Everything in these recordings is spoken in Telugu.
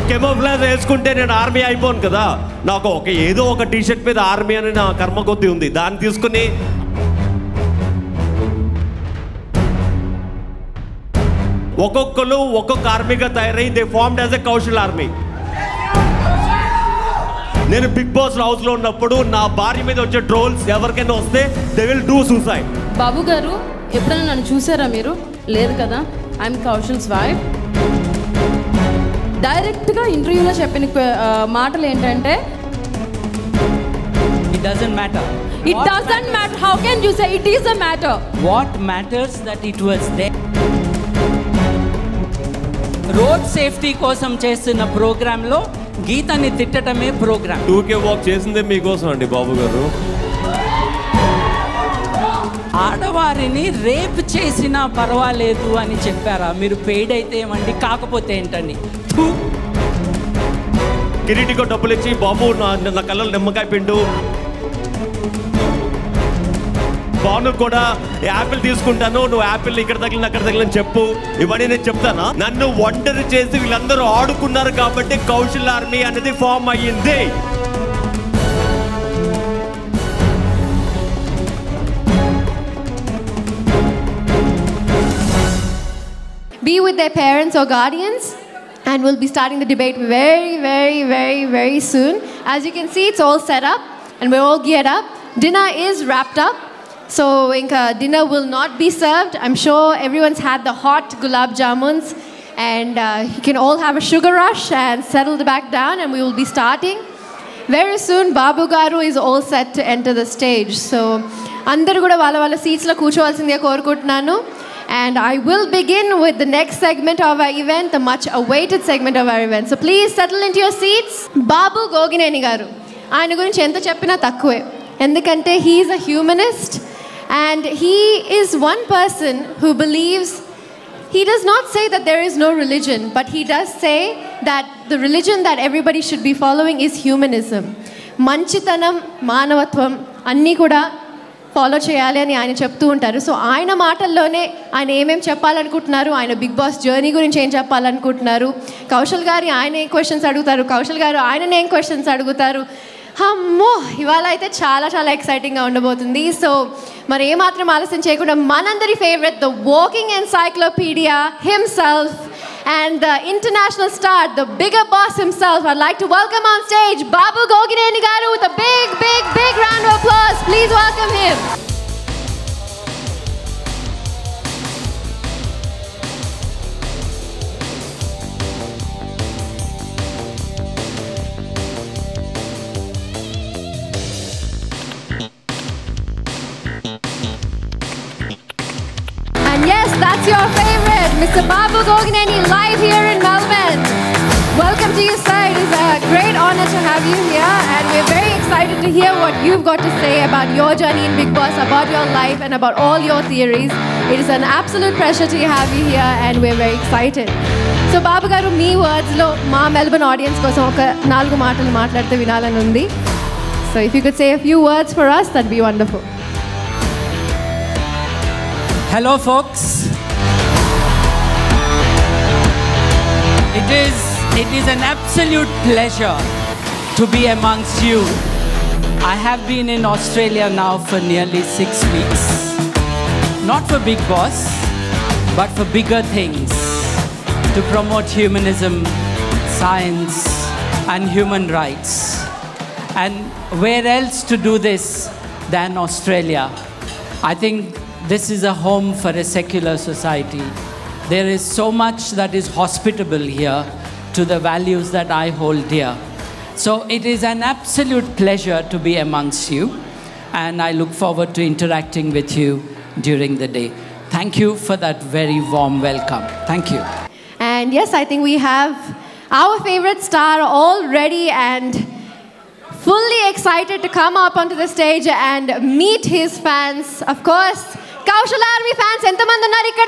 కెమోఫ్లాజ్ వేసుకుంటే నేను ఆర్మీ అయిపోను కదా. నాకు ఏదో ఒక టీషర్ట్ మీద ఆర్మీ అని నా కర్మ కొద్దీ ఉంది. దాన్ని తీసుకుని ఒక్కొక్కరు ఒక్కొక్క ఆర్మీగా తయారై they formed as a Kaushal army. నేను బిగ్ బాస్ హౌస్లో ఉన్నప్పుడు నా భార్య మీద వచ్చే ట్రోల్స్ ఎవరికైనా వస్తే they will do suicide. Babu గారు ఎప్పుడైనా నన్ను చూసారా మీరు? లేదు కదా. I'm Kaushal's wife. డైరెక్ట్గా ఇంటర్వ్యూలో చెప్పిన మాటలు ఏంటంటే It doesn't matter. It doesn't matter. How can you say it is a matter? What matters that it was there. Road safety కోసం చేస్తున్న ప్రోగ్రాంలో గీతని తిట్టడమే ప్రోగ్రామ్. 2K వాక్ చేసిందే మీకోసం అండి బాబు గారు. ఆడవారిని రేప్ చేసినా పర్వాలేదు అని చెప్పారా మీరు? పెయిడ్ అయితే ఏమండి, కాకపోతే ఏంటండి? కిరీటికో డబ్బులు ఇచ్చి బాబు నా కళ్ళలో నిమ్మకాయ పిండు, బాను కూడా యాపిల్ తీసుకుంటాను, నువ్వు యాపిల్ ఇక్కడ తగిలిన అక్కడ తగిలిన చెప్పు, ఇవన్నీ నేను చెప్తానా? నన్ను ఒంటరి చేసి వీళ్ళందరూ ఆడుకున్నారు కాబట్టి కౌశల్ ఆర్మీ అనేది ఫామ్ అయ్యింది. Be with their parents or guardians, and we'll be starting the debate very, very, very, very soon. As you can see, it's all set up and we're all geared up. Dinner is wrapped up, so dinner will not be served. I'm sure everyone's had the hot gulab jamuns, and you can all have a sugar rush and settle back down, and we will be starting very soon. Babu Garu is all set to enter the stage, so andaru kuda valla seats lo కూర్చోవాల్సిందిగా కోరుకుంటున్నాను. And I will begin with the next segment of our event, the much awaited segment of our event. So please settle into your seats. Babu Gogineni garu. Ayana gurinchi enta cheppina takkuve. Endukante he is a humanist, and he is one person who believes, he does not say that there is no religion, but he does say that the religion that everybody should be following is humanism. Manchitanam, Manavatvam, anni kuda follow చేయాలి అని ఆయన చెప్తూ ఉంటారు. సో ఆయన మాటల్లోనే ఆయన ఏమేమి చెప్పాలనుకుంటున్నారు, ఆయన బిగ్ బాస్ జర్నీ గురించి ఏం చెప్పాలనుకుంటున్నారు, కౌశల్ గారు ఆయన ఏం క్వశ్చన్స్ అడుగుతారు, కౌశల్ గారు ఆయనని ఏం క్వశ్చన్స్ అడుగుతారు. అమ్మో, ఇవాళ అయితే చాలా చాలా ఎక్సైటింగ్గా ఉండబోతుంది. సో మరి ఏమాత్రం ఆలస్యం చేయకుండా మనందరి favourite, the walking encyclopedia himself and the international star, the bigger boss himself, I'd like to welcome on stage Babu Gogineni garu with a big, big, big round of applause. Please welcome him. And yes, that's your favorite, Mr. Babu Gogineni, live here in Melbourne. Welcome to you, sir. It is a great honor to have you here, and we're very excited to hear what you've got to say about your journey in Bigg Boss, about your life, and about all your theories. It is an absolute pleasure to have you here, and we're very excited. So, Babu garu, me words lo ma Melbourne audience kosam oka 4 maatalu maatladte vinalani undi. So, if you could say a few words for us, that'd be wonderful. Hello folks. It is an absolute pleasure to be amongst you. I have been in Australia now for nearly 6 weeks. Not for Bigg Boss, but for bigger things. To promote humanism, science, and human rights. And where else to do this than Australia? I think this is a home for a secular society. There is so much that is hospitable here to the values that I hold dear. So it is an absolute pleasure to be amongst you, and I look forward to interacting with you during the day. Thank you for that very warm welcome. Thank you. And yes, I think we have our favorite star all ready and fully excited to come up onto the stage and meet his fans. Of course, Kaushal Army fans, ఎంతమంది ఉన్నారు ఇక్కడ?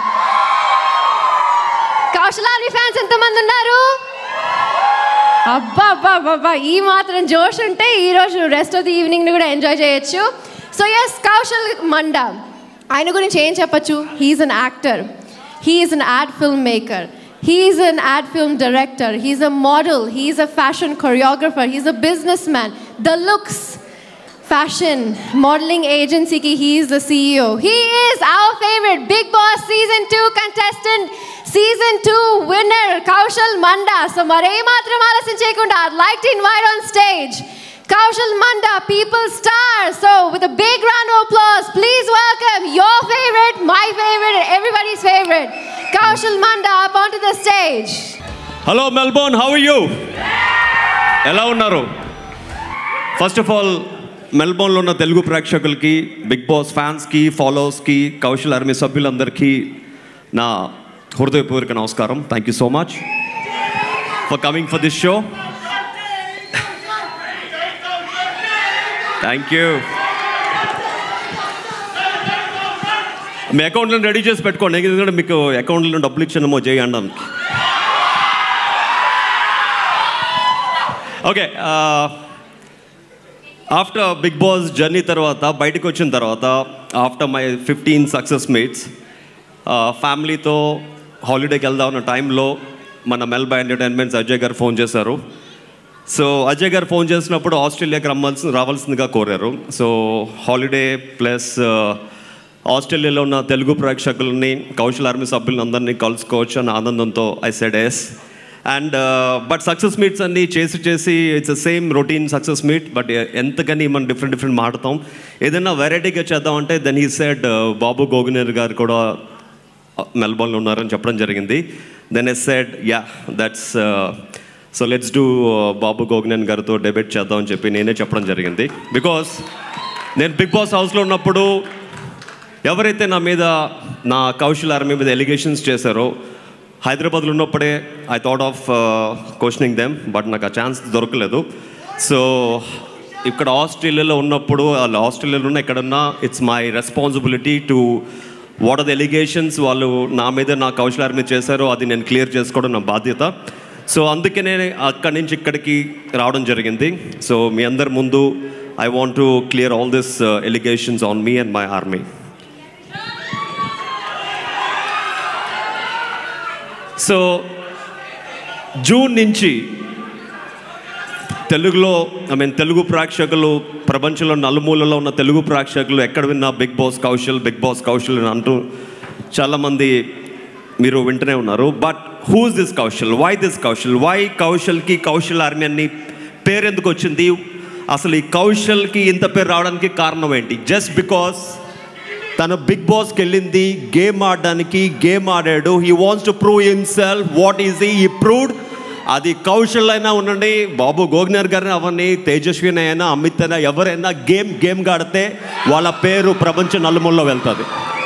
Kaushal Army fans ఎంతమంది ఉన్నారు? అబ్బా అబ్బా అబ్బా, ఈ మాత్రం జోష్ ఉంటే ఈరోజు రెస్ట్ ఆఫ్ ది ఈవినింగ్ని కూడా ఎంజాయ్ చేయొచ్చు. సో ఎస్, కౌశల్ మండా, ఆయన గురించి ఏం చెప్పచ్చు? He's an actor, he's an ad film maker, He's an ad film director. He's a model. He's a fashion choreographer. He's a businessman. The Looks fashion modeling agency ki he is the CEO. He is our favorite Big Boss season 2 contestant, season 2 winner Kaushal Manda. So mare matram alasam cheyakunda I'd like to invite on stage Kaushal Manda, people star. So with a big round of applause, please welcome your favorite, my favorite, and everybody's favorite, Kaushal Manda up onto the stage. Hello Melbourne, how are you? ఎలా ఉన్నారు? ఫస్ట్ ఆఫ్ ఆల్ మెల్బోర్న్లో ఉన్న తెలుగు ప్రేక్షకులకి, బిగ్ బాస్ ఫ్యాన్స్కి, ఫాలోవర్స్కి, కౌశల్ ఆర్మీ సభ్యులందరికీ నా హృదయపూర్వక నమస్కారం. Thank you so much for coming for this show. Thank you. మీ అకౌంట్లో రెడీ చేసి పెట్టుకోండి, ఎందుకంటే మీకు అకౌంట్లో డబ్బులు ఇచ్చానేమో చేయండి. Okay, after big boss journey తర్వాత, బయటకు వచ్చిన తర్వాత, ఆఫ్టర్ మై 15 సక్సెస్ మీట్స్, ఫ్యామిలీతో హాలిడేకి వెళ్దాం అన్న టైంలో మన మెల్బా ఎంటర్టైన్మెంట్స్ అజయ్ గారు ఫోన్ చేశారు. సో అజయ్ గారు ఫోన్ చేసినప్పుడు ఆస్ట్రేలియాకి రావాల్సిందిగా కోరారు. సో హాలిడే ప్లస్ ఆస్ట్రేలియాలో ఉన్న తెలుగు ప్రేక్షకులని, కౌశల్ ఆర్మీ సభ్యులను అందరినీ కలుసుకోవచ్చు అన్న ఆనందంతో I said yes. And but success meets అన్నీ చేసి it's same routine success meet, but ఎంతకని మనం డిఫరెంట్ మాడతాం, ఏదైనా వెరైటీగా చేద్దామంటే దెన్ హీ సెడ్ బాబు గోగినేర్ గారు కూడా మెల్బోర్న్లో ఉన్నారని చెప్పడం జరిగింది. Then I said ya that's so let's do Babu గోగినేర్ గారితో డిబేట్ చేద్దామని చెప్పి నేనే చెప్పడం జరిగింది. బికాస్ నేను బిగ్ బాస్ హౌస్లో ఉన్నప్పుడు ఎవరైతే నా మీద, నా కౌశల్ ఆర్మీ మీద ఎలిగేషన్స్ చేశారో, హైదరాబాద్లో ఉన్నప్పుడే I thought of questioning them, but నాకు ఆ ఛాన్స్ దొరకలేదు. సో ఇక్కడ ఆస్ట్రేలియాలో ఉన్నప్పుడు, ఆస్ట్రేలియాలో ఉన్న ఎక్కడన్నా, it's my responsibility to what are the allegations వాళ్ళు నా మీద, నా కౌశల్ ఆర్మీ చేశారో అది నేను క్లియర్ చేసుకోవడం నా బాధ్యత. సో అందుకే నేను అక్కడి నుంచి ఇక్కడికి రావడం జరిగింది. సో మీ అందరి ముందు I want to clear all this allegations on me and my army. So June నుంచి తెలుగులో, తెలుగు ప్రేక్షకులు, ప్రపంచంలో నలుమూలలో ఉన్న తెలుగు ప్రేక్షకులు ఎక్కడ విన్నా big boss Kaushal, big boss Kaushal అని అంటూ చాలామంది మీరు వింటూనే ఉన్నారు. But who is this Kaushal? Why this Kaushal? Why కౌశల్కి కౌశల్ ఆర్మీ అని పేరు ఎందుకు వచ్చింది? అసలు ఈ కౌశల్కి ఇంత పేరు రావడానికి కారణం ఏంటి? జస్ట్ బికాస్ తను బిగ్ బాస్కి వెళ్ళింది గేమ్ ఆడడానికి, గేమ్ ఆడాడు. He wants to prove himself. What is he proved? అది కౌశల్ అయినా ఉండండి, బాబు గోగినేర్ గారిని అవన్నీ, తేజస్విని అయినా, అమిత్ అయినా, ఎవరైనా గేమ్గా ఆడితే వాళ్ళ పేరు ప్రపంచ నలుమూలలో వెళ్తుంది.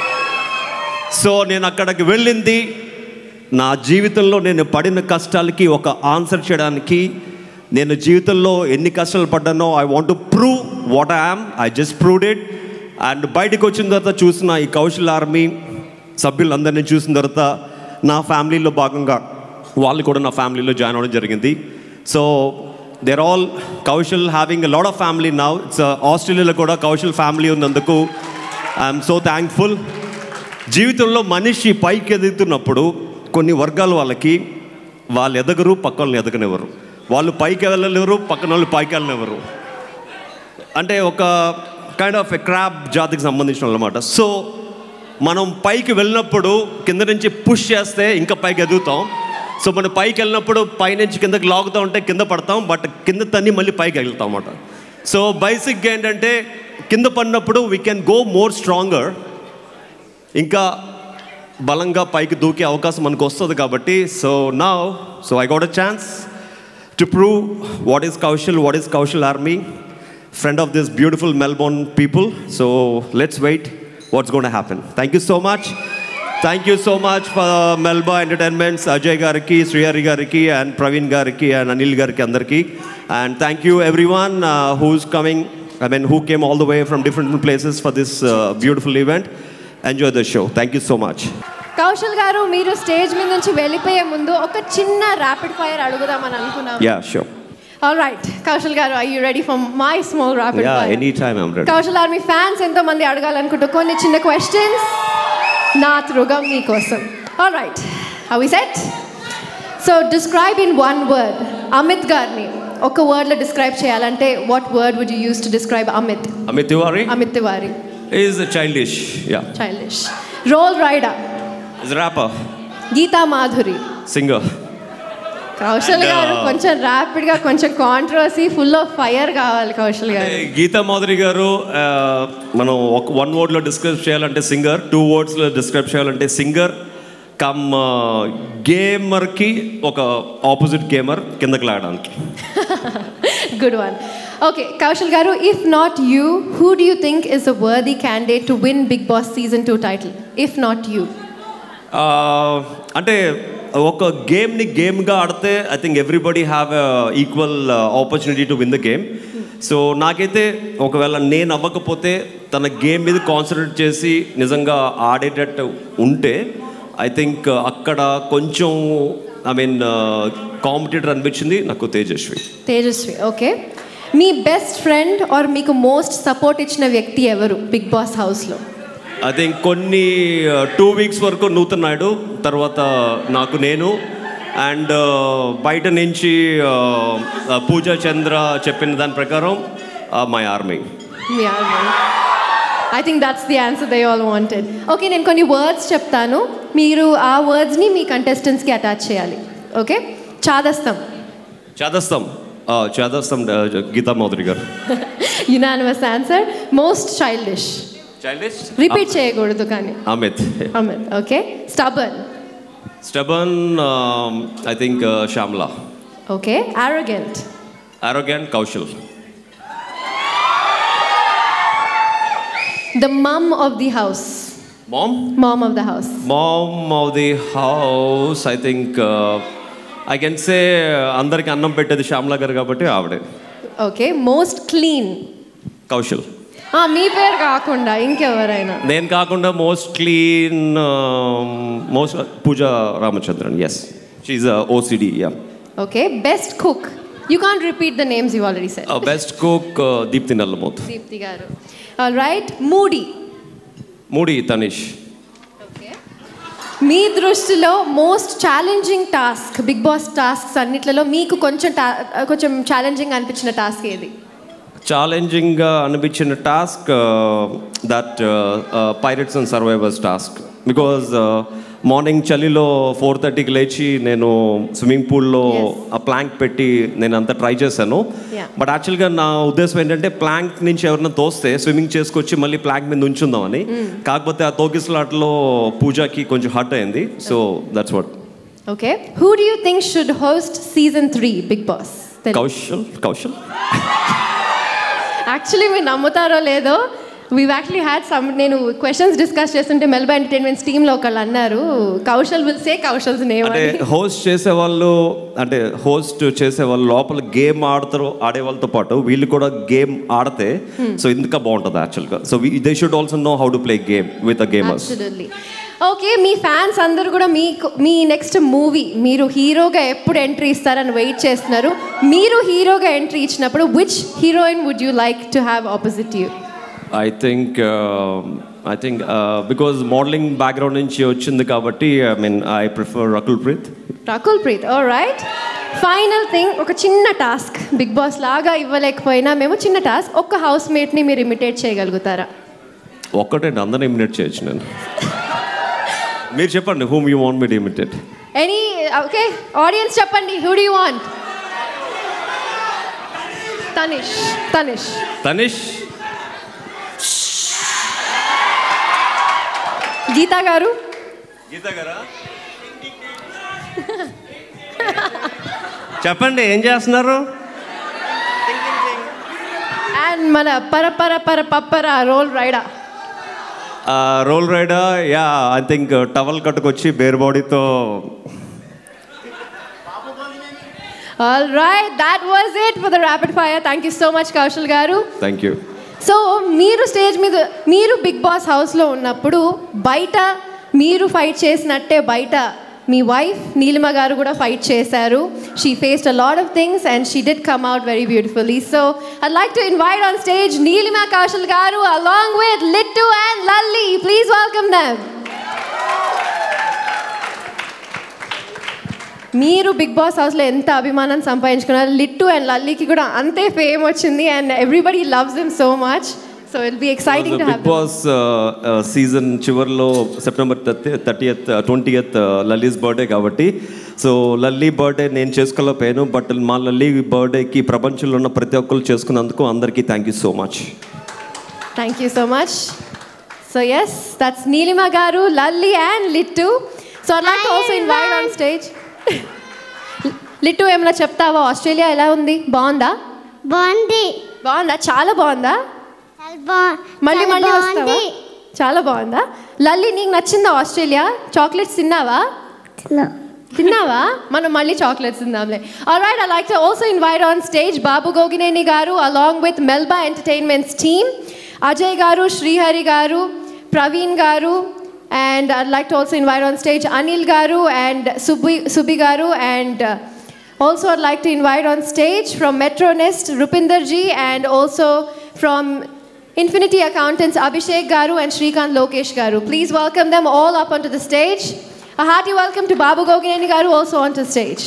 సో నేను అక్కడికి వెళ్ళింది నా జీవితంలో నేను పడిన కష్టాలకి ఒక ఆన్సర్ చేయడానికి. నేను జీవితంలో ఎన్ని కష్టాలు పడ్డానో I want to prove what I am. I just proved it. And బయటకు వచ్చిన తర్వాత చూసిన ఈ కౌశల్ ఆర్మీ సభ్యులందరినీ చూసిన తర్వాత నా ఫ్యామిలీలో భాగంగా వాళ్ళు కూడా నా ఫ్యామిలీలో జాయిన్ అవ్వడం జరిగింది. So there all Kaushal having a lot of family now. It's ఆస్ట్రేలియాలో కూడా కౌశల్ ఫ్యామిలీ ఉన్నందుకు ఐఎమ్ సో థ్యాంక్ఫుల్. జీవితంలో మనిషి పైకి ఎదుగుతున్నప్పుడు కొన్ని వర్గాల వాళ్ళకి వాళ్ళు ఎదగరు, పక్క వాళ్ళని ఎదగనివ్వరు. వాళ్ళు పైకి వెళ్ళలేరు, పక్కన వాళ్ళు పైకి వెళ్ళనివ్వరు. అంటే ఒక కైండ్ ఆఫ్ ఎ క్రాబ్ జాతికి సంబంధించిన అన్నమాట. సో మనం పైకి వెళ్ళినప్పుడు కింద నుంచి పుష్ చేస్తే ఇంకా పైకి ఎదుగుతాం. సో మనం పైకి వెళ్ళినప్పుడు పైనుంచి కిందకి లాగుతూ ఉంటే కింద పడతాం, బట్ కింద తన్ని మళ్ళీ పైకి వెళ్తాం అన్నమాట. సో బేసిక్గా ఏంటంటే కింద పడినప్పుడు we can go more stronger, ఇంకా బలంగా పైకి దూకే అవకాశం మనకు వస్తుంది కాబట్టి. So so I got a chance to prove what is Kaushal, what is Kaushal army, friend of this beautiful Melbourne people. So let's wait what's going to happen. Thank you so much. Thank you so much for Melba Entertainments, Ajay Gariki, Srihari Gariki, and Praveen Gariki, and Anil Gariki andarki. And thank you everyone who's coming, who came all the way from different places for this beautiful event. Enjoy the show. Thank you so much. Kaushal గారు, మీరు స్టేజ్ మీద నుంచి వెళ్ళిపోయే ముందు ఒక చిన్న ర్యాపిడ్ ఫైర్ అడుగుదామని అనుకున్నాం. Yeah, sure. All right, Kaushal garu, are you ready for my small rapid fire? Yeah, anytime I'm ready. Kaushal Army fans ento mandi adagalanukuntu konni chinna questions na thruga mee kosam. All right, are we set? So describe in one word Amit గారిని ఒక వర్డ్లో డిస్క్రైబ్ చేయాలంటే what word would you use to describe Amit? Amit Tiwari is childish. Childish. Roll Rida? Is rapper. Geetha Madhuri? Singer. Kaushal గారు కొంచెం ర్యాపిడ్గా, కొంచెం కాంట్రవర్సీ, ఫుల్ ఆఫ్ ఫైర్ కావాలి కౌశల్ గారు. గీతా మాధురి గారు మనం ఒక 1 వర్డ్లో డిస్క్రైబ్ చేయాలంటే సింగర్, 2 వర్డ్స్లో డిస్క్రైబ్ చేయాలంటే సింగర్ కమ్ గేమర్కి ఒక ఆపోజిట్ గేమర్ కిందకి లాగడానికి. Good one. ఓకే కౌశల్ గారు, if not you, who do you think is a worthy candidate to win big boss season 2 title? If not you అంటే ఒక గేమ్గా ఆడితే I think everybody have equal opportunity to win the game. So నాకైతే ఒకవేళ నేను అవ్వకపోతే తన గేమ్ మీద కాన్సన్ట్రేట్ చేసి నిజంగా ఆడేటట్టు ఉంటే ఐ థింక్ అక్కడ కొంచెం కాంపిటేటర్ అనిపించింది నాకు తేజస్వి. ఓకే, మీ బెస్ట్ ఫ్రెండ్ ఆర్ మీకు మోస్ట్ సపోర్ట్ ఇచ్చిన వ్యక్తి ఎవరు బిగ్ బాస్ హౌస్లో? ఐ థింక్ కొన్ని 2 వీక్స్ వరకు నూతన్ నాయుడు, తర్వాత నాకు నేను, అండ్ బయట నుంచి పూజా చంద్ర చెప్పిన దాని ప్రకారం my army. I think that's the answer they all wanted. Okay, నేను కొన్ని వర్డ్స్ చెప్తాను, మీరు ఆ వర్డ్స్ని మీ కంటెస్టెంట్స్కి అటాచ్ చేయాలి. ఓకే, చాదస్తం. గీతా మాధురి గారు. Unanimous answer. Most childish. Repeat చేయకూడదు కానీ. Amit. Okay. Stubborn I think Shyamala. Okay. arrogant Kaushal. the mom of the house. Mom of the house. I think I can say అందరికి అన్నం పెట్టేది శ్యామ్లా గారు కాబట్టి ఆవిడే. ఓకే. Most clean. కౌశల్. మీ పేరు కాకుండా ఇంకెవరైనా? నేను కాకుండా most clean most Pooja Ramachandran. Yes, she's OCD. Okay. Best cook. You can't repeat the names, you already said. Best cook Deepthi Nallamothu. Deepthi గారు. All right. Moody Tanish. Okay. మీ దృష్టిలో most challenging task big boss tasks అన్నిట్లలో మీకు కొంచెం ఛాలెంజింగ్ అనిపించిన టాస్క్ ఏది? ఛాలెంజింగ్గా అనిపించిన task that pirates and survivors task. Because morning చలిలో 4:30కి లేచి నేను స్విమ్మింగ్ పూల్లో ఆ ప్లాంక్ పెట్టి నేను అంతా ట్రై చేశాను. బట్ యాక్చువల్గా నా ఉద్దేశం ఏంటంటే ప్లాంక్ నుంచి ఎవరైనా తోస్తే స్విమ్మింగ్ చేసుకొచ్చి మళ్ళీ ప్లాంక్ మీద ఉంచుందామని. కాకపోతే ఆ తోకిసలాట్లో పూజాకి కొంచెం హర్ట్ అయింది. So that's what. Okay. Who do you think should host season 3 big boss? Kaushal. Actually మీరు నమ్ముతారో లేదో, వీవ్ యాక్చువల్లీ హ్యాడ్ సమ్, నేను క్వశ్చన్స్ డిస్కస్ చేస్తుంటే మెల్బా ఎంటర్టైన్మెంట్స్ టీంలో ఒకళ్ళు అన్నారు Kaushal will say Kaushal's name. అంటే హోస్ట్ చేసేవాళ్ళు లోపల గేమ్ ఆడే వాళ్ళతో పాటు వీళ్ళు కూడా గేమ్ ఆడితే సో ఇంకా బాగుంటుంది యాక్చువల్గా. So they should also know how to play game with the gamers. Okay, మీ ఫ్యాన్స్ అందరూ కూడా మీ నెక్స్ట్ మూవీ మీరు హీరోగా ఎప్పుడు ఎంట్రీ ఇస్తారని వెయిట్ చేస్తున్నారు. మీరు హీరోగా ఎంట్రీ ఇచ్చినప్పుడు which heroine would you like to have opposite you? I think because modelling background నుంచి వచ్చింది కాబట్టి I prefer Rakul Preet. Alright. Final thing, ఒక చిన్న టాస్క్, బిగ్ బాస్ లాగా ఇవ్వలేకపోయినా మేము చిన్న టాస్క్, ఒక్క హౌస్ మేట్ని మీరు ఇమిటేట్ చేయగలుగుతారా? ఒక్కటే అందరిని ఇమిటేట్ చేయొచ్చు నేను. మీరు చెప్పండి, whom you want me to imitate? Okay, audience చెప్పండి, who do you want? Tanish. Geetha గారా? చెప్పండి, ఏం చేస్తున్నారు? అండ్ మన పప్పర Roll Rida. I think towel కట్టుకొచ్చి బేర్ బాడీతో. All right, that was it for the rapid fire. Thank you so much Kaushal గారు. Thank you. సో మీరు స్టేజ్ మీద, మీరు బిగ్ బాస్ హౌస్లో ఉన్నప్పుడు బయట మీరు ఫైట్ చేసినట్టే బయట మీ వైఫ్ నీలిమ గారు కూడా ఫైట్ చేశారు. She faced a lot of things and she did come out very beautifully. So I'd like to invite on stage Neelima, Kaushal గారు along with Littu and Lalli. Please welcome them. మీరు బిగ్ బాస్ హౌస్లో ఎంత అభిమానం సంపాదించుకున్నారు, లిట్టు అండ్ లల్లీకి కూడా అంతే ఫేమ్ వచ్చింది and everybody loves them so much. So it be exciting to have big boss season చివరిలో సెప్టెంబర్ 20th లల్లీస్ బర్త్డే కాబట్టి, సో లల్లీ బర్త్డే నేను చేసుకోలేకపోయాను, బట్ మా లల్లీ బర్త్డేకి ప్రపంచంలో ఉన్న ప్రతి ఒక్కరు చేసుకున్నందుకు అందరికీ thank you so much. Thank you so much. So yes, that's Neelima గారు, Lalli and Littu. So I'd like to also invite on stage. Littu ఏమైనా చెప్తావా? ఆస్ట్రేలియా ఎలా ఉంది? బాగుందా? బాగుందా? చాలా బాగుందా? మళ్ళీ మళ్ళీ వస్తావా? చాలా బాగుందా? లల్లీ నీకు నచ్చిందా ఆస్ట్రేలియా? చాక్లెట్స్ తిన్నావా? మనం మళ్ళీ చాక్లెట్స్ తిందాంలే. Alright, I like to also invite on stage Babu Gogineni గారు along with Melba entertainments team, Ajay గారు, శ్రీహరి గారు, ప్రవీణ్ గారు, and I'd like to also invite on stage Anil garu and Subhi garu, and also I'd like to invite on stage from Metronest Rupinder ji, and also from Infinity Accountants Abhishek garu and Shrikant Lokesh garu. Please welcome them all up onto the stage. A hearty welcome to Babu Gogineni garu also onto stage.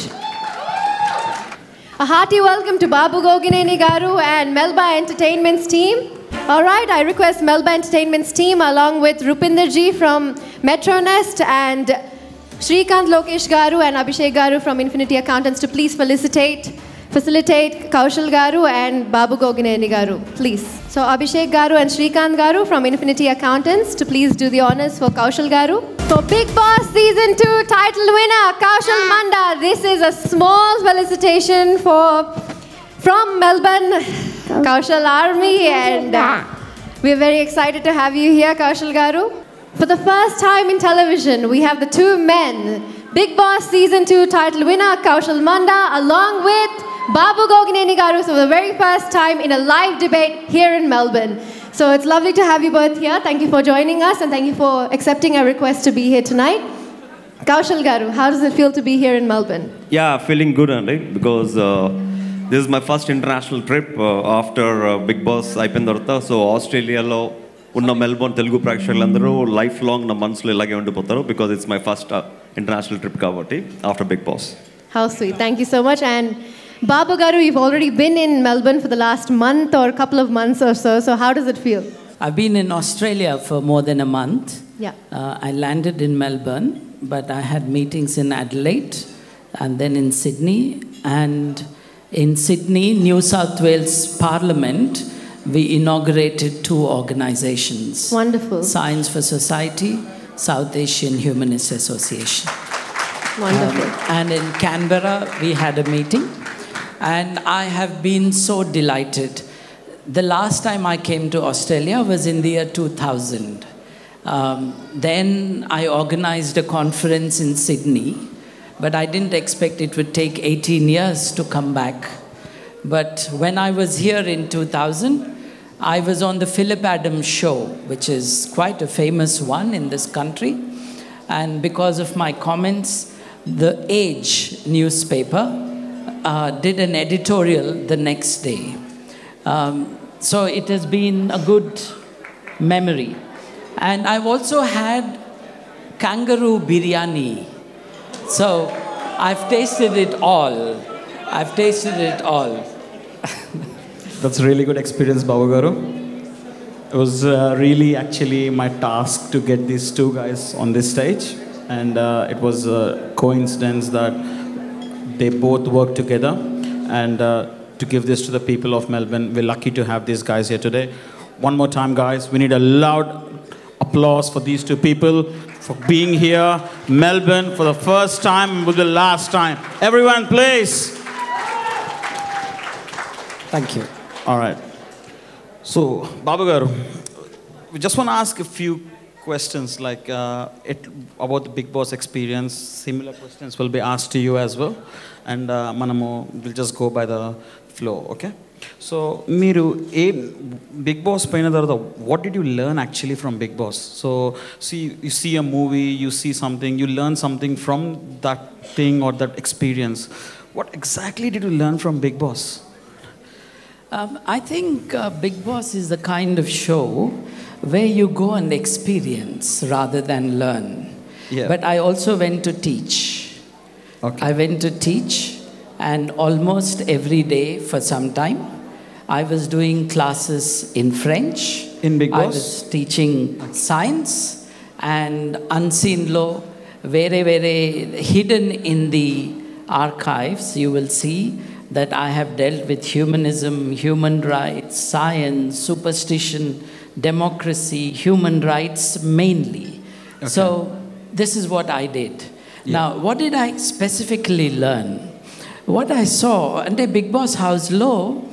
A hearty welcome to Babu Gogineni garu and Melba Entertainment's team. All right, I request Melba Entertainment's team along with Rupinder ji from Metronest and Shrikant Lokesh garu and Abhishek garu from Infinity Accountants to please facilitate Kaushal garu and Babu Gogineni garu, please. So Abhishek garu and Shrikant garu from Infinity Accountants to please do the honors for Kaushal garu. For Big Boss Season 2 title winner Kaushal Manda, this is a small felicitation from Melbourne Kaushal Army, and we're very excited to have you here, Kaushal garu. For the first time in television, we have the two men, Big Boss Season 2 title winner Kaushal Manda along with Babu Gogineni garu, so the very first time in a live debate here in Melbourne. So it's lovely to have you both here. Thank you for joining us and thank you for accepting our request to be here tonight. Kaushal garu, how does it feel to be here in Melbourne? Yeah, feeling good, Andy, because this is my first international trip after Big Boss అయిపోయిన తర్వాత. సో ఆస్ట్రేలియాలో ఉన్న మెల్బోర్న్ తెలుగు ప్రేక్షకులందరూ లైఫ్ లాంగ్ నా మనసులో ఇలాగే ఉండిపోతారు, because it's my first international trip కాబట్టి after big boss. How sweet. Thank you so much. And Babu garu, you've already been in Melbourne for the last month or a couple of months or so. So how does it feel? I've been in Australia for more than a month. Yeah. I landed in Melbourne, but I had meetings in Adelaide and then in Sydney. And in Sydney, New South Wales Parliament, we inaugurated 2 organizations. Wonderful. Science for Society, South Asian Humanist Association. Wonderful. And in Canberra, we had a meeting. And I have been so delighted. The last time I came to Australia was in the year 2000. Then I organized a conference in Sydney, but I didn't expect it would take 18 years to come back. But when I was here in 2000, I was on the Philip Adams show, which is quite a famous one in this country. And because of my comments, the Age newspaper did an editorial the next day. So it has been a good memory. And I've also had kangaroo biryani. So I've tasted it all. That's a really good experience, Babu garu. It was really actually my task to get these 2 guys on this stage. And it was a coincidence that they both work together. And to give this to the people of Melbourne, we're lucky to have these guys here today. One more time, guys, we need a loud applause for these 2 people for being here. Melbourne for the first time and for the last time. Everyone, please. Thank you. All right. So, Babu garu, we just want to ask a few questions like about the Big Boss experience. Similar questions will be asked to you as well. And manamu will just go by the flow, okay? So, Miru, Big Boss paina tarvata, what did you learn actually from Big Boss? So, you see a movie, you see something, you learn something from that thing or that experience. What exactly did you learn from Big Boss? I think Big Boss is the kind of show where you go and experience rather than learn. Yeah. But I also went to teach. Okay. I went to teach, and almost every day for some time, I was doing classes in French. In Bigg I Boss? was teaching science, and unseen law, very, very hidden in the archives. You will see that I have dealt with humanism, human rights, science, superstition, democracy, human rights mainly. Okay. So this is what I did. Now, what did I specifically learn? What I saw, అంటే బిగ్ బాస్ హౌస్లో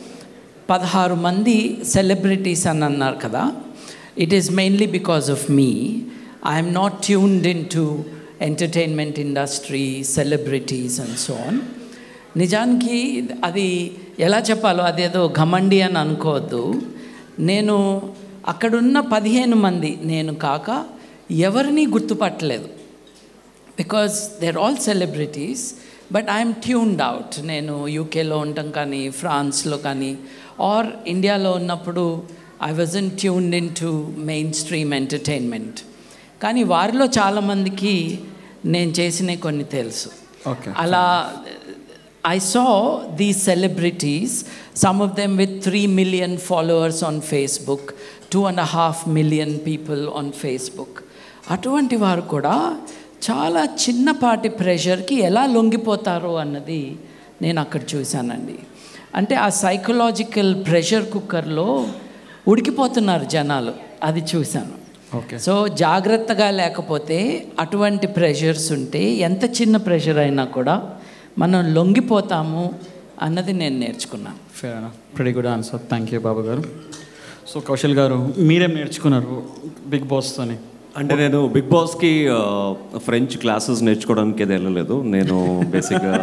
16 మంది సెలబ్రిటీస్ అని అన్నారు కదా. It is mainly because of me. I'm not tuned in to entertainment industry, celebrities and so on. నిజానికి అది ఎలా చెప్పాలో అదేదో ఘమండి అని అనుకోవద్దు. నేను అక్కడున్న 15 మంది నేను కాక ఎవరిని గుర్తుపట్టలేదు. Because they are all celebrities, but I'm tuned out. నేను యూకేలో ఉంటాం కానీ, ఫ్రాన్స్లో కానీ, ఆర్ ఇండియాలో ఉన్నప్పుడు I wasn't tuned in to main stream entertainment. కానీ వారిలో చాలామందికి నేను చేసినవి కొన్ని తెలుసు. Okay. అలా I saw these celebrities, some of them with 3 million followers on Facebook, 2.5 million people on Facebook. అటువంటి వారు కూడా చాలా చిన్నపాటి ప్రెషర్కి ఎలా లొంగిపోతారో అన్నది నేను అక్కడ చూశానండి. అంటే ఆ సైకలాజికల్ ప్రెషర్ కుక్కర్లో ఉడికిపోతున్నారు జనాలు, అది చూశాను. Okay. సో జాగ్రత్తగా లేకపోతే అటువంటి ప్రెషర్స్ ఉంటే ఎంత చిన్న ప్రెషర్ అయినా కూడా మనం లొంగిపోతాము అన్నది నేను నేర్చుకున్నాను. Fair enough, pretty good answer. Thank you Babu గారు. సో కౌశల్ గారు, మీరేం నేర్చుకున్నారు బిగ్ బాస్తోని? అంటే నేను బిగ్ బాస్కి ఫ్రెంచ్ క్లాసెస్ నేర్చుకోవడానికి ఏది వెళ్ళలేదు. నేను బేసిక్గా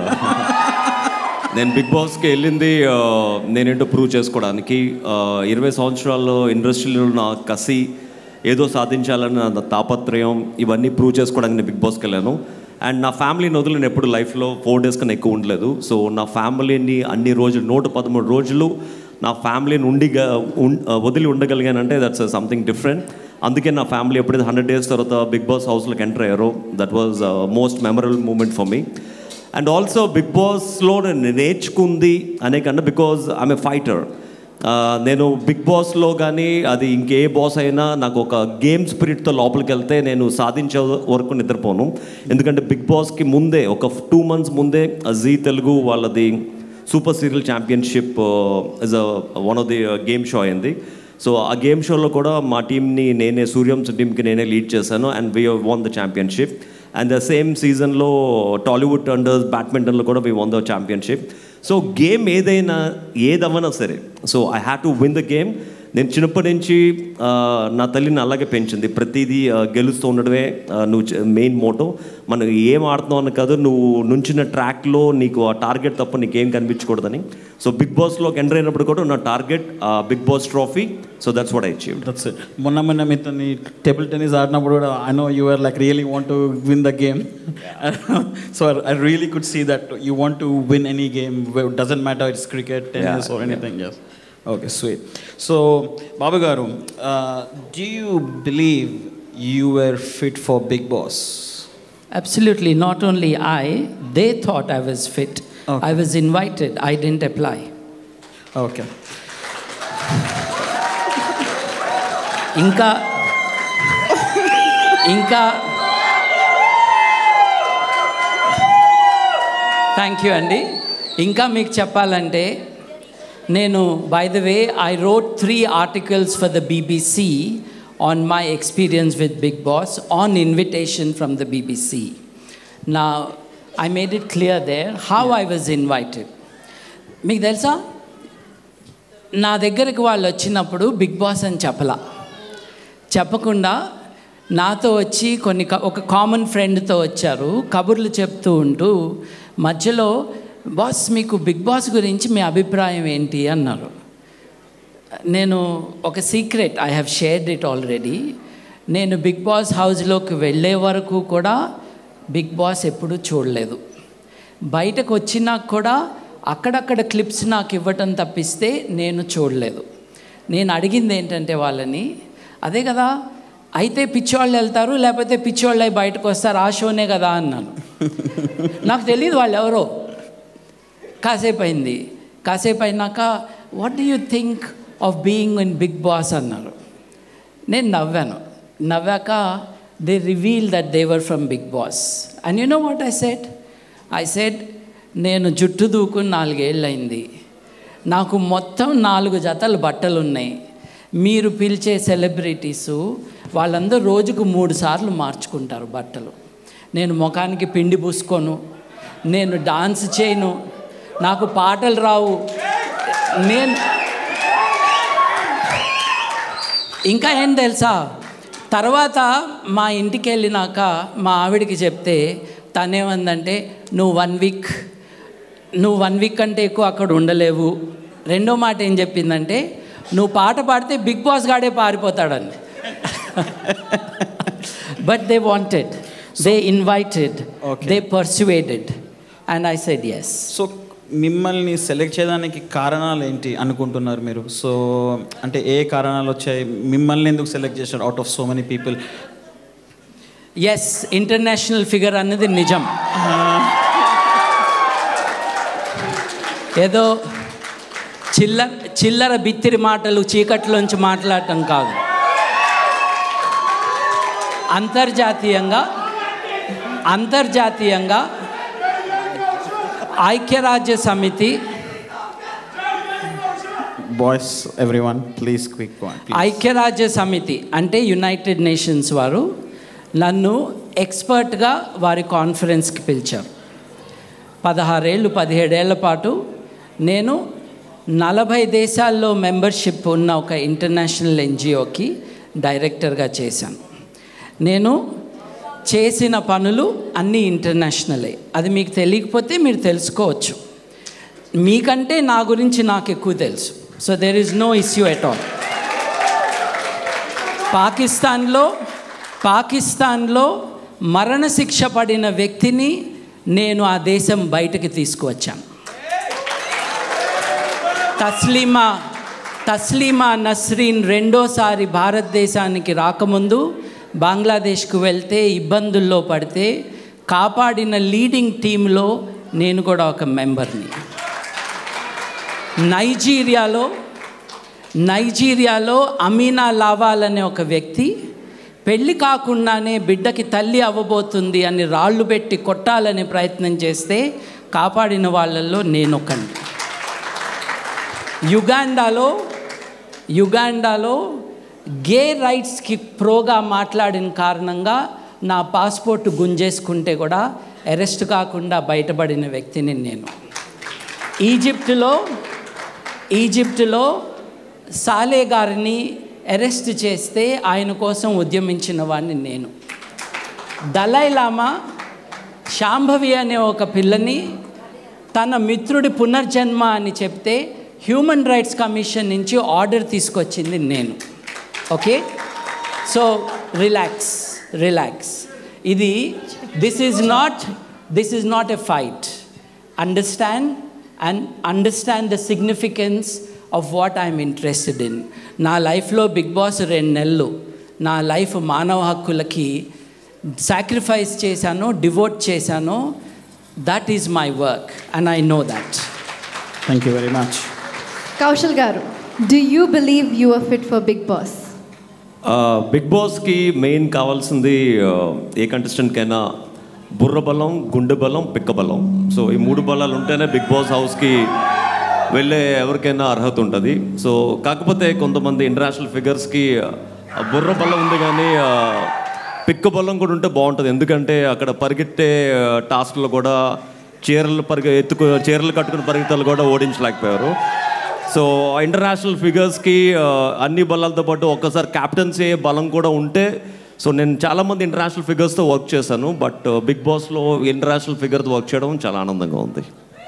నేను బిగ్ బాస్కి వెళ్ళింది నేనేంటో ప్రూవ్ చేసుకోవడానికి. 20 సంవత్సరాల్లో ఇండస్ట్రీలో నా కసి, ఏదో సాధించాలని నా తాపత్రయం, ఇవన్నీ ప్రూవ్ చేసుకోవడానికి నేను బిగ్ బాస్కి వెళ్ళాను. అండ్ నా ఫ్యామిలీని వదిలి నేను ఎప్పుడు లైఫ్లో 4 days కన్నా ఎక్కువ ఉండలేదు. సో నా ఫ్యామిలీని అన్ని రోజులు 113 రోజులు నా ఫ్యామిలీని వదిలి ఉండగలిగానంటే దట్స్ సంథింగ్ డిఫరెంట్. అందుకే నా ఫ్యామిలీ ఎప్పుడైతే 100 days తర్వాత బిగ్ బాస్ హౌస్లోకి ఎంటర్ అయ్యారో, that was most memorable moment for me. And also big బాస్లో నేను నేర్చుకుంది అనే కన్నా, బికాజ్ ఐఎమ్ ఏ ఫైటర్. నేను బిగ్ బాస్లో కానీ అది ఇంకే బాస్ అయినా నాకు ఒక గేమ్ స్పిరిట్తో లోపలికి వెళ్తే నేను సాధించే వరకు నిద్రపోను. ఎందుకంటే బిగ్ బాస్కి ముందే ఒక 2 months ముందే జీ తెలుగు వాళ్ళది super serial championship is one of the game show అయింది. సో ఆ గేమ్ షోలో కూడా మా టీంని నేనే, సూర్యంస్ టీంకి నేనే లీడ్ చేశాను. And we won the championship. And the same సీజన్లో టాలీవుడ్ అండర్స్ బ్యాడ్మింటన్లో కూడా we won the championship. So game ఏదవనా సరే, so I have to win the game. నేను చిన్నప్పటి నుంచి నా తల్లిని అలాగే పెంచింది. ప్రతిదీ గెలుస్తూ ఉండడమే నువ్వు మెయిన్ మోటో. మనం ఏం ఆడుతున్నావు అని కాదు, నువ్వు నుంచిన ట్రాక్లో నీకు ఆ టార్గెట్ తప్ప నీకేం కనిపించకూడదని. సో బిగ్ బాస్లోకి ఎంటర్ అయినప్పుడు కూడా నా target big boss trophy. So that's what I achieved. That's it. మొన్న మీతోని టేబుల్ టెన్నిస్ ఆడినప్పుడు కూడా I know you are like really want to win the game. So I really could see that you want to win any game, doesn't matter it's cricket, tennis or anything. Yes. Okay, sweet. So, Babu Garu, do you believe you were fit for Bigg Boss? Absolutely. Not only I, they thought I was fit. Okay. I was invited. I didn't apply. Okay. ఇంకా థ్యాంక్ యూ అండి. ఇంకా మీకు చెప్పాలంటే, నేను, by the way, I wrote 3 articles for the BBC on my experience with Bigg Boss on invitation from the BBC. Now, I made it clear there how I was invited. మీకు తెలుసా, నా దగ్గరికి వాళ్ళు వచ్చినప్పుడు బిగ్ బాస్ అని చెప్పకుండా నాతో వచ్చి ఒక కామన్ ఫ్రెండ్తో వచ్చారు. కబుర్లు చెప్తూ ఉంటూ మధ్యలో, బాస్ మీకు బిగ్ బాస్ గురించి మీ అభిప్రాయం ఏంటి అన్నారు. నేను ఒక secret I have shared it already. నేను బిగ్ బాస్ హౌస్లోకి వెళ్ళే వరకు కూడా బిగ్ బాస్ ఎప్పుడూ చూడలేదు. బయటకు వచ్చినాక కూడా అక్కడక్కడ క్లిప్స్ నాకు ఇవ్వటం తప్పిస్తే నేను చూడలేదు. నేను అడిగింది ఏంటంటే వాళ్ళని, అదే కదా అయితే పిచ్చోళ్ళు వెళ్తారు, లేకపోతే పిచ్చోళ్ళు బయటకు వస్తారు, ఆ షోనే కదా అన్నాను. నాకు తెలియదు వాళ్ళు ఎవరో. కాసేపు అయింది. కాసేపు అయినాక what do you think of being in big boss అన్నారు. నేను నవ్వాను. నవ్వాక they reveal that they were from big boss. And you know what I said నేను జుట్టు దూకుని 4 ఏళ్ళు అయింది. నాకు మొత్తం 4 జతలు బట్టలు ఉన్నాయి. మీరు పిలిచే సెలబ్రిటీసు వాళ్ళందరూ రోజుకు 3 సార్లు మార్చుకుంటారు బట్టలు. నేను ముఖానికి పిండి పూసుకోను, నేను డాన్స్ చేయను, నాకు పాటలు రావు. నేను ఇంకా ఏం తెలుసా, తర్వాత మా ఇంటికి వెళ్ళినాక మా ఆవిడికి చెప్తే తనేమందంటే నువ్వు 1 వీక్ కంటే ఎక్కువ అక్కడ ఉండలేవు. రెండో మాట ఏం చెప్పిందంటే నువ్వు పాట పాడితే బిగ్ బాస్ గాడే పారిపోతాడని. But they wanted, they invited, they persuaded and I said yes. So మిమ్మల్ని సెలెక్ట్ చేయడానికి కారణాలు ఏంటి అనుకుంటున్నారు మీరు? సో అంటే ఏ కారణాలు వచ్చాయి? మిమ్మల్ని ఎందుకు సెలెక్ట్ చేశారు out of so many people? Yes, international figure అన్నది నిజం. ఏదో చిల్లర బిత్తిరి మాటలు చీకట్లోంచి మాట్లాడటం కాదు. అంతర్జాతీయంగా ఐక్యరాజ్య సమితి boys everyone please quick one. ఐక్యరాజ్య సమితి అంటే యునైటెడ్ నేషన్స్ వారు నన్ను ఎక్స్పర్ట్గా వారి కాన్ఫరెన్స్కి పిలిచారు. 17 ఏళ్ల పాటు నేను 40 దేశాల్లో మెంబర్షిప్ ఉన్న ఒక ఇంటర్నేషనల్ ఎన్జిఓకి డైరెక్టర్గా చేశాను. నేను చేసిన పనులు అన్నీ ఇంటర్నేషనలే. అది మీకు తెలియకపోతే మీరు తెలుసుకోవచ్చు. మీకంటే నా గురించి నాకు ఎక్కువ తెలుసు. So there is no issue at all. పాకిస్తాన్లో మరణశిక్ష పడిన వ్యక్తిని నేను ఆ దేశం బయటకు తీసుకువచ్చాను. తస్లీమా నస్రీన్ రెండోసారి భారతదేశానికి రాకముందు బంగ్లాదేశ్కు వెళ్తే ఇబ్బందుల్లో పడితే కాపాడిన లీడింగ్ టీంలో నేను కూడా ఒక మెంబర్ని. నైజీరియాలో అమీనా లావాల్ అనే ఒక వ్యక్తి పెళ్ళి కాకుండానే బిడ్డకి తల్లి అవ్వబోతుంది అని రాళ్ళు పెట్టి కొట్టాలనే ప్రయత్నం చేస్తే కాపాడిన వాళ్ళల్లో నేనొకండి. యుగాండాలో గే రైట్స్కి ప్రోగా మాట్లాడిన కారణంగా నా పాస్పోర్ట్ గుంజేసుకుంటే కూడా అరెస్ట్ కాకుండా బయటపడిన వ్యక్తిని నేను. ఈజిప్టులో సాలే గారిని అరెస్ట్ చేస్తే ఆయన కోసం ఉద్యమించిన వాడిని నేను. దలైలామా శాంభవి అనే ఒక పిల్లని తన మిత్రుడి పునర్జన్మ అని చెప్తే హ్యూమన్ రైట్స్ కమిషన్ నుంచి ఆర్డర్ తీసుకొచ్చింది నేను. Okay, so relax. This is not a fight. Understand the significance of what I'm interested in. నా లైఫ్లో బిగ్ బాస్ 2 నెలలు నా లైఫ్ మానవ హక్కులకి సాక్రిఫైస్ చేశాను, డివోట్ చేశాను. That is my work and I know that. Thank you very much. Kaushal garu, do you believe you are fit for Big Boss? Big బాస్కి మెయిన్ కావాల్సింది ఏ కంటెస్టెంట్కైనా బుర్ర బలం, గుండె బలం, పిక్క బలం. సో ఈ 3 బలాలు ఉంటేనే బిగ్ బాస్ హౌస్కి వెళ్ళే ఎవరికైనా అర్హత ఉంటుంది. సో కాకపోతే కొంతమంది ఇంటర్నేషనల్ ఫిగర్స్కి బుర్ర బలం ఉంది కానీ పిక్క బలం కూడా ఉంటే బాగుంటుంది. ఎందుకంటే అక్కడ పరిగెట్టే టాస్క్లో కూడా చీరలు కట్టుకుని పరిగెత్తాలు కూడా ఓడించలేకపోయారు. సో ఇంటర్నేషనల్ ఫిగర్స్కి అన్ని బలాలతో పాటు ఒక్కసారి క్యాప్టెన్సీ బలం కూడా ఉంటే. సో నేను చాలామంది ఇంటర్నేషనల్ ఫిగర్స్తో వర్క్ చేశాను, బట్ బిగ్ బాస్లో ఇంటర్నేషనల్ ఫిగర్తో వర్క్ చేయడం చాలా ఆనందంగా ఉంది.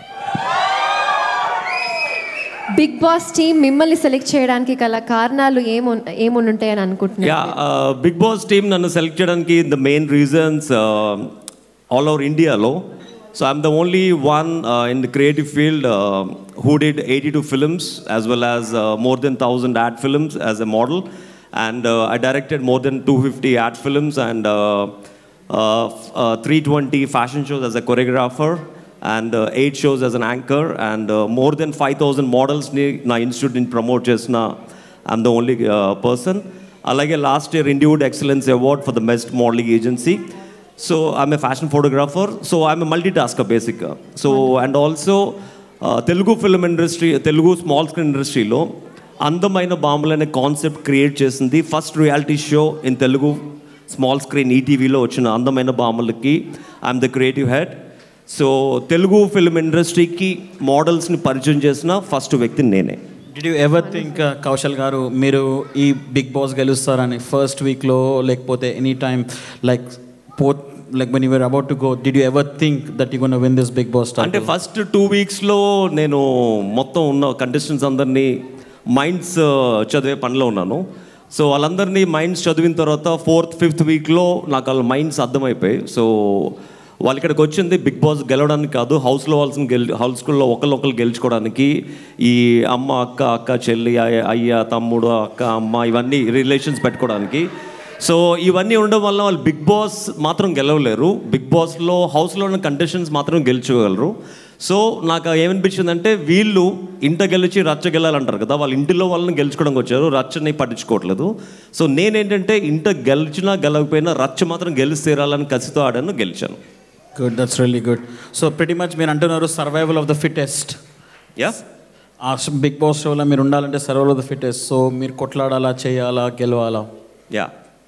బిగ్ బాస్ టీమ్ మిమ్మల్ని సెలెక్ట్ చేయడానికి గల కారణాలు ఏముండి ఉంటాయని అనుకుంటున్నాను? బిగ్ బాస్ టీమ్ నన్ను సెలెక్ట్ చేయడానికి the main reasons all over ఇండియాలో. So I'm the only one in the creative field who did 82 films as well as more than 1,000 ad films as a model, and I directed more than 250 ad films and 320 fashion shows as a choreographer, and 8 shows as an anchor, and more than 5,000 models na institute ni promote chesna. I'm the only person. Alage last year Indiewood Excellence Award for the best modeling agency. So I'm a fashion photographer, so I'm a multitasker basically. So and also Telugu film industry, Telugu small screen industry lo అందమైన బాంబులు అనే కాన్సెప్ట్ క్రియేట్ చేసింది first reality show in Telugu small screen ఈటీవీలో వచ్చిన అందమైన బాంబులకి I'm the creative head. So Telugu film ఇండస్ట్రీకి మోడల్స్ని పరిచయం చేసిన ఫస్ట్ వ్యక్తిని నేనే. Did you ever think, Kaushal garu, మీరు ఈ బిగ్ బాస్ గెలుస్తారని ఫస్ట్ వీక్లో, లేకపోతే any time like when you were about to go, did you ever think that you're going to win this big boss title? అంటే ఫస్ట్ 2 వీక్స్లో నేను మొత్తం ఉన్న కంటెస్టెంట్స్ అందరినీ మైండ్స్ చదివే పనిలో ఉన్నాను. సో వాళ్ళందరినీ మైండ్స్ చదివిన తర్వాత 4th 5th వీక్లో నాకు వాళ్ళ మైండ్స్ అర్థమైపోయాయి. సో వాళ్ళు ఇక్కడికి వచ్చింది బిగ్ బాస్ గెలవడానికి కాదు, హౌస్లో హౌస్లో ఒకళ్ళు గెలుచుకోవడానికి. ఈ అమ్మ అక్క, అక్క చెల్లి, అయ్య తమ్ముడు, అక్క అమ్మ, ఇవన్నీ రిలేషన్స్ పెట్టుకోవడానికి. సో ఇవన్నీ ఉండడం వల్ల వాళ్ళు బిగ్ బాస్ మాత్రం గెలవలేరు, బిగ్ బాస్లో హౌస్లో ఉన్న కంటెస్టెంట్స్ మాత్రం గెలుచుకోగలరు. సో నాకు ఏమనిపించిందంటే వీళ్ళు ఇంట గెలిచి రచ్చ గెలాలంటారు కదా, వాళ్ళ ఇంటిలో వాళ్ళని గెలుచుకోవడానికి వచ్చారు, రచ్చని పట్టించుకోవట్లేదు. సో నేనేంటంటే ఇంట గెలిచినా గెలవకపోయినా రచ్చ మాత్రం గెలిచి తీరాలని కసితో ఆడాను, గెలిచాను. Good, that's really good. So pretty much మీరు అంటున్నారు survival of the fittest. Yeah, ఆ బిగ్ బాస్ షోలో మీరు ఉండాలంటే survival of the fittest. So మీరు కొట్లాడాలా, చేయాలా, గెలవాలా? యా.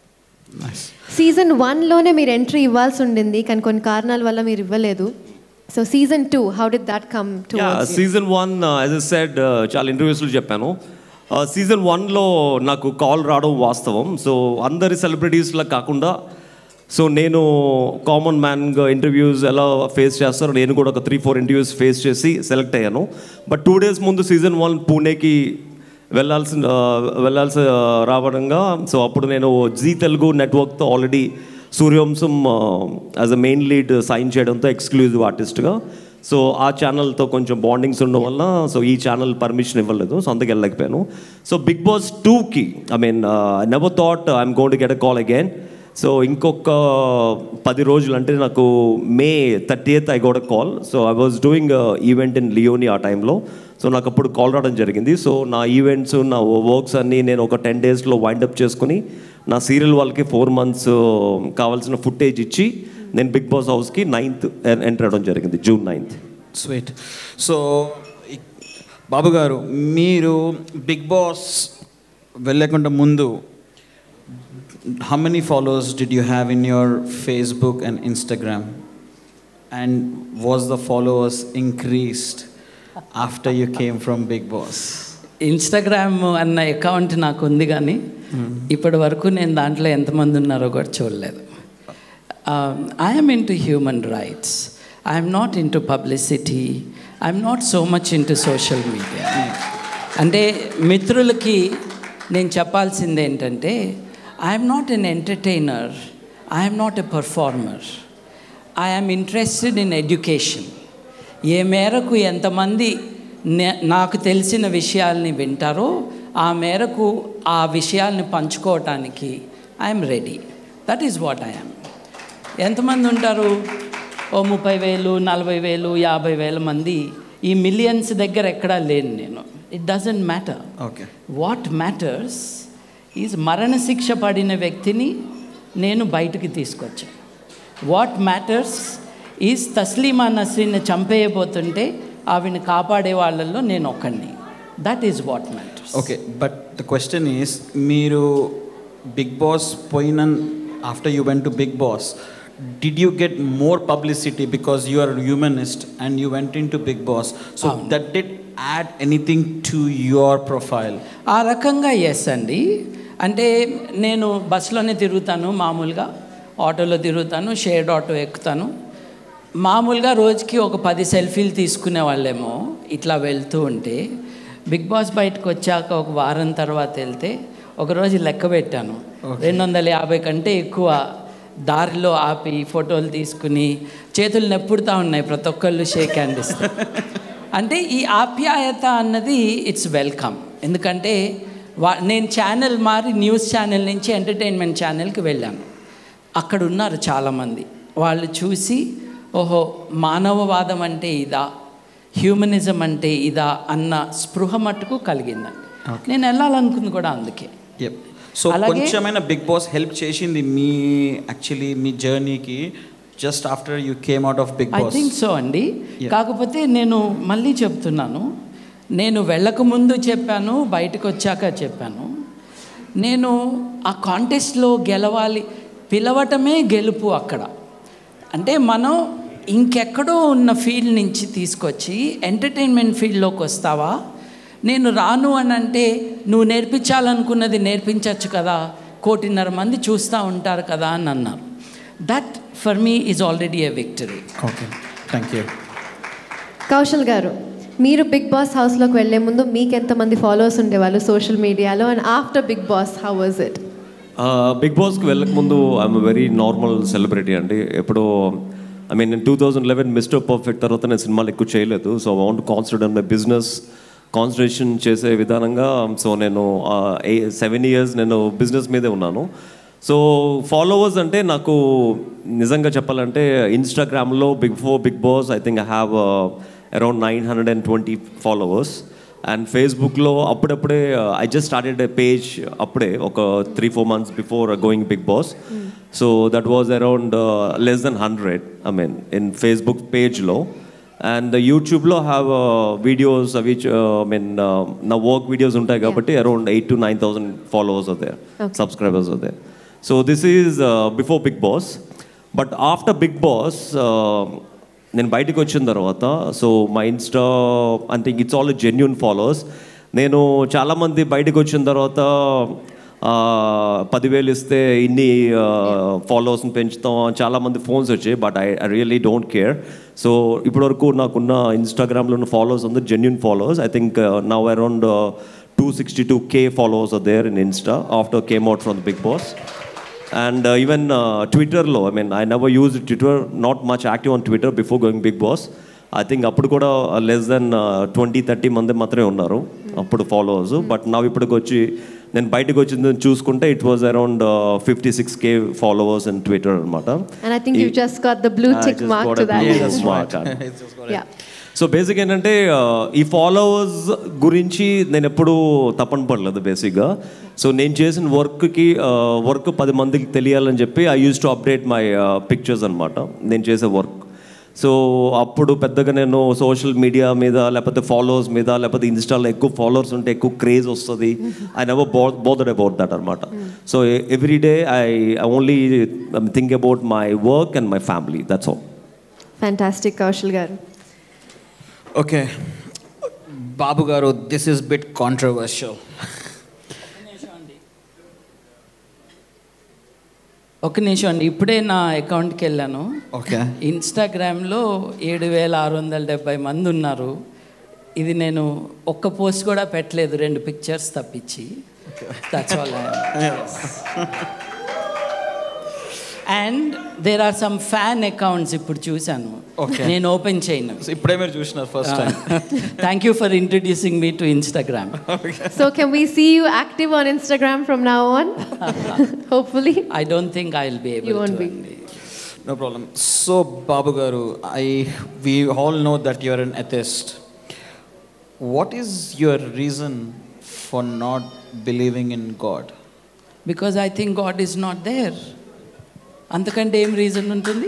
సీజన్ 1లోనే మీరు ఎంట్రీ ఇవ్వాల్సి ఉండింది, కానీ కొన్ని కారణాల వల్ల మీరు ఇవ్వలేదు. So season 2, how did that come to? Season 1 as I said చాలా ఇంటర్వ్యూస్లో చెప్పాను. సీజన్ 1లో నాకు కాల్ రావడం వాస్తవం. సో అందరి సెలబ్రిటీస్లా కాకుండా, సో నేను కామన్ మ్యాన్గా ఇంటర్వ్యూస్ ఎలా ఫేస్ చేస్తారో నేను కూడా ఒక 3-4 ఇంటర్వ్యూస్ ఫేస్ చేసి సెలెక్ట్ అయ్యాను. బట్ 2 days ముందు సీజన్ 1 పూణేకి వెళ్ళాల్సి రావడంగా, సో అప్పుడు నేను జీ తెలుగు నెట్వర్క్తో already Suryavamsam as a main lead sign చేయడంతో ఎక్స్క్లూజివ్ ఆర్టిస్ట్గా, సో ఆ ఛానల్తో కొంచెం బాండింగ్స్ ఉండడం వల్ల సో ఈ ఛానల్ పర్మిషన్ ఇవ్వలేదు, సో అందుకు వెళ్ళలేకపోయాను. సో బిగ్ బాస్ 2కి I never thought I'm going to get a call again. So ఇంకొక 10 రోజులు అంటే నాకు May 30th I got a call. So I was doing event in Leonia ఆ టైంలో. సో నాకు అప్పుడు కాల్ రావడం జరిగింది. సో నా ఈవెంట్స్, నా వర్క్స్ అన్నీ నేను ఒక 10 daysలో వైండప్ చేసుకుని నా సీరియల్ వాళ్ళకి 4 months కావాల్సిన ఫుటేజ్ ఇచ్చి నేను బిగ్ బాస్ హౌస్కి 9th ఎంటర్ అవ్వడం జరిగింది, June 9th. Sweet. So Babu garu, మీరు బిగ్ బాస్ వెళ్ళకుండా ముందు how many followers did you have in your Facebook and Instagram? And was the followers increased after you came from Big Boss? Instagram అన్న అకౌంట్ నాకు ఉంది, కానీ ఇప్పటి వరకు నేను దాంట్లో ఎంతమంది ఉన్నారో కూడా చూడలేదు. I'm into human rights, I'm not into publicity, I'm not so much into social media. అంటే మిత్రులకి నేను చెప్పాల్సింది ఏంటంటే, I'm not an entertainer, I'm not a performer, I'm interested in education. ఏ మేరకు ఎంతమంది నాకు తెలిసిన విషయాల్ని వింటారో ఆ మేరకు ఆ విషయాల్ని పంచుకోవటానికి I'm ready. That is what I'm. ఎంతమంది ఉంటారు? ఓ 30,000, 40,000, 50,000 మంది, ఈ మిలియన్స్ దగ్గర ఎక్కడా లేను నేను. It doesn't matter. Okay, what matters is మరణశిక్ష పడిన వ్యక్తిని నేను బయటికి తీసుకొచ్చాను. వాట్ మ్యాటర్స్ ఈజ్ తస్లీమా నస్రీని చంపేయబోతుంటే ఆవిని కాపాడే వాళ్ళల్లో నేను ఒక్కడిని. That is what matters. Okay, but the question is, మీరు బిగ్ బాస్ పోయిన after you went to big boss, did you get more publicity because you are a humanist and you went into Big Boss? So that did add anything to your profile? ఆ రకంగా ఎస్ అండి. అంటే నేను బస్సులోనే తిరుగుతాను, మామూలుగా ఆటోలో తిరుగుతాను, షేర్డ్ ఆటో ఎక్కుతాను. మామూలుగా రోజుకి ఒక 10 సెల్ఫీలు తీసుకునే వాళ్ళేమో ఇట్లా వెళ్తూ ఉంటే, బిగ్ బాస్ బయటకు వచ్చాక ఒక వారం తర్వాత వెళ్తే ఒకరోజు లెక్క పెట్టాను, 250 కంటే ఎక్కువ దారిలో ఆపి ఫోటోలు తీసుకుని చేతులు నెప్పుడుతూ ఉన్నాయి ప్రతి ఒక్కళ్ళు షేక్ హ్యాండ్ ఇస్తే. అంటే ఈ ఆప్యాయత అన్నది ఇట్స్ వెల్కమ్. ఎందుకంటే నేను ఛానల్ మారి న్యూస్ ఛానల్ నుంచి ఎంటర్టైన్మెంట్ ఛానల్కి వెళ్ళాను. అక్కడ ఉన్నారు చాలామంది. వాళ్ళు చూసి ఓహో మానవవాదం అంటే ఇదా, హ్యూమనిజం అంటే ఇదా అన్న స్పృహ మట్టుకు కలిగిందండి. నేను వెళ్ళాలనుకుంది కూడా అందుకే. సో కొంచెమైనా బిగ్ బాస్ హెల్ప్ చేసింది మీ యాక్చువల్లీ మీ జర్నీకి just after you came out of big boss? I think so అండి. కాకపోతే నేను మళ్ళీ చెప్తున్నాను, నేను వెళ్ళకముందు చెప్పాను, బయటకు వచ్చాక చెప్పాను, నేను ఆ కాంటెస్ట్లో గెలవాలి, పిలవటమే గెలుపు అక్కడ. అంటే మనం ఇంకెక్కడో ఉన్న ఫీల్డ్ నుంచి తీసుకొచ్చి ఎంటర్టైన్మెంట్ ఫీల్డ్లోకి వస్తావా, నేను రాను అని అంటే నువ్వు నేర్పించాలనుకున్నది నేర్పించవచ్చు కదా, 1.5 కోటి మంది చూస్తూ ఉంటారు కదా అని అన్నారు. That for me is already a victory. Okay, thank you. Kaushal గారు, మీరు బిగ్ బాస్ హౌస్లోకి వెళ్ళే ముందు మీకు ఎంతమంది ఫాలోవర్స్ ఉండేవాళ్ళు సోషల్ మీడియాలో, and after big boss how was it? Big బాస్కి వెళ్ళకముందు ఐఎమ్ వెరీ నార్మల్ సెలబ్రిటీ అండి. ఎప్పుడో ఐ మీన్ 2011 మిస్టర్ పర్ఫెక్ట్ తర్వాత నేను సినిమాలు ఎక్కువ చేయలేదు. So I want to concentrate on my business, concentration చేసే విధానంగా. సో నేను 7 years నేను బిజినెస్ మీదే ఉన్నాను. సో ఫాలోవర్స్ అంటే నాకు నిజంగా చెప్పాలంటే ఇన్స్టాగ్రామ్లో before big boss I think I have around 920 followers. And ఫేస్బుక్లో అప్పుడప్పుడే I just started a page అప్పుడే ఒక 3-4 months before going big boss. So that was around less than 100 I mean in Facebook పేజ్లో. అండ్ యూట్యూబ్లో హ్యావ్ వీడియోస్ అవి ఐ మీన్ నా వర్క్ వీడియోస్ ఉంటాయి కాబట్టి around 8,000 to 9,000 followers are there, subscribers are there. So this is before Big Boss. But after Big Boss, నేను బయటకు వచ్చిన తర్వాత సో మా insta I think it's all genuine followers. నేను చాలామంది బయటకు వచ్చిన తర్వాత 10,000 ఇస్తే ఇన్ని ఫాలోవర్స్ని పెంచుతాం చాలామంది ఫోన్స్ వచ్చాయి. But I really don't care. So ఇప్పటివరకు నాకున్న ఇన్స్టాగ్రామ్లో ఉన్న ఫాలోవర్స్ అందరూ genuine followers. I think now around 262K followers are there in Insta after came out from the Big Boss. And even Twitterలో I mean I never used Twitter, not much active on Twitter before going Big Boss. I think అప్పుడు కూడా less than 20-30 మంది మాత్రమే ఉన్నారు అప్పుడు ఫాలోవర్స్. బట్ నా ఇప్పటికి వచ్చి నేను బయటకు వచ్చింది చూసుకుంటే it was around 56K followers in Twitter అనమాట. And I think you just got the blue tick mark to that. Yeah. So basic ఏంటంటే ఈ ఫాలోవర్స్ గురించి నేను ఎప్పుడూ తప్పన పడలేదు బేసిక్గా. సో నేను చేసిన వర్క్ 10 మందికి తెలియాలని చెప్పి I use to update my pictures అనమాట నేను చేసే వర్క్. సో అప్పుడు పెద్దగా నేను సోషల్ మీడియా మీద లేకపోతే ఫాలోవర్స్ మీద లేకపోతే ఇన్స్టాలో ఎక్కువ ఫాలోవర్స్ ఉంటే ఎక్కువ క్రేజ్ వస్తుంది. I never bothered about that అనమాట. So every day I only think about my work and my family, that's all. Fantastic Kaushal garu. Okay, Babu garu, this is a bit controversial. ఒక నిమిషం అండి, ఇప్పుడే నా అకౌంట్కి వెళ్ళాను. ఓకే, ఇన్స్టాగ్రామ్లో 7,670 మంది ఉన్నారు. ఇది నేను ఒక్క పోస్ట్ కూడా పెట్టలేదు, 2 pictures తప్పించి. That's all. And there are some fan accounts ఇప్పుడు చూశాను, నేను ఓపెన్ చేయను. ఇప్పుడే మీరు చూసినారు first time. Thank you for introducing me to Instagram. So can we see you active on Instagram from now on? Hopefully. I don't think I'll be able to. You won't be. No problem. So Babu garu, we all know that you are an atheist. What is your reason for not believing in God? Because I think God is not there. అంతకంటే ఏం రీజన్ ఉంటుంది?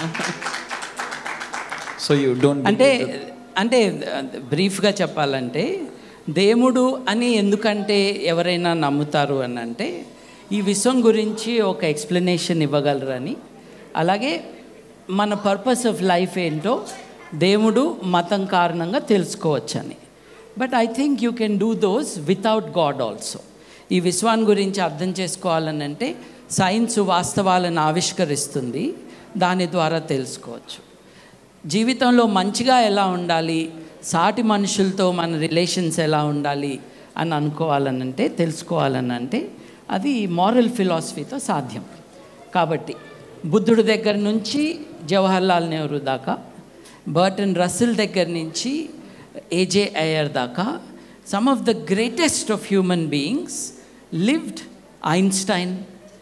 సో యూ డోంట్ అంటే బ్రీఫ్గా చెప్పాలంటే దేవుడు అని ఎందుకంటే ఎవరైనా నమ్ముతారు అని అంటే ఈ విశ్వం గురించి ఒక ఎక్స్ప్లెనేషన్ ఇవ్వగలరని, అలాగే మన పర్పస్ ఆఫ్ లైఫ్ ఏంటో దేవుడు మతం కారణంగా తెలుసుకోవచ్చని. But I think you can do those without God also. ఈ విశ్వాన్ని గురించి అర్థం చేసుకోవాలని అంటే సైన్స్ వాస్తవాలను ఆవిష్కరిస్తుంది, దాని ద్వారా తెలుసుకోవచ్చు. జీవితంలో మంచిగా ఎలా ఉండాలి, సాటి మనుషులతో మన రిలేషన్స్ ఎలా ఉండాలి అని అనుకోవాలనంటే, తెలుసుకోవాలనంటే అది మారల్ ఫిలాసఫీతో సాధ్యం. కాబట్టి బుద్ధుడి దగ్గర నుంచి జవహర్లాల్ నెహ్రూ దాకా, బర్టన్ రస్సెల్ దగ్గర నుంచి ఏజే అయ్యర్ దాకా, some of the greatest of human beings lived. Einstein,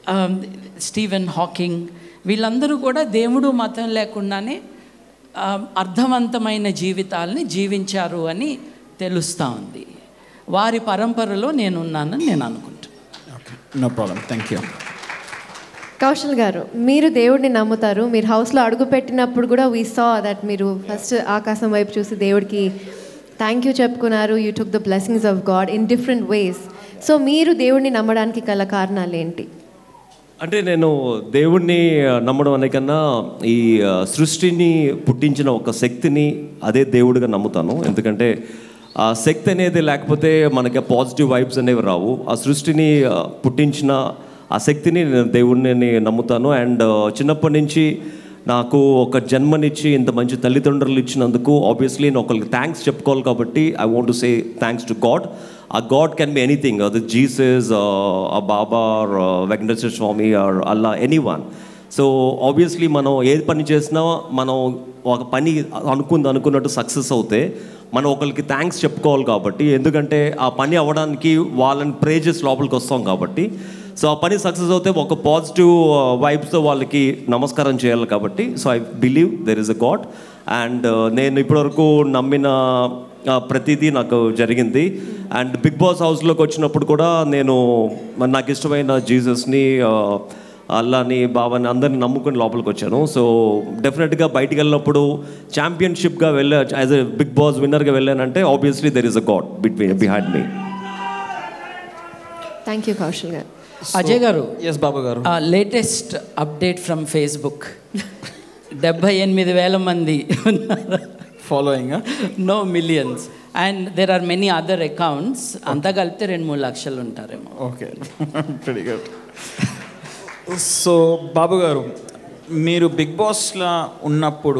Stephen Hawking, వీళ్ళందరూ కూడా దేవుడు మతం లేకుండానే అర్థవంతమైన జీవితాలని జీవించారు అని తెలుస్తూ ఉంది. వారి పరంపరలో నేనున్నానని నేను అనుకుంటున్నాను. Okay, no problem, thank you. Kaushal గారు, మీరు దేవుడిని నమ్ముతారు. మీరు హౌస్లో అడుగు పెట్టినప్పుడు కూడా వీ సా దట్ మీరు ఫస్ట్ ఆకాశం వైపు చూసి దేవుడికి థ్యాంక్ యూ చెప్పుకున్నారు. You took the blessings of God in different ways. So మీరు దేవుడిని నమ్మడానికి గల కారణాలు ఏంటి? అంటే నేను దేవుణ్ణి నమ్మడం అనే కన్నా ఈ సృష్టిని పుట్టించిన ఒక శక్తిని అదే దేవుడిగా నమ్ముతాను. ఎందుకంటే ఆ శక్తి అనేది లేకపోతే మనకి పాజిటివ్ వైబ్స్ అనేవి రావు. ఆ సృష్టిని పుట్టించిన ఆ శక్తిని నేను దేవుడిని నమ్ముతాను. అండ్ చిన్నప్పటి నుంచి నాకు ఒక జన్మనిచ్చి ఇంత మంచి తల్లిదండ్రులు ఇచ్చినందుకు ఆబ్వియస్లీ నేను ఒకరికి థ్యాంక్స్ చెప్పుకోవాలి. కాబట్టి I want to say thanks to God. ఆ గాడ్ కెన్ బి ఎనీథింగ్, అది జీసస్, ఆ Baba, Venkateswara Swami, or Allah, anyone. So obviously మనం ఏ పని చేసినా మనం ఒక పని అనుకున్నట్టు సక్సెస్ అవుతే మనం ఒకరికి థ్యాంక్స్ చెప్పుకోవాలి. కాబట్టి ఎందుకంటే ఆ పని అవ్వడానికి వాళ్ళని ప్రేజెస్ లోపలికి వస్తాం కాబట్టి, సో ఆ పని సక్సెస్ అవుతే ఒక పాజిటివ్ వైబ్స్తో వాళ్ళకి నమస్కారం చేయాలి. కాబట్టి so I believe there is a God. And నేను ఇప్పటివరకు నమ్మిన ప్రతిదీ నాకు జరిగింది. అండ్ బిగ్ బాస్ హౌస్లోకి వచ్చినప్పుడు కూడా నేను నాకు ఇష్టమైన జీసస్ని, అల్లాని, బాబాని అందరిని నమ్ముకుని లోపలికి వచ్చాను. సో డెఫినెట్గా బయటికి వెళ్ళినప్పుడు ఛాంపియన్షిప్గా వెళ్ళా, యాజ్ ఎ బిగ్ బాస్ విన్నర్గా వెళ్ళానంటే obviously there is a God behind me. Thank you Kaushal garu. Ajay గారు, ఎస్ బాబు గారు, లేటెస్ట్ అప్డేట్ ఫ్రమ్ ఫేస్బుక్, 78,000 మంది following, no millions, and there are many other accounts. అంతా కలిపితే 2-3 లక్షలు ఉంటారేమో. Okay, very good. So Babu garu, మీరు బిగ్ బాస్లో ఉన్నప్పుడు,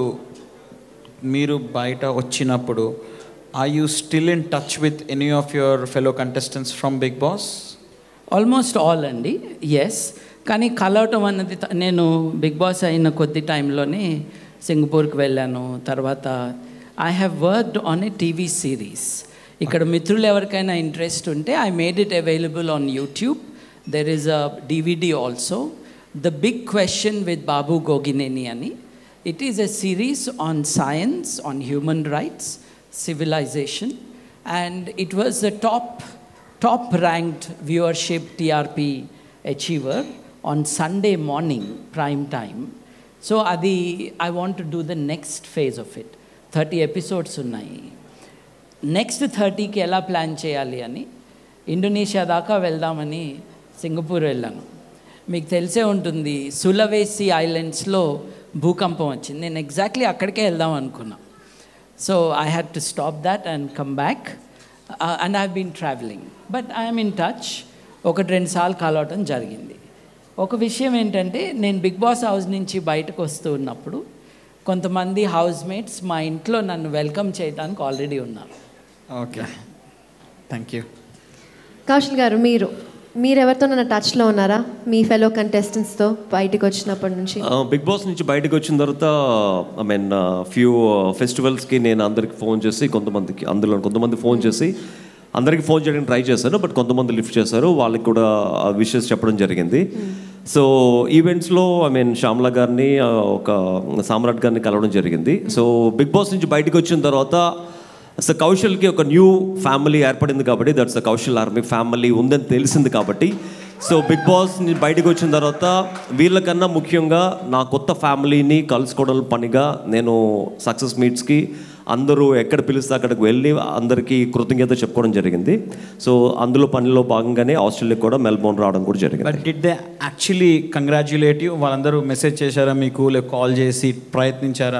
మీరు బయట వచ్చినప్పుడు, are you still in touch with any of your fellow contestants from big boss? Almost all అండి, ఎస్. కానీ కలవటం అన్నది నేను బిగ్ బాస్ అయిన కొద్ది టైంలోనే సింగపూర్కి వెళ్ళాను. తర్వాత I have worked on a TV series. ఇక్కడ మిత్రులు ఎవరికైనా ఇంట్రెస్ట్ ఉంటే I made it available on YouTube. There is a DVD also, the big question with Babu Gogineni అని. It is a series on science, on human rights, civilization, and it was the top ranked viewership TRP achiever on Sunday morning prime time. So adi I want to do the next phase of it. 30 episodes ఉన్నాయి. నెక్స్ట్ 30కి ఎలా ప్లాన్ చేయాలి అని ఇండోనేషియా దాకా వెళ్దామని సింగపూర్ వెళ్ళాను. మీకు తెలిసే ఉంటుంది, సులవేసి ఐలాండ్స్లో భూకంపం వచ్చింది. నేను ఎగ్జాక్ట్లీ అక్కడికే వెళ్దాం అనుకున్నా. So I had to stop that and come back, and I've been traveling, but I am in touch. 1-2 సార్లు కలవటం జరిగింది. ఒక విషయం ఏంటంటే, నేను బిగ్ బాస్ హౌస్ నుంచి బయటకు వస్తూ ఉన్నప్పుడు కొంతమంది హౌస్ మేట్స్ మా ఇంట్లో నన్ను వెల్కమ్ చేయడానికి ఆల్రెడీ ఉన్నారు. Okay, thank you. కౌశల్ గారు, మీరు ఎవరితోనైనా టచ్లో ఉన్నారా మీ ఫెలో కంటెస్టెంట్స్తో బయటకు వచ్చినప్పటి నుంచి? బిగ్ బాస్ నుంచి బయటకు వచ్చిన తర్వాత ఐ మీన్ ఫ్యూ ఫెస్టివల్స్కి నేను అందరికి ఫోన్ చేసి, కొంతమంది ఫోన్ చేసి అందరికి ఫోన్ చేయడానికి ట్రై చేశాను. బట్ కొంతమంది లిఫ్ట్ చేశారు, వాళ్ళకి కూడా విషెస్ చెప్పడం జరిగింది. సో ఈవెంట్స్లో ఐ మీన్ శ్యామల గారిని, ఒక సామ్రాట్ గారిని కలవడం జరిగింది. సో బిగ్ బాస్ నుంచి బయటకు వచ్చిన తర్వాత సో కౌశల్కి ఒక న్యూ ఫ్యామిలీ ఏర్పడింది కాబట్టి, that's the Kaushal army family ఉందని తెలిసింది కాబట్టి, సో బిగ్ బాస్ బయటకు వచ్చిన తర్వాత వీళ్ళకన్నా ముఖ్యంగా నా కొత్త ఫ్యామిలీని కలుసుకోవడం పనిగా నేను సక్సెస్ మీట్స్కి అందరూ ఎక్కడ పిలిస్తే అక్కడికి వెళ్ళి అందరికీ కృతజ్ఞత చెప్పుకోవడం జరిగింది. సో అందులో పనిలో భాగంగానే ఆస్ట్రేలియా కూడా మెల్బోర్న్ రావడం కూడా జరిగింది. But did they actually congratulate you? వాళ్ళందరూ మెసేజ్ చేశారా మీకు, లేక కాల్ చేసి ప్రయత్నించారా,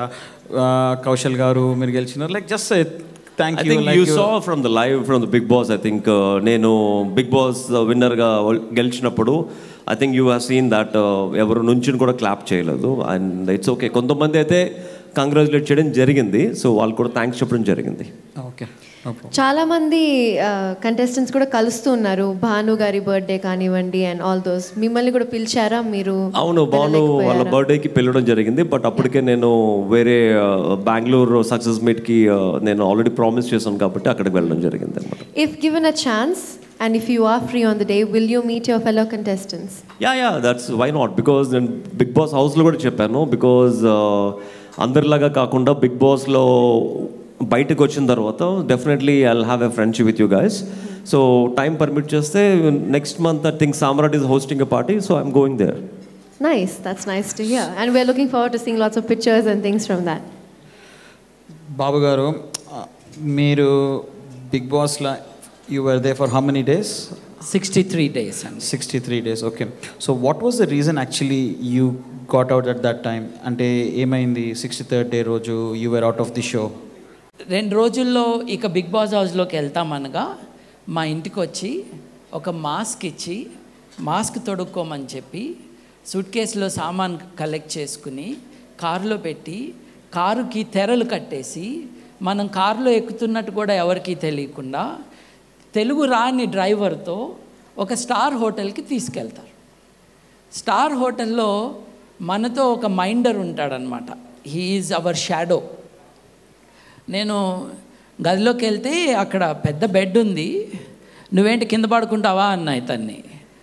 కౌశల్ గారు మీరు గెలిచినారు, like just thank you? You saw from the live from the big boss. I think నేను బిగ్ బాస్ విన్నర్గా గెలిచినప్పుడు I think you have seen that ఎవరు నుంచి కూడా క్లాప్ చేయలేదు. అండ్ ఇట్స్ ఓకే, కొంతమంది అయితే కంగ్రాచులేట్ చేయడం జరిగింది. సో వాళ్ళు కూడా థ్యాంక్స్ చెప్పడం జరిగింది. ఓకే, చాలామంది కంటెస్టెంట్స్ కూడా కలుస్తూ ఉన్నారు. భాను గారి బర్త్డే కానివ్వండి అండ్ ఆల్ దోస్, మిమ్మల్ని కూడా పిలిచారా మీరు? అవును, భాను వాళ్ళ బర్త్డేకి పిలవడం జరిగింది. బట్ అప్పటికే నేను వేరే బెంగళూరు సక్సెస్ మీట్కి నేను ఆల్రెడీ ప్రామిస్ చేశాను కాబట్టి అక్కడికి వెళ్ళడం జరిగింది అనమాట. If given a chance And if you are free on the day, will you meet your fellow contestants? Yeah, that's why not, because నేను బిగ్ బాస్ హౌస్లో కూడా చెప్పాను, బికాజ్ అందరిలాగా కాకుండా బిగ్ బాస్లో బయటకు వచ్చిన తర్వాత definitely I will have a friendship with you guys. So time permit చేస్తే next month I think Samrat is hosting a party, so I'm going there. Nice, that's nice to hear. And we're looking forward to seeing lots of pictures and things from that. Babu garu, మీరు బిగ్ బాస్లో you were there for how many days? 63 days. 63 days, okay. So what was the reason actually you got out at that time? అంటే ఏమైంది 63rd day రోజు you were out of the show? 2 రోజుల్లో ఇక బిగ్ బాస్ హౌస్లోకి వెళ్తామనగా మా ఇంటికి వచ్చి ఒక మాస్క్ ఇచ్చి మాస్క్ తొడుక్కోమని చెప్పి సూట్ కేసులో సామాన్ కలెక్ట్ చేసుకుని కారులో పెట్టి కారుకి తెరలు కట్టేసి మనం కారులో ఎక్కుతున్నట్టు కూడా ఎవరికీ తెలియకుండా తెలుగు రాని డ్రైవర్తో ఒక స్టార్ హోటల్కి తీసుకెళ్తారు. స్టార్ హోటల్లో మనతో ఒక మైండర్ ఉంటాడనమాట, హీ ఈజ్ అవర్ షాడో. నేను గదిలోకి వెళ్తే అక్కడ పెద్ద బెడ్ ఉంది, నువ్వేంటి కింద పడుకుంటావా అన్న ఇతన్ని.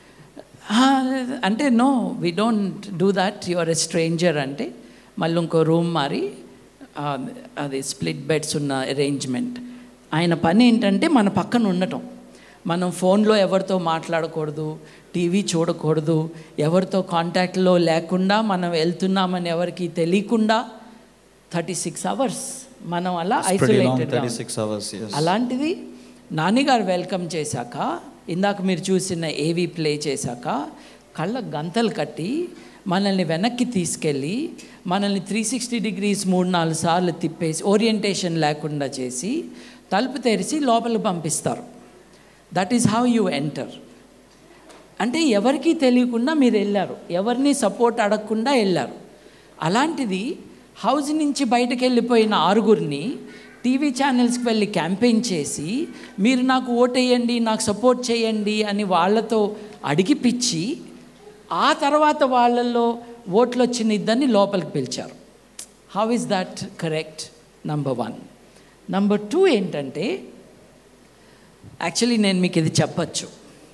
అంటే no, we don't do that, you are a stranger అంటే మళ్ళీ ఇంకో రూమ్ మారి అది స్ప్లిట్ బెడ్స్ ఉన్న అరేంజ్మెంట్. ఆయన పని ఏంటంటే మన పక్కన ఉండటం, మనం ఫోన్లో ఎవరితో మాట్లాడకూడదు, టీవీ చూడకూడదు, ఎవరితో కాంటాక్ట్లో లేకుండా మనం వెళ్తున్నామని ఎవరికి తెలియకుండా 36 hours మనం అలా ఐసోలేటెడ్. అలాంటిది నాన్నగారు వెల్కమ్ చేశాక, ఇందాక మీరు చూసిన ఏవి ప్లే చేశాక కళ్ళ గంతలు కట్టి మనల్ని వెనక్కి తీసుకెళ్ళి మనల్ని 360 degrees 3-4 సార్లు తిప్పేసి ఓరియంటేషన్ లేకుండా చేసి తలుపు తెరిచి లోపలికి పంపిస్తారు. That is how you enter. అంటే ఎవరికీ తెలియకుండా మీరు వెళ్ళారు, ఎవరిని సపోర్ట్ అడగకుండా వెళ్ళారు. అలాంటిది హౌస్ నుంచి బయటకు వెళ్ళిపోయిన 6గురిని టీవీ ఛానల్స్కి వెళ్ళి క్యాంపెయిన్ చేసి మీరు నాకు ఓటేయండి, నాకు సపోర్ట్ చేయండి అని వాళ్ళతో అడిగిపిచ్చి ఆ తర్వాత వాళ్ళల్లో ఓట్లు వచ్చిన ఇద్దరిని లోపలికి పిలిచారు. How is that correct? Number 1. Number 2 ఏంటంటే, యాక్చువల్లీ నేను మీకు ఇది చెప్పచ్చు.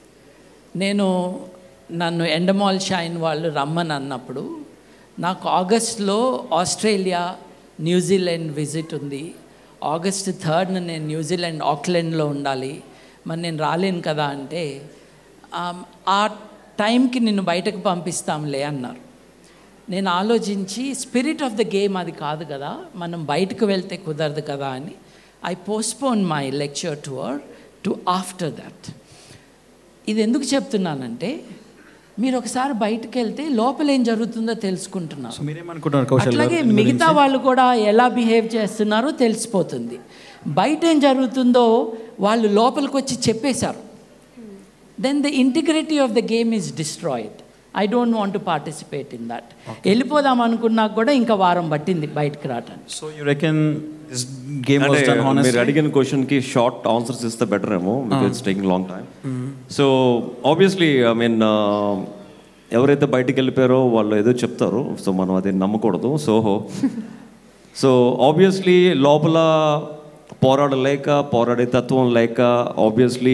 నన్ను ఎండమాల్ షైన్ వాళ్ళు రమ్మని అన్నప్పుడు నాకు ఆగస్ట్లో ఆస్ట్రేలియా న్యూజిలాండ్ విజిట్ ఉంది. August 3rd నేను న్యూజిలాండ్ ఆక్లాండ్లో ఉండాలి, మరి నేను రాలేను కదా అంటే ఆ టైంకి నిన్ను బయటకు పంపిస్తాంలే అన్నారు. నేను ఆలోచించి స్పిరిట్ ఆఫ్ ద గేమ్ అది కాదు కదా, మనం బయటకు వెళ్తే కుదరదు కదా అని I postpone my lecture tour to after that. ఇది ఎందుకు చెప్తున్నానంటే, మీరు ఒకసారి బయటకు వెళ్తే లోపల ఏం జరుగుతుందో తెలుసుకుంటున్నారు. అట్లాగే మిగతా వాళ్ళు కూడా ఎలా బిహేవ్ చేస్తున్నారో తెలిసిపోతుంది. బయట ఏం జరుగుతుందో వాళ్ళు లోపలికి వచ్చి చెప్పేశారు. Then the integrity of the game is destroyed. I don't want to participate in that. వెళ్ళిపోదాం అనుకున్నా కూడా ఇంకా వారం పట్టింది బయటకు రావడానికి. So you reckon this game was done honestly? మీరు అడిగిన క్వశ్చన్కి షార్ట్ ఆన్సర్స్ ఇస్తే బెటర్ ఏమో, because it's taking long time. So obviously I mean ఎవరైతే బయటికి వెళ్ళిపోయారో వాళ్ళు ఏదో చెప్తారు, సో మనం అది నమ్మకూడదు. సో ఆబ్వియస్లీ లోపల పోరాడే తత్వం లేక ఆబ్వియస్లీ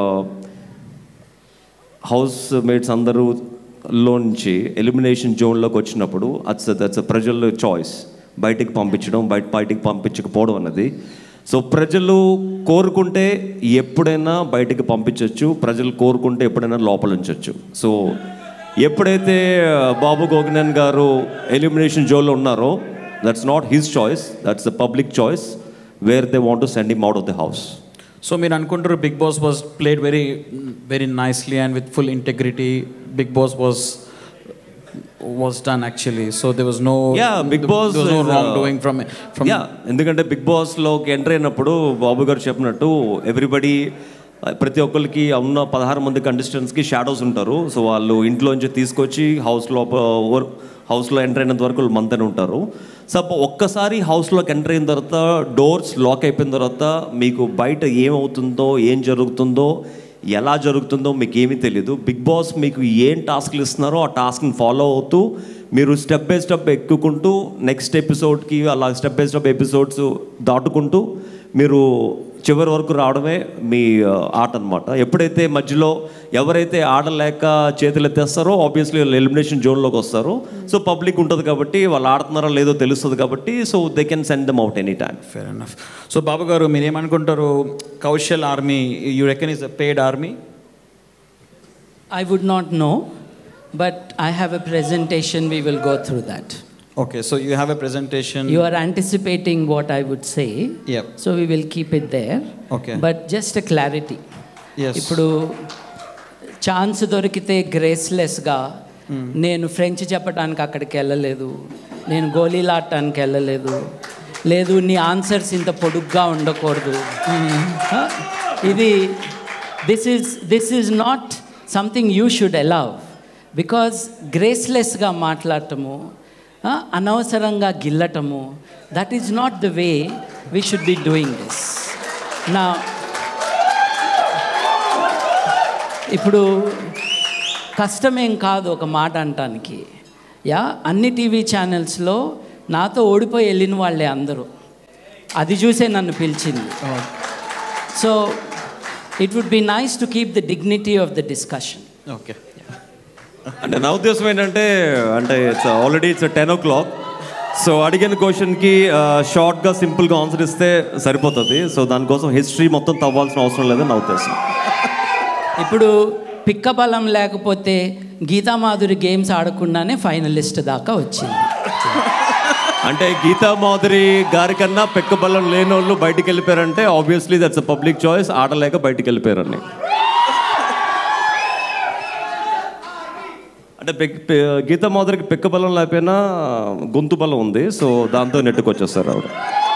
హౌస్ మేట్స్ అందరూ లోంచి ఎలిమినేషన్ జోన్లోకి వచ్చినప్పుడు దట్స్ ప్రజల చాయిస్, బయటికి పంపించడం బయటికి పంపించకపోవడం అన్నది. సో ప్రజలు కోరుకుంటే ఎప్పుడైనా బయటికి పంపించవచ్చు, ప్రజలు కోరుకుంటే ఎప్పుడైనా లోపల ఉంచవచ్చు. సో ఎప్పుడైతే బాబు గోగినేని గారు ఎలిమినేషన్ జోన్లో ఉన్నారో, that's not his choice, that's the public choice where they want to send him out of the house. So మీరు అనుకుంటారు Bigg Boss was played very very nicely and with full integrity. Bigg Boss was done actually, so there was no Big Boss there was no wrongdoing from ఎందుకంటే బిగ్ బాస్లోకి ఎంటర్ అయినప్పుడు బాబు గారు చెప్పినట్టు ఎవ్రీబడి, ప్రతి ఒక్కరికి ఉన్న 16 మంది కంటెస్టెంట్స్కి షాడోస్ ఉంటారు. సో వాళ్ళు ఇంట్లోంచి తీసుకొచ్చి హౌస్లో ఎంటర్ అయినంత వరకు వాళ్ళు మంతనే ఉంటారు. సో ఒక్కసారి హౌస్లోకి ఎంటర్ అయిన తర్వాత డోర్స్ లాక్ అయిపోయిన తర్వాత మీకు బయట ఏమవుతుందో, ఏం జరుగుతుందో, ఎలా జరుగుతుందో మీకు ఏమీ తెలియదు. బిగ్ బాస్ మీకు ఏం టాస్క్లు ఇస్తున్నారో ఆ టాస్క్ని ఫాలో అవుతూ మీరు స్టెప్ బై స్టెప్ ఎక్కుకుంటూ నెక్స్ట్ ఎపిసోడ్కి అలా స్టెప్ బై స్టెప్ ఎపిసోడ్స్ దాటుకుంటూ మీరు చివరి వరకు రావడమే మీ ఆట అనమాట. ఎప్పుడైతే మధ్యలో ఎవరైతే ఆడలేక చేతులు ఎత్తేస్తారో ఆబ్వియస్లీ వాళ్ళు ఎలిమినేషన్ జోన్లోకి వస్తారు. సో పబ్లిక్ ఉంటుంది కాబట్టి వాళ్ళు ఆడుతున్నారో లేదో తెలుస్తుంది కాబట్టి so they can send them out any time. Fair enough. So Babu garu మీరు ఏమనుకుంటారు, Kaushal army you reckon is a paid army? I would not know, but I have a presentation, we will go through that. Okay, so you have a presentation. You are anticipating what I would say. Yep. So we will keep it there. Okay. But just a clarity. Yes. ఇప్పుడు ఛాన్స్ దొరికితే గ్రేస్లెస్గా నేను ఫ్రెంచ్ చెప్పడానికి అక్కడికి వెళ్ళలేదు, నేను గోళీలాడటానికి వెళ్ళలేదు, లేదు నీ ఆన్సర్స్ ఇంత పొడుగ్గా ఉండకూడదు, ఇది this is not something you should allow. Because గ్రేస్లెస్గా మాట్లాడటము, అనవసరంగా గిల్లటము, that is not the way we should be doing this. నా ఇప్పుడు కష్టమేం కాదు ఒక మాట అనటానికి. యా, అన్ని టీవీ ఛానల్స్లో నాతో ఓడిపోయి వెళ్ళిన వాళ్ళే అందరూ, అది చూసే నన్ను పిలిచింది. So it would be nice to keep the dignity of the discussion. Okay. అంటే నా ఉద్దేశం ఏంటంటే ఇట్స్ ఆల్రెడీ 10 o'clock. సో అడిగిన క్వశ్చన్కి షార్ట్గా సింపుల్గా ఆన్సర్ ఇస్తే సరిపోతుంది. సో దానికోసం హిస్టరీ మొత్తం తవ్వాల్సిన అవసరం లేదని నా ఉద్దేశం. ఇప్పుడు పిక్క బలం లేకపోతే గీతామాధురి గేమ్స్ ఆడకుండానే ఫైనలిస్ట్ దాకా వచ్చింది. అంటే గీతామాధురి గారి కన్నా పెక్క బలం లేని వాళ్ళు బయటికి వెళ్ళిపోయారంటే obviously that's a public choice. ఆడలేక బయటికి వెళ్ళిపోయారని. అంటే గీతామాధురికి పెక్క బలం లేకపోయినా గొంతు బలం ఉంది. సో దాంతో నెట్టుకొచ్చేస్తారు ఆవిడ.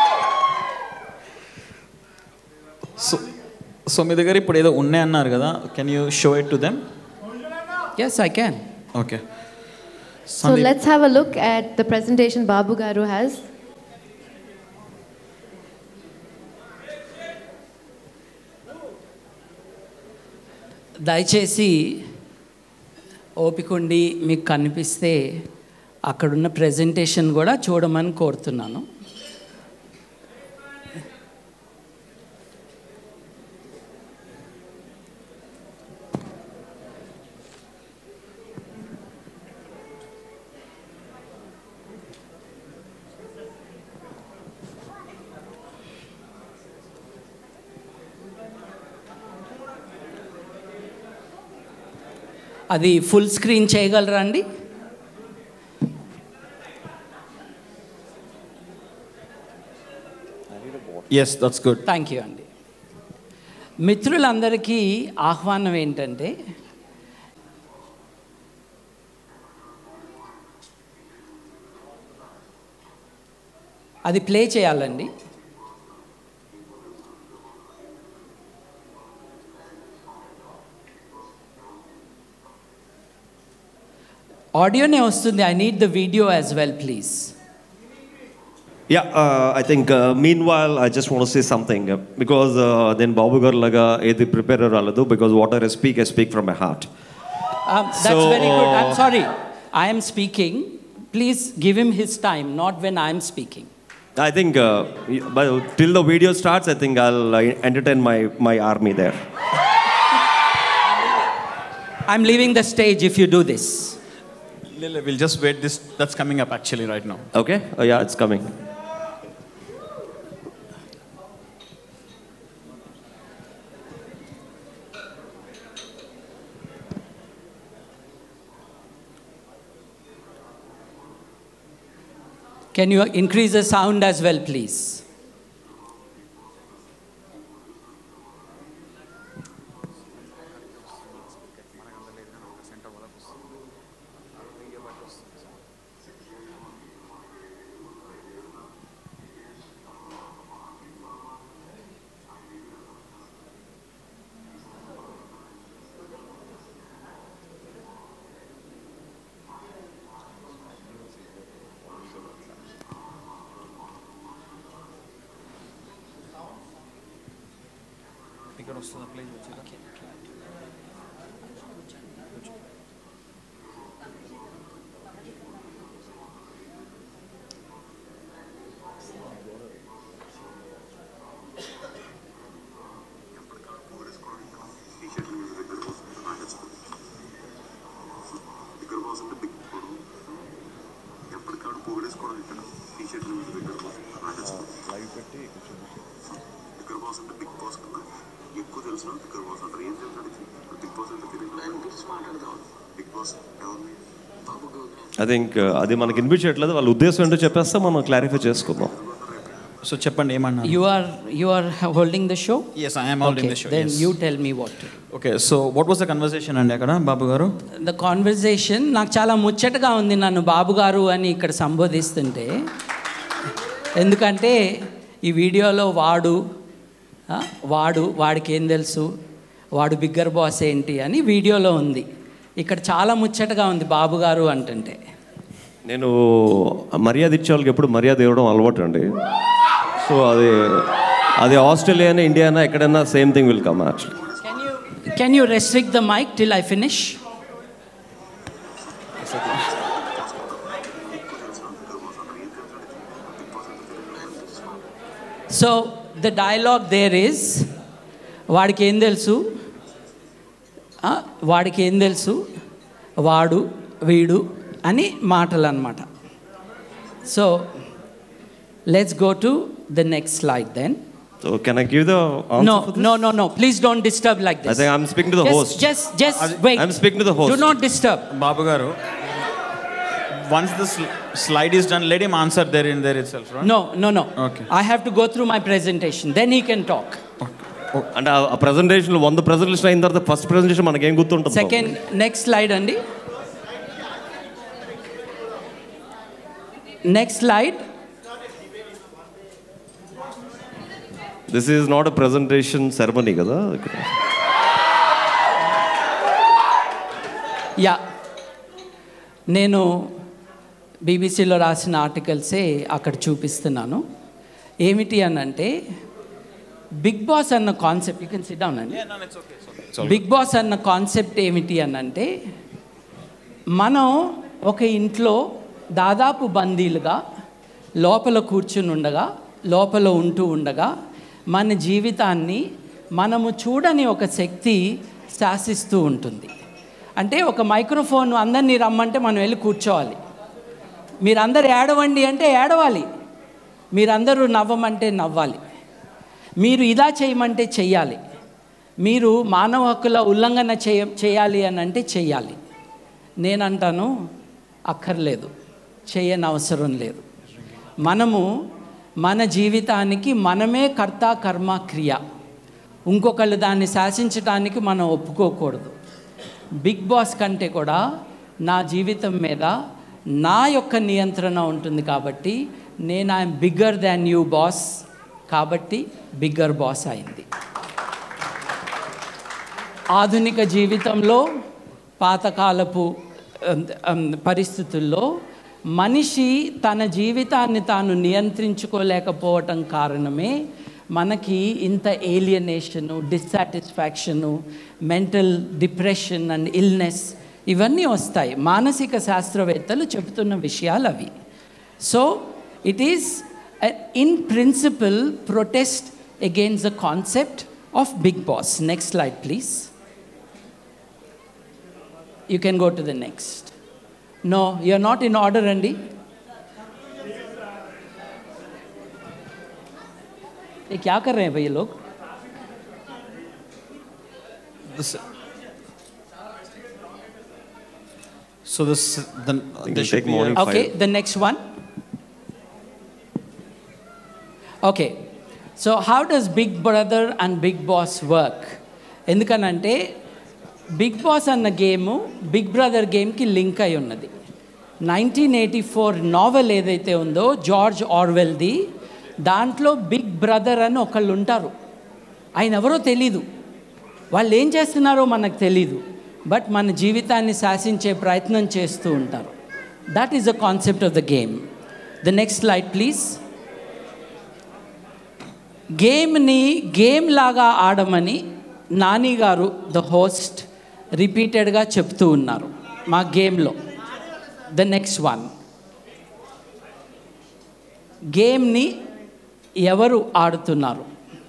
సో మీ దగ్గర ఇప్పుడు ఏదో ఉన్నాయి అన్నారు కదా, can you show it to them? Yes, I can. Okay. So let's have a look at the presentation Babu Garu has. దయచేసి ఓపికండి, మీకు కనిపిస్తే అక్కడున్న ప్రెజెంటేషన్ కూడా చూడమని కోరుతున్నాను. అది ఫుల్ స్క్రీన్ చేయగలరా అండి? Yes, that's good. Thank you అండి. మిత్రులందరికీ ఆహ్వానం ఏంటంటే, అది ప్లే చేయాలండి. ఆడియోనే వస్తుంది. I need the video as well please. Yeah, I think meanwhile I just want to say something because then Babu Garu laga edi prepare raladu because whatever I speak from my heart. That's very good. I'm sorry. I am speaking. Please give him his time, not when I am speaking. I think till the video starts, I think I'll entertain my army there. I'm leaving the stage if you do this. We'll just wait. That's coming up actually right now. Okay? Yeah, it's coming. Can you increase the sound as well, please? I think అది మనకి వినిపించట్లేదు. వాళ్ళ ఉద్దేశం ఏంటో చెప్పేస్తే మనం క్లారిఫై చేసుకుందాం. సో చెప్పండి ఏమన్నా. You are holding the show? Yes, I am holding the show. Then yes. you tell me what. Okay, so what was the conversation అండి అక్కడ బాబు గారు? The conversation నాకు చాలా ముచ్చటగా ఉంది నన్ను బాబు గారు అని ఇక్కడ సంబోధిస్తుంటే. ఎందుకంటే ఈ వీడియోలో వాడికి ఏం తెలుసు, వాడు బిగ్గర్ బాస్ ఏంటి అని వీడియోలో ఉంది. ఇక్కడ చాలా ముచ్చటగా ఉంది బాబు గారు అంటుంటే. నేను మర్యాద ఇచ్చే వాళ్ళకి ఎప్పుడు మర్యాద ఇవ్వడం అలవాటు అండి. సో అది ఆస్ట్రేలియా అయినా ఇండియా అయినా ఎక్కడైనా same thing will come actually. Can you restrict the mic till I finish? So the dialogue there is వాడికి ఏం తెలుసు, వాడు వీడు అని మాటలు అన్నమాట. So let's go to the next slide then. So can I give the answer for this? No. Please don't disturb like this. I think I'm speaking to the host. Just wait. I'm speaking to the host. Do not disturb. Babu garu, once the slide is done, let him answer there itself, right? No. Okay. I have to go through my presentation. Then he can talk. అంటే ఆ ప్రెజెంటేషన్ 100 ప్రెజెంటేషన్ అయిన తర్వాత ఫస్ట్ ప్రెజెంటేషన్ మనకి ఏం గుర్తుంటుంది? Second, next slide అండి. Next slide. This is not a presentation ceremony కదా. యా, నేను బీబీసీలో రాసిన ఆర్టికల్సే అక్కడ చూపిస్తున్నాను. ఏమిటి అనంటే బిగ్ బాస్ అన్న concept, you can sit down అండి. బిగ్ బాస్ అన్న కాన్సెప్ట్ ఏమిటి అనంటే మనం ఒక ఇంట్లో దాదాపు బందీలుగా లోపల కూర్చుని ఉండగా, లోపల ఉంటూ ఉండగా మన జీవితాన్ని మనము చూడని ఒక శక్తి శాసిస్తూ ఉంటుంది. అంటే ఒక మైక్రోఫోన్ అందరినీ రమ్మంటే మనం వెళ్ళి కూర్చోవాలి, మీరందరూ ఏడవండి అంటే ఏడవాలి, మీరందరూ నవ్వమంటే నవ్వాలి, మీరు ఇలా చేయమంటే చెయ్యాలి, మీరు మానవ హక్కుల ఉల్లంఘన చేయాలి అని అంటే చెయ్యాలి. నేనంటాను అక్కర్లేదు, చేయని అవసరం లేదు. మనము మన జీవితానికి మనమే కర్త కర్మ క్రియ, ఇంకొకళ్ళు దాన్ని శాసించడానికి మనం ఒప్పుకోకూడదు. బిగ్ బాస్ కంటే కూడా నా జీవితం మీద నా యొక్క నియంత్రణ ఉంటుంది. కాబట్టి నేను I'm bigger than you boss, కాబట్టి బిగ్గర్ బాస్ అయింది. ఆధునిక జీవితంలో పాతకాలపు పరిస్థితుల్లో మనిషి తన జీవితాన్ని తాను నియంత్రించుకోలేకపోవటం కారణమే మనకి ఇంత alienation, dissatisfaction, mental depression and illness ఇవన్నీ వస్తాయి. మానసిక శాస్త్రవేత్తలు చెబుతున్న విషయాలు అవి. So it is in principle protest against the concept of big Boss. Next slide please. You can go to the next. No, you are not in order, Andy. ये क्या कर रहे हैं भाई ये लोग? So this then they take morning. Okay, the next one. Okay, so how does Big Brother and Big Boss work? ఎందుకనంటే బిగ్ బాస్ అన్న గేము బిగ్ బ్రదర్ గేమ్కి లింక్ అయి ఉన్నది. 1984 నావెల్ ఏదైతే ఉందో జార్జ్ ఆర్వెల్ది, దాంట్లో బిగ్ బ్రదర్ అని ఒకళ్ళు ఉంటారు. ఆయన ఎవరో తెలీదు, వాళ్ళు ఏం చేస్తున్నారో మనకు తెలీదు, బట్ మన జీవితాన్ని శాసించే ప్రయత్నం చేస్తూ ఉంటారు. That is the concept of the game. The next slide please. గేమ్ని గేమ్ లాగా ఆడమని నాని గారు ద హోస్ట్ రిపీటెడ్గా చెప్తూ ఉన్నారు మా గేమ్లో. The next one. గేమ్ని ఎవరు ఆడుతున్నారు?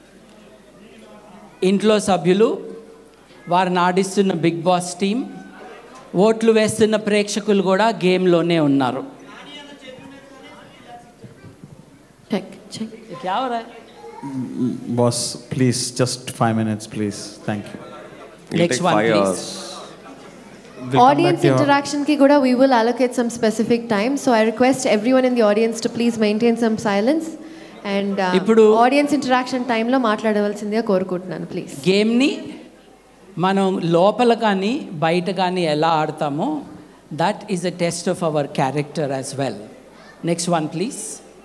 ఇంట్లో సభ్యులు, వారిని ఆడిస్తున్న బిగ్ బాస్ టీం, ఓట్లు వేస్తున్న ప్రేక్షకులు కూడా గేమ్లోనే ఉన్నారు. Boss, please, just 5 minutes, please. Thank you. It'll Next take one, 5 please. hours. We'll come Audience back to your- interaction ki kuda we will allocate some specific time. So I request everyone in the audience to please maintain some silence. And Ippudu- audience interaction time lo మాట్లాడవలసిందిగా కోరుకుంటున్నాను ప్లీజ్. గేమ్ని మనం లోపల కానీ బయట కానీ ఎలా ఆడతామో that is a test of our character as well. Next one please.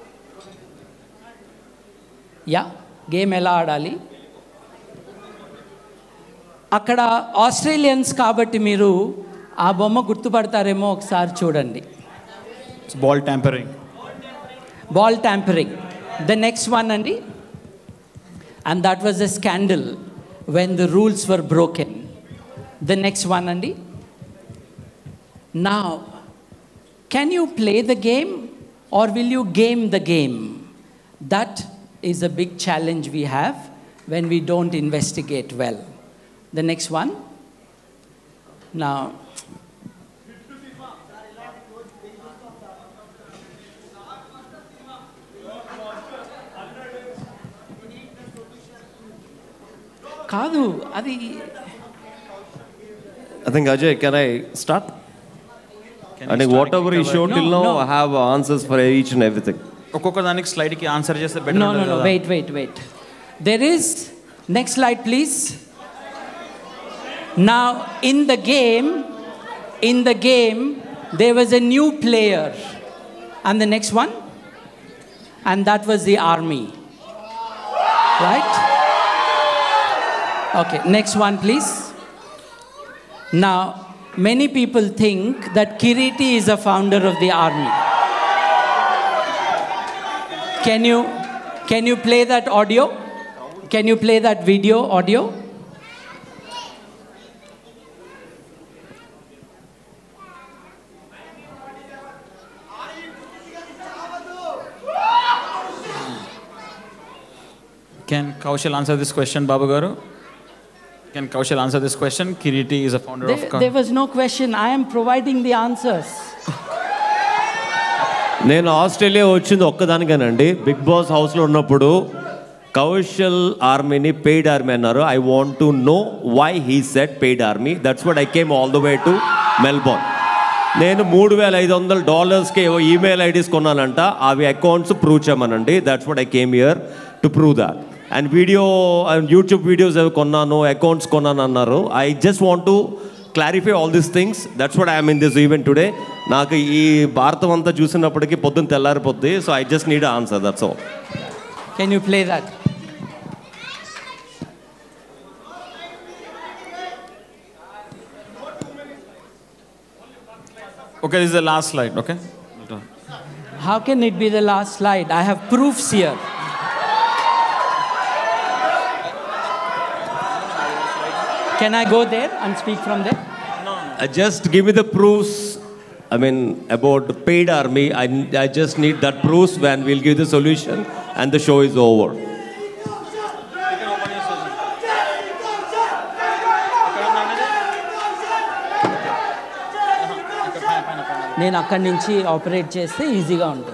Yeah, game ఎలా ఆడాలి? అక్కడ ఆస్ట్రేలియన్స్ కాబట్టి మీరు ఆ బొమ్మ గుర్తుపడతారేమో ఒకసారి చూడండి. It's ball tampering. Ball tampering. The next one అండి, and that was a scandal when the rules were broken. The next one అండి. Now can you play the game or will you game the game? That is a big challenge we have when we don't investigate well. The next one. Now, కాదు అది. I think Ajay, can I start? I think whatever he showed till now, No. I have answers for each and everything. ఒక్కొక్క దానికి స్లైడ్కి ఆన్సర్ చేస్తే better. No, wait. There is, next slide please. Now in the game there was a new player, and the next one, and that was the army, right? Okay, next one please. Now many people think that Kiriti is a founder of the army. Can you play that audio? Can you play that video audio? Can Kaushal answer this question, Babu Garu? Can Kaushal answer this question? Kiriti is a founder of... There was no question. I am providing the answers. నేను ఆస్ట్రేలియా వచ్చింది ఒక్కదానికేనండి. బిగ్ బాస్ హౌస్లో ఉన్నప్పుడు కౌశల్ ఆర్మీని పెయిడ్ ఆర్మీ అన్నారు. I want to know why he said paid army. That's what I came all the way to Melbourne. నేను $3,500కి ఈమెయిల్ ఐడీస్ కొన్నానంట. అవి అకౌంట్స్ ప్రూవ్ చేయమనండి. That's what I came here to prove that. And YouTube videos అవి కొన్నాను, అకౌంట్స్ కొన్నాను అన్నారు. I just want to clarify all these things. That's what I'm in this event today. నాకు ఈ భారతం అంతా చూసినప్పటికీ పొద్దున్న తెల్లారిపోద్ది. So I just need answer, that's all. Can you play that? Okay, this is the last slide, okay? How can it be the last slide? I have proofs here. Can I go there and speak from there? Just give me the proofs. I mean, about the paid army. I just need that proofs when we'll give the solution and the show is over. నేను అక్కడి నుంచి ఆపరేట్ చేస్తే ఈజీగా ఉంటుంది.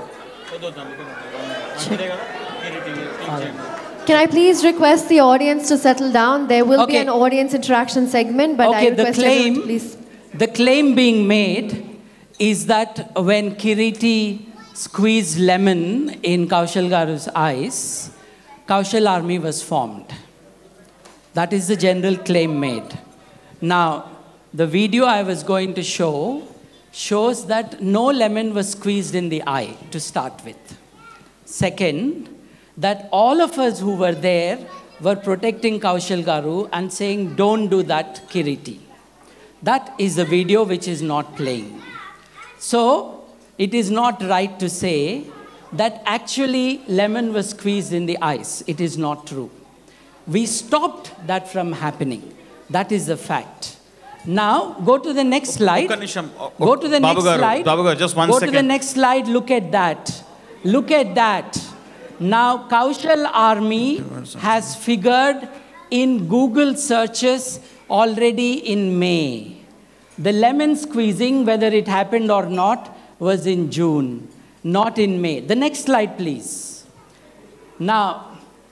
Can I please request the audience to settle down? There will be Okay. an audience interaction segment, but I Okay, request everyone to please. the claim being made is that when Kiriti squeezed lemon in Kaushal Garu's eyes, Kaushal army was formed. That is the general claim made. Now, the video I was going to show shows that no lemon was squeezed in the eye to start with. Second, that all of us who were there were protecting Kaushal Garu and saying, don't do that, Kiriti. That is the video which is not playing. So, it is not right to say that actually lemon was squeezed in the eyes. It is not true. We stopped that from happening. That is the fact. Now, go to the next slide. Go to the next slide. Babu Garu, just one Go second. to the next slide. Look at that. Look at that. Now, Kaushal Army has figured in Google searches already in May. The lemon squeezing, whether it happened or not, was in June, not in May. The next slide, please. Now,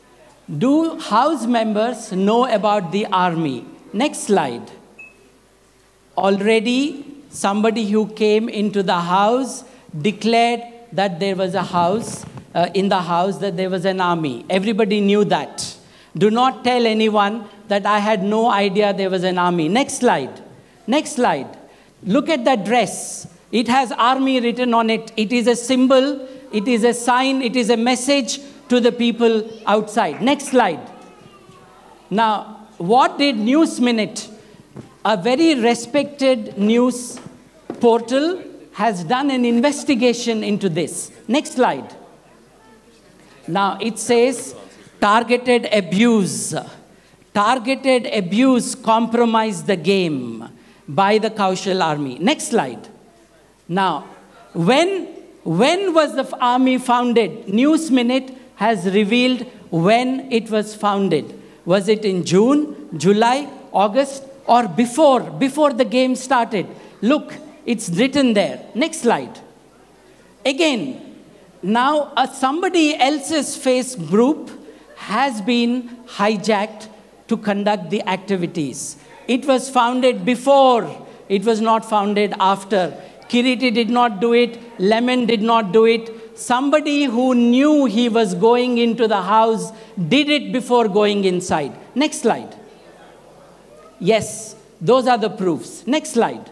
Do house members know about the army? Next slide. Already, somebody who came into the house declared that there was a house, in the house that there was an army. Everybody knew that. Do not tell anyone that I had no idea there was an army. Next slide. Next slide. Look at that dress. It has army written on it. It is a symbol, it is a sign, it is a message to the people outside. Next slide. Now, what did News Minute, a very respected news portal, has done an investigation into this. Next slide. Now, it says targeted abuse. Targeted abuse compromised the game by the Kaushal army. Next slide. Now, when was the army founded? News Minute has revealed when it was founded. Was it in June, July, August, or before the game started? Look, it's written there. Next slide. Again, now somebody else's Facebook group has been hijacked to conduct the activities. It was founded before, it was not founded after. Kiriti did not do it, Lemon did not do it. Somebody who knew he was going into the house did it before going inside. Next slide. Yes, those are the proofs. Next slide.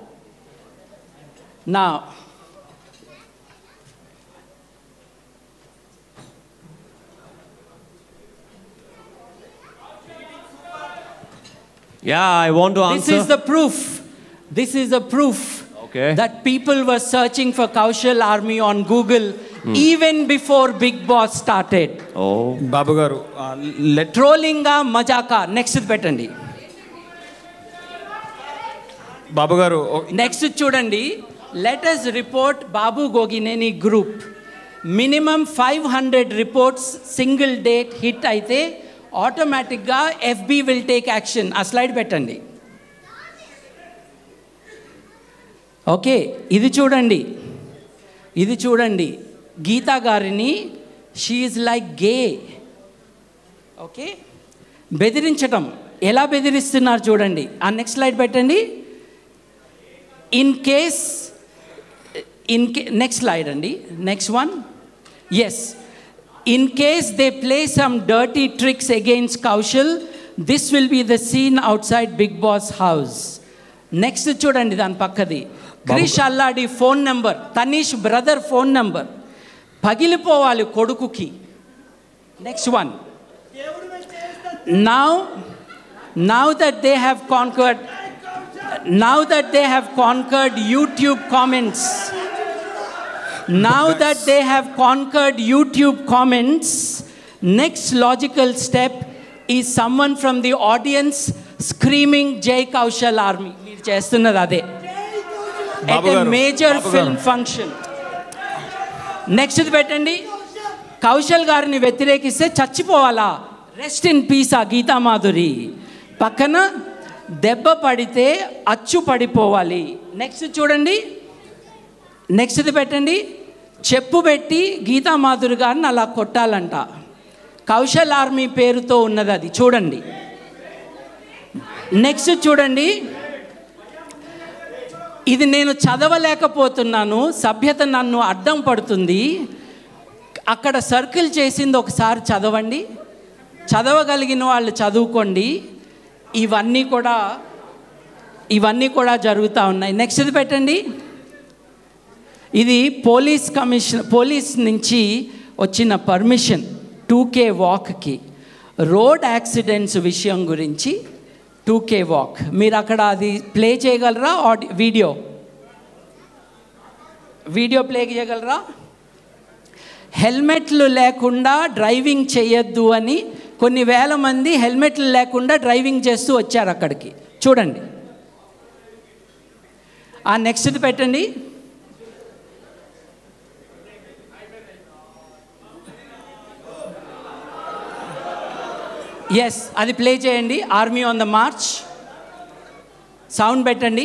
Now, Yeah, I want to answer. this is the proof. This is the proof. Okay. That people were searching for Kaushal army on Google even before Big Boss started. Oh. Babu garu, let Trollinga majaka. Next petandi. Babu garu, Next chudandi. Let us report Babu Gogineni group. Minimum 500 reports single date hit aithe automatic ga FB will take action. A slide petandi. Okay, ఇది చూడండి గీతా గారిని she is like gay. Okay, బెదిరించటం ఎలా బెదిరిస్తున్నారు చూడండి. ఆ నెక్స్ట్ స్లైడ్ పెట్టండి. నెక్స్ట్ స్లైడ్ అండి, next one. Yes, in case they play some dirty tricks against Kaushal, this will be the scene outside Bigg boss house. Next చూడండి దాని పక్కది. Krish Alladi phone number, Tanish brother phone number పగిలిపోవాలి కొడుకుకి. Next one. Now that they have conquered YouTube comments. Now that they have conquered YouTube comments, next logical step is someone from the audience screaming Jai Kaushal Army. మీరు చేస్తున్నది అదే. At a major film function. Next పెట్టండి. కౌశల్ గారిని వ్యతిరేకిస్తే చచ్చిపోవాలా. రెస్ట్ ఇన్ పీస్ ఆ గీతామాధురి. పక్కన దెబ్బ పడితే అచ్చు పడిపోవాలి. నెక్స్ట్ చూడండి. నెక్స్ట్ది పెట్టండి. చెప్పు పెట్టి గీతామాధురి గారిని అలా కొట్టాలంట. కౌశల్ ఆర్మీ పేరుతో ఉన్నది అది చూడండి. నెక్స్ట్ చూడండి. ఇది నేను చదవలేకపోతున్నాను, సభ్యత నన్ను అడ్డం పడుతుంది. అక్కడ సర్కిల్ చేసింది ఒకసారి చదవండి. చదవగలిగిన వాళ్ళు చదువుకోండి. ఇవన్నీ కూడా జరుగుతూ ఉన్నాయి. నెక్స్ట్ పెట్టండి. ఇది పోలీస్ నుంచి వచ్చిన పర్మిషన్ 2K వాక్కి, రోడ్ యాక్సిడెంట్స్ విషయం గురించి 2K వాక్. మీరు అక్కడ అది ప్లే చేయగలరా? వీడియో ప్లే చేయగలరా? హెల్మెట్లు లేకుండా డ్రైవింగ్ చేయొద్దు అని కొన్ని వేల మంది హెల్మెట్లు లేకుండా డ్రైవింగ్ చేస్తూ వచ్చారు అక్కడికి. చూడండి. ఆ నెక్స్ట్ది పెట్టండి. ఎస్, అది ప్లే చేయండి. Army on the march. Sound పెట్టండి.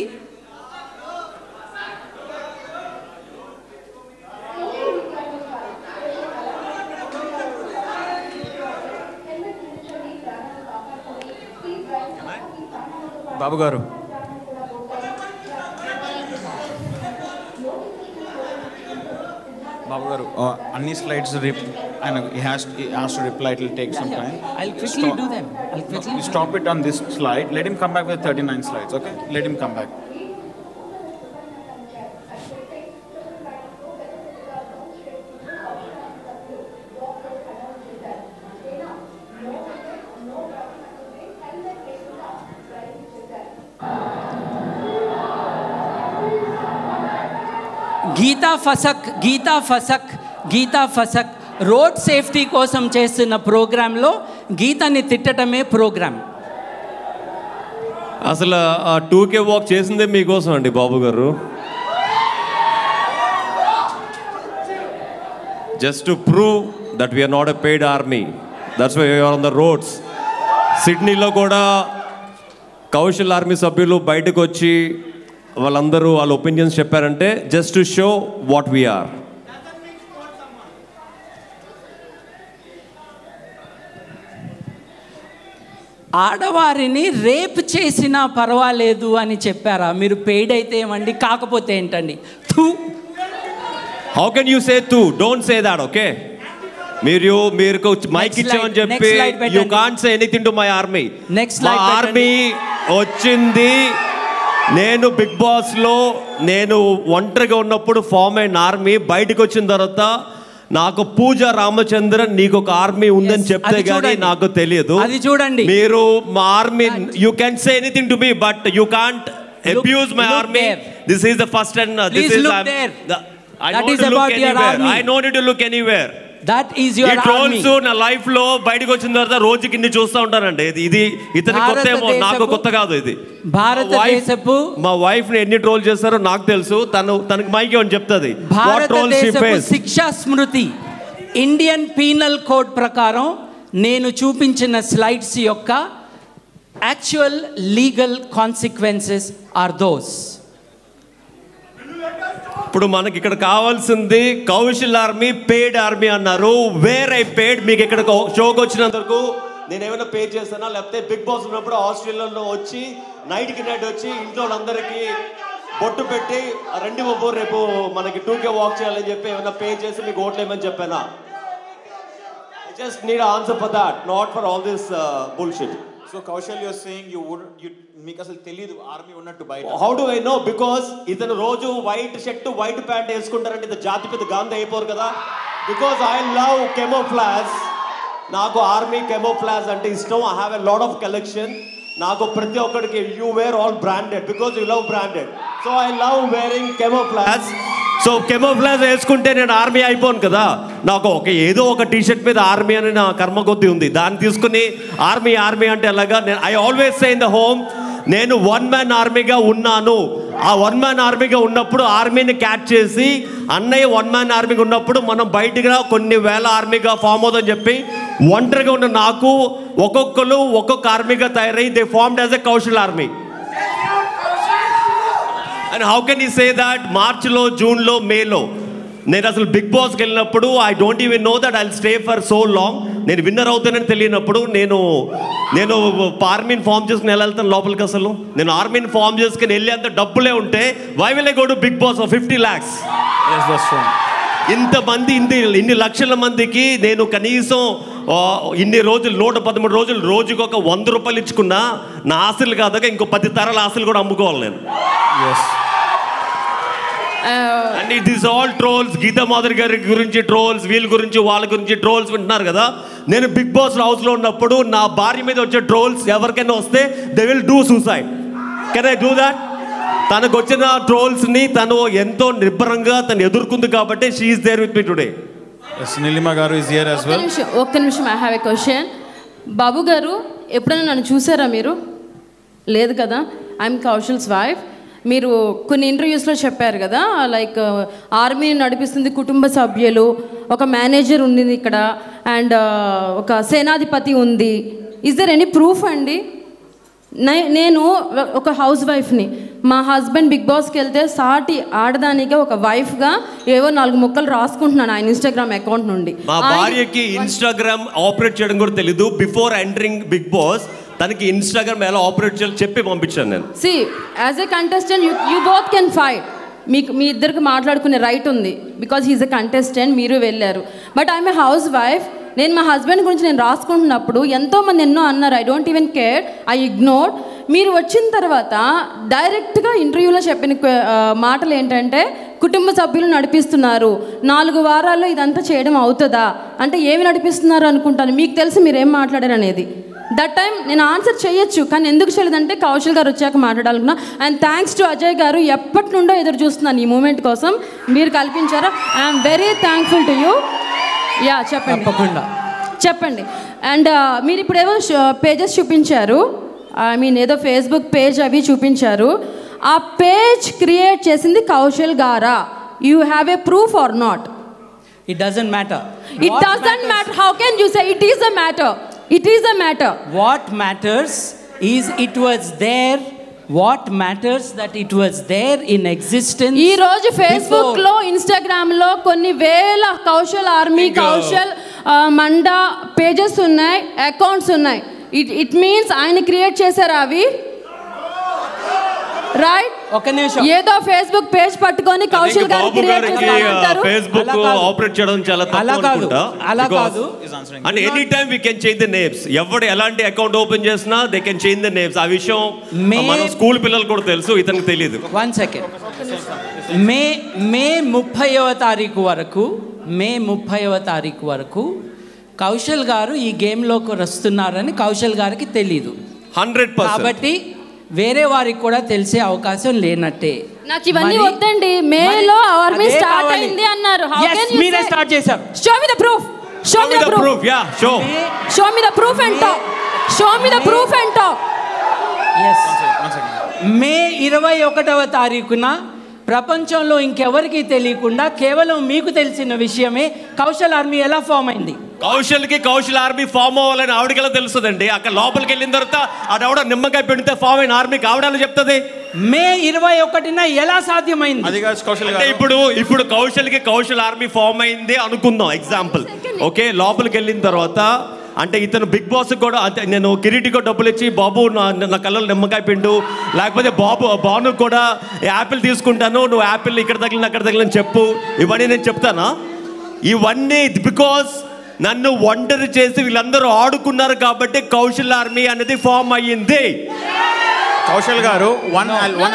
బాబు గారు, అన్ని slides he has to reply. It will take some time. I'll quickly do them. Stop it on this slide. Let him come back with 39 slides. Okay, let him come back. Geetha ఫసక్ రోడ్ సేఫ్టీ కోసం చేస్తున్న ప్రోగ్రాంలో గీతని తిట్టడమే ప్రోగ్రామ్. అసలు ఆ 2K వాక్ చేసిందే మీకోసం అండి Babu garu. Just to prove that we're not a paid army. That's why we're on the roads. సిడ్నీలో కూడా కౌశల్ ఆర్మీ సభ్యులు బయటకు వచ్చి వాళ్ళందరూ వాళ్ళ ఒపీనియన్స్ చెప్పారంటే just to show what we're. ఆడవారిని రేప్ చేసినా పర్వాలేదు అని చెప్పారా? మీరు పెయిడ్ అయితే ఏమండి, కాకపోతే ఏంటండి? How can you say to? Don't say that. Okay, మీరు మైక్ ఇచ్చామని చెప్పి you can't say anything to my army. Next army వచ్చింది. నేను బిగ్ బాస్లో నేను ఒంటరిగా ఉన్నప్పుడు ఫామ్ అయిన ఆర్మీ బయటకు వచ్చిన తర్వాత నాకు పూజ రామచంద్రన్ నీకు ఒక ఆర్మీ ఉందని చెప్తే గానీ నాకు తెలియదు. అది చూడండి, మీరు మా army you can say anything to me but you can't abuse my army. This is the first and this is I don't need to look anywhere. I don't need to look anywhere. That is your army. Trolls నా లైఫ్ లో బయటకు వచ్చిన తర్వాత రోజుకి ఇన్ని చూస్తూ ఉంటానండి. ఇది ఇతని కొత్త ఏమో, నాకు కొత్త కాదు. ఇది భారతదేశపు మా వైఫ్ ని ఎన్ని ట్రోల్ చేస్తారో నాకు తెలుసు. తనకి మైక్ ఏమని చెప్తుంది. భారతదేశపు శిక్షా స్మృతి ఇండియన్ పీనల్ కోడ్ ప్రకారం నేను చూపించిన స్లైడ్స్ యొక్క actual legal consequences are those. ఇప్పుడు మనకి ఇక్కడ కావాల్సింది కౌశల్ ఆర్మీ, పెయిడ్ ఆర్మీ అన్నారు. Where I paid? మీకు ఇక్కడ షోకి వచ్చినందుకు నేను ఏమైనా పే చేస్తానా? లేకపోతే బిగ్ బాస్ ఉన్నప్పుడు ఆస్ట్రేలియాలో వచ్చి నైట్కి నైట్ వచ్చి ఇంట్లో అందరికీ బొట్టు పెట్టి రండి బాబు రేపు మనకి 2K వాక్ చేయాలని చెప్పి ఏమైనా పే చేసి మీకు ఓట్లు ఏమని చెప్పానా? Just need answer for that, not for all this bullshit. So Kaushal, you're saying you మీకు అసలు తెలియదు ఆర్మీ ఉన్నట్టు బయట. How do I know? Because ఇతను రోజు వైట్ షర్ట్ వైట్ ప్యాంట్ వేసుకుంటారంటే ఇది జాతి పెద్ద గాంధీ అయిపోరు కదా. Because I love camouflage. నాకు ఆర్మీ కెమోఫ్లాజ్ అంటే ఇష్టం. I have a lot of collection. నాకు ప్రతి ఒక్కడికి you wear all branded because you love branded. So I love wearing camouflage. So camouflage వేసుకుంటే నేను ఆర్మీ అయిపోను కదా. నాకు ఏదో ఒక టీషర్ట్ మీద ఆర్మీ అని నా కర్మ కొద్ది ఉంది. దాన్ని తీసుకుని ఆర్మీ అంటే అలాగా. I always say in the home, నేను 1 man ఆర్మీగా ఉన్నాను. ఆ 1 man ఆర్మీగా ఉన్నప్పుడు ఆర్మీని క్యాచ్ చేసి అన్నయ్య 1 man ఆర్మీగా ఉన్నప్పుడు మనం బయటగా కొన్ని వేల ఆర్మీగా ఫామ్ అవుతుందని చెప్పి ఒంటరిగా ఉన్న నాకు ఒక్కొక్కరు ఒక్కొక్క ఆర్మీగా తయారై they formed as a Kaushal army. And how can you say that? మార్చ్లో, జూన్లో, మేలో నేను అసలు బిగ్ బాస్కి వెళ్ళినప్పుడు I don't even know that I will stay for so long. నేను విన్నర్ అవుతానని తెలియనప్పుడు నేను ఆర్మీని ఫామ్ చేసుకుని ఎలా వెళ్తాను లోపలికి? అసలు నేను ఆర్మీని ఫామ్ చేసుకుని వెళ్ళేంత డబ్బులే ఉంటే why will I go to big Boss 50 lakhs? ఇంతమంది ఇన్ని లక్షల మందికి నేను కనీసం ఇన్ని రోజులు 113 రోజులు రోజుకి ఒక 100 రూపాయలు ఇచ్చుకున్నా నా ఆస్తులు కాదుగా ఇంకో 10 తరాల ఆస్తులు కూడా అమ్ముకోవాలి నేను. And it is all trolls. Geetha Madhuri garu గురించి ట్రోల్స్, వీళ్ళ గురించి వాళ్ళ గురించి ట్రోల్స్ వింటున్నారు కదా. నేను బిగ్ బాస్ హౌస్లో ఉన్నప్పుడు నా భార్య మీద వచ్చే ట్రోల్స్ ఎవరికైనా వస్తే they will do suicide. Can I do that? తనకు వచ్చిన ట్రోల్స్ని తను ఎంతో నిబ్బరంగా తను ఎదుర్కొంది కాబట్టి she is there with me today. Neelima garu is here as well. ఒక్క నిమిషం, I have a question. Babu గారు, ఎప్పుడైనా నన్ను చూసారా మీరు? లేదు కదా. I'm Kaushal's wife. మీరు కొన్ని ఇంటర్వ్యూస్లో చెప్పారు కదా, లైక్ ఆర్మీని నడిపిస్తుంది కుటుంబ సభ్యులు, ఒక మేనేజర్ ఉంది ఇక్కడ, అండ్ ఒక సేనాధిపతి ఉంది. ఇస్ దర్ ఎనీ ప్రూఫ్ అండి? నేను ఒక హౌస్ వైఫ్ని. మా హస్బెండ్ బిగ్ బాస్కి వెళ్తే సాటి ఆడదానిగా ఒక వైఫ్గా ఏవో 4 ముక్కలు రాసుకుంటున్నాను ఆయన ఇన్స్టాగ్రామ్ అకౌంట్ నుండి. మా భార్యకి ఇన్స్టాగ్రామ్ ఆపరేట్ చేయడం కూడా తెలీదు. బిఫోర్ ఎంటరింగ్ బిగ్ బాస్ తనకి ఇన్స్టాగ్రామ్ ఎలా ఆపరేట్ చేయాలో చెప్పి పంపించాను నేను. See as a contestant you both can fight. మీ ఇద్దరికి మాట్లాడుకునే రైట్ ఉంది బికాజ్ హీఈస్ ఎ కంటెస్టెంట్, మీరు వెళ్ళారు. But I'm a house wife మా హస్బెండ్ గురించి నేను రాసుకుంటున్నప్పుడు ఎంతోమంది ఎన్నో అన్నారు, I don't even care, I ignore. మీరు వచ్చిన తర్వాత డైరెక్ట్గా ఇంటర్వ్యూలో చెప్పిన మాటలు ఏంటంటే కుటుంబ సభ్యులు నడిపిస్తున్నారు, 4 వారాల్లో ఇదంతా చేయడం అవుతుందా అంటే ఏమి నడిపిస్తున్నారు అనుకుంటాను. మీకు తెలిసి మీరు ఏం మాట్లాడారు అనేది. దట్ టైం నేను ఆన్సర్ చేయొచ్చు, కానీ ఎందుకు చేయలేదంటే కౌశల్ గారు వచ్చాక మాట్లాడాలనుకున్నా. And thanks to Ajay garu, ఎప్పటి నుండో ఎదురు చూస్తున్నాను ఈ మూమెంట్ కోసం, మీరు కల్పించారా. I'm very thankful to you. Yeah చెప్పండి, తప్పకుండా చెప్పండి. అండ్ మీరు ఇప్పుడు ఏవో పేజెస్ చూపించారు, ఐ మీన్ ఏదో ఫేస్బుక్ పేజ్ అవి చూపించారు. ఆ పేజ్ క్రియేట్ చేసింది కౌశల్ గారా? You have a proof or not? It doesn't matter. It doesn't matter. How can you say it is a matter? It is a matter. What matters is it was there. What matters that it was there in existence. ఈ రోజు ఫేస్బుక్ లో, ఇన్స్టాగ్రామ్ లో కొన్ని వేల కౌశల్ ఆర్మీ, కౌశల్ మండా పేజెస్ ఉన్నాయి, అకౌంట్స్ ఉన్నాయి. ఇట్ మీన్స్ ఆయన క్రియేట్ చేశారా అవి? రైట్? ఒక నిమిషం. ఏదో ఫేస్బుక్ పేజ్ పట్టుకొని కౌశల్ గారు క్రియేట్ చేశారు. ఫేస్బుక్ ఆపరేట్ చేయడం చాలా తప్పు అనుకుంటా. అలా కాదు. And any time we can change the names. ఎవరు ఎలాంటి అకౌంట్ ఓపెన్ చేసినా they can change the names. ఆ విషయం మన స్కూల్ పిల్లలు కూడా తెలుసు, ఇతనికి తెలియదు. 1 సెకండ్. మే 30వ తారీఖు వరకు కౌశల్ గారు ఈ గేమ్లోకి వస్తున్నారని కౌశల్ గారికి తెలీదు. 100%. కాబట్టి వేరే వారికి కూడా తెలిసే అవకాశం లేనట్టే. నాకు ఇవన్నీ వద్దండి. మేలో ఆర్మీ స్టార్ట్ అయింది అన్నారు. హౌ కెన్ యు మీరే స్టార్ట్ చేశారు. Show me the proof. Show me the proof. Yeah show. Show me the proof and talk. Show me the proof and talk. yes. May 21వ తారీఖున ప్రపంచంలో ఇంకెవరికి తెలియకుండా కేవలం మీకు తెలిసిన విషయమే కౌశల్ ఆర్మీ ఎలా ఫామ్ అయింది. కౌశల్ ఆర్మీ ఫామ్ అవ్వాలని ఆవిడకెలా తెలుస్తుందండి? అక్కడ లోపలికి వెళ్ళిన తర్వాత ఆవిడ నిమ్మకాయ పెడితే ఫామ్ అయిన ఆర్మీకి ఆవిడలా చెప్తుంది. మే 21న ఎలా సాధ్యమైంది? ఇప్పుడు కౌశల్ ఆర్మీ ఫామ్ అయింది అనుకుందాం, ఎగ్జాంపుల్. ఓకే, లోపలికి వెళ్ళిన తర్వాత అంటే ఇతను బిగ్ బాస్ కూడా అంటే నేను కిరీటికో డబ్బులు ఇచ్చి బాబు నా కళ్ళలో నిమ్మకాయ పిండు, లేకపోతే బాను కూడా యాపిల్ తీసుకుంటాను, నువ్వు యాపిల్ ఇక్కడ తగిలిన అక్కడ తగిలిన చెప్పు, ఇవన్నీ నేను చెప్తానా? ఇవన్నీ బికాస్ నన్ను ఒంటరి చేసి వీళ్ళందరూ ఆడుకున్నారు కాబట్టి కౌశల్ ఆర్మీ అనేది ఫామ్ అయ్యింది. కౌశల్ గారు వన్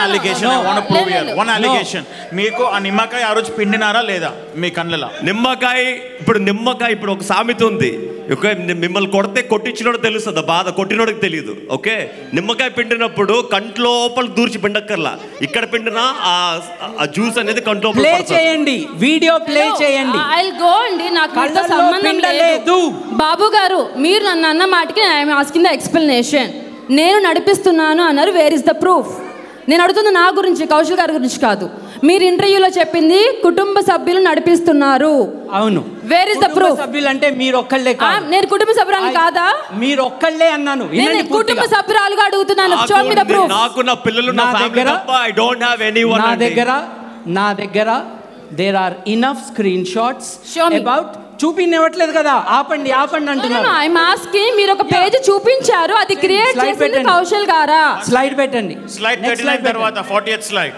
అలిగేషన్. మీకు ఆ నిమ్మకాయ ఆ రోజు పిండినారా లేదా మీ కళ్ళలో? నిమ్మకాయ ఇప్పుడు ఒక సామెత ఉంది, మిమ్మల్ని కొడితే కొట్టించినోడు తెలుస్తుంది బాధ, కొట్టినోడికి తెలియదు. ఓకే, నిమ్మకాయ పిండినప్పుడు కంట్లో లోపల దూర్చి పిండక్కర్లా, ఇక్కడ పిండినా ఆ జ్యూస్ అనేది కంట్లో ప్లే చేయండి, వీడియో ప్లే చేయండి. ఐల్ గో అండి, నాకు సంబంధం లేదు. బాబు గారు, మీరు నన్ను అన్న మాటకి ఐఎమ్ ఆస్కింగ్ ద ఎక్స్ప్లెనేషన్. నేను నడిపిస్తున్నాను అన్నారు, వేర్ ఇస్ ద ప్రూఫ్? నేను అడుగుతుంది నా గురించి, కౌశల్ గారి గురించి కాదు. మీరు ఇంటర్వ్యూలో చెప్పింది కుటుంబ సభ్యులు నడిపిస్తున్నారు. అవును, వేర్ ఇస్ ద ప్రూఫ్? సభ్యులు అంటే మీరు ఒక్కళ్ళే కాదు. నేను కుటుంబ సభ్యురాలు కాదా? మీరు ఒక్కళ్ళే అన్నాను. నేను కుటుంబ సభ్యురాలుగా అడుగుతున్నాను. Show me the proof. నాకు నా పిల్లలు నా ఫ్యామిలీ తప్ప ఐ డోంట్ హావ్ ఎనీవన్. నా దగ్గర there are enough screenshots about. చూపినవట్లేదు కదా, ఆపండి అంటున్నారు. ఐఎమ్ ఆస్కింగ్, మీరు ఒక పేజ్ చూపించారు, అది క్రియేట్ చేసింది కౌశల్ గారా? స్లైడ్ పెట్టండి. స్లైడ్ 39 తర్వాత 40th స్లైడ్.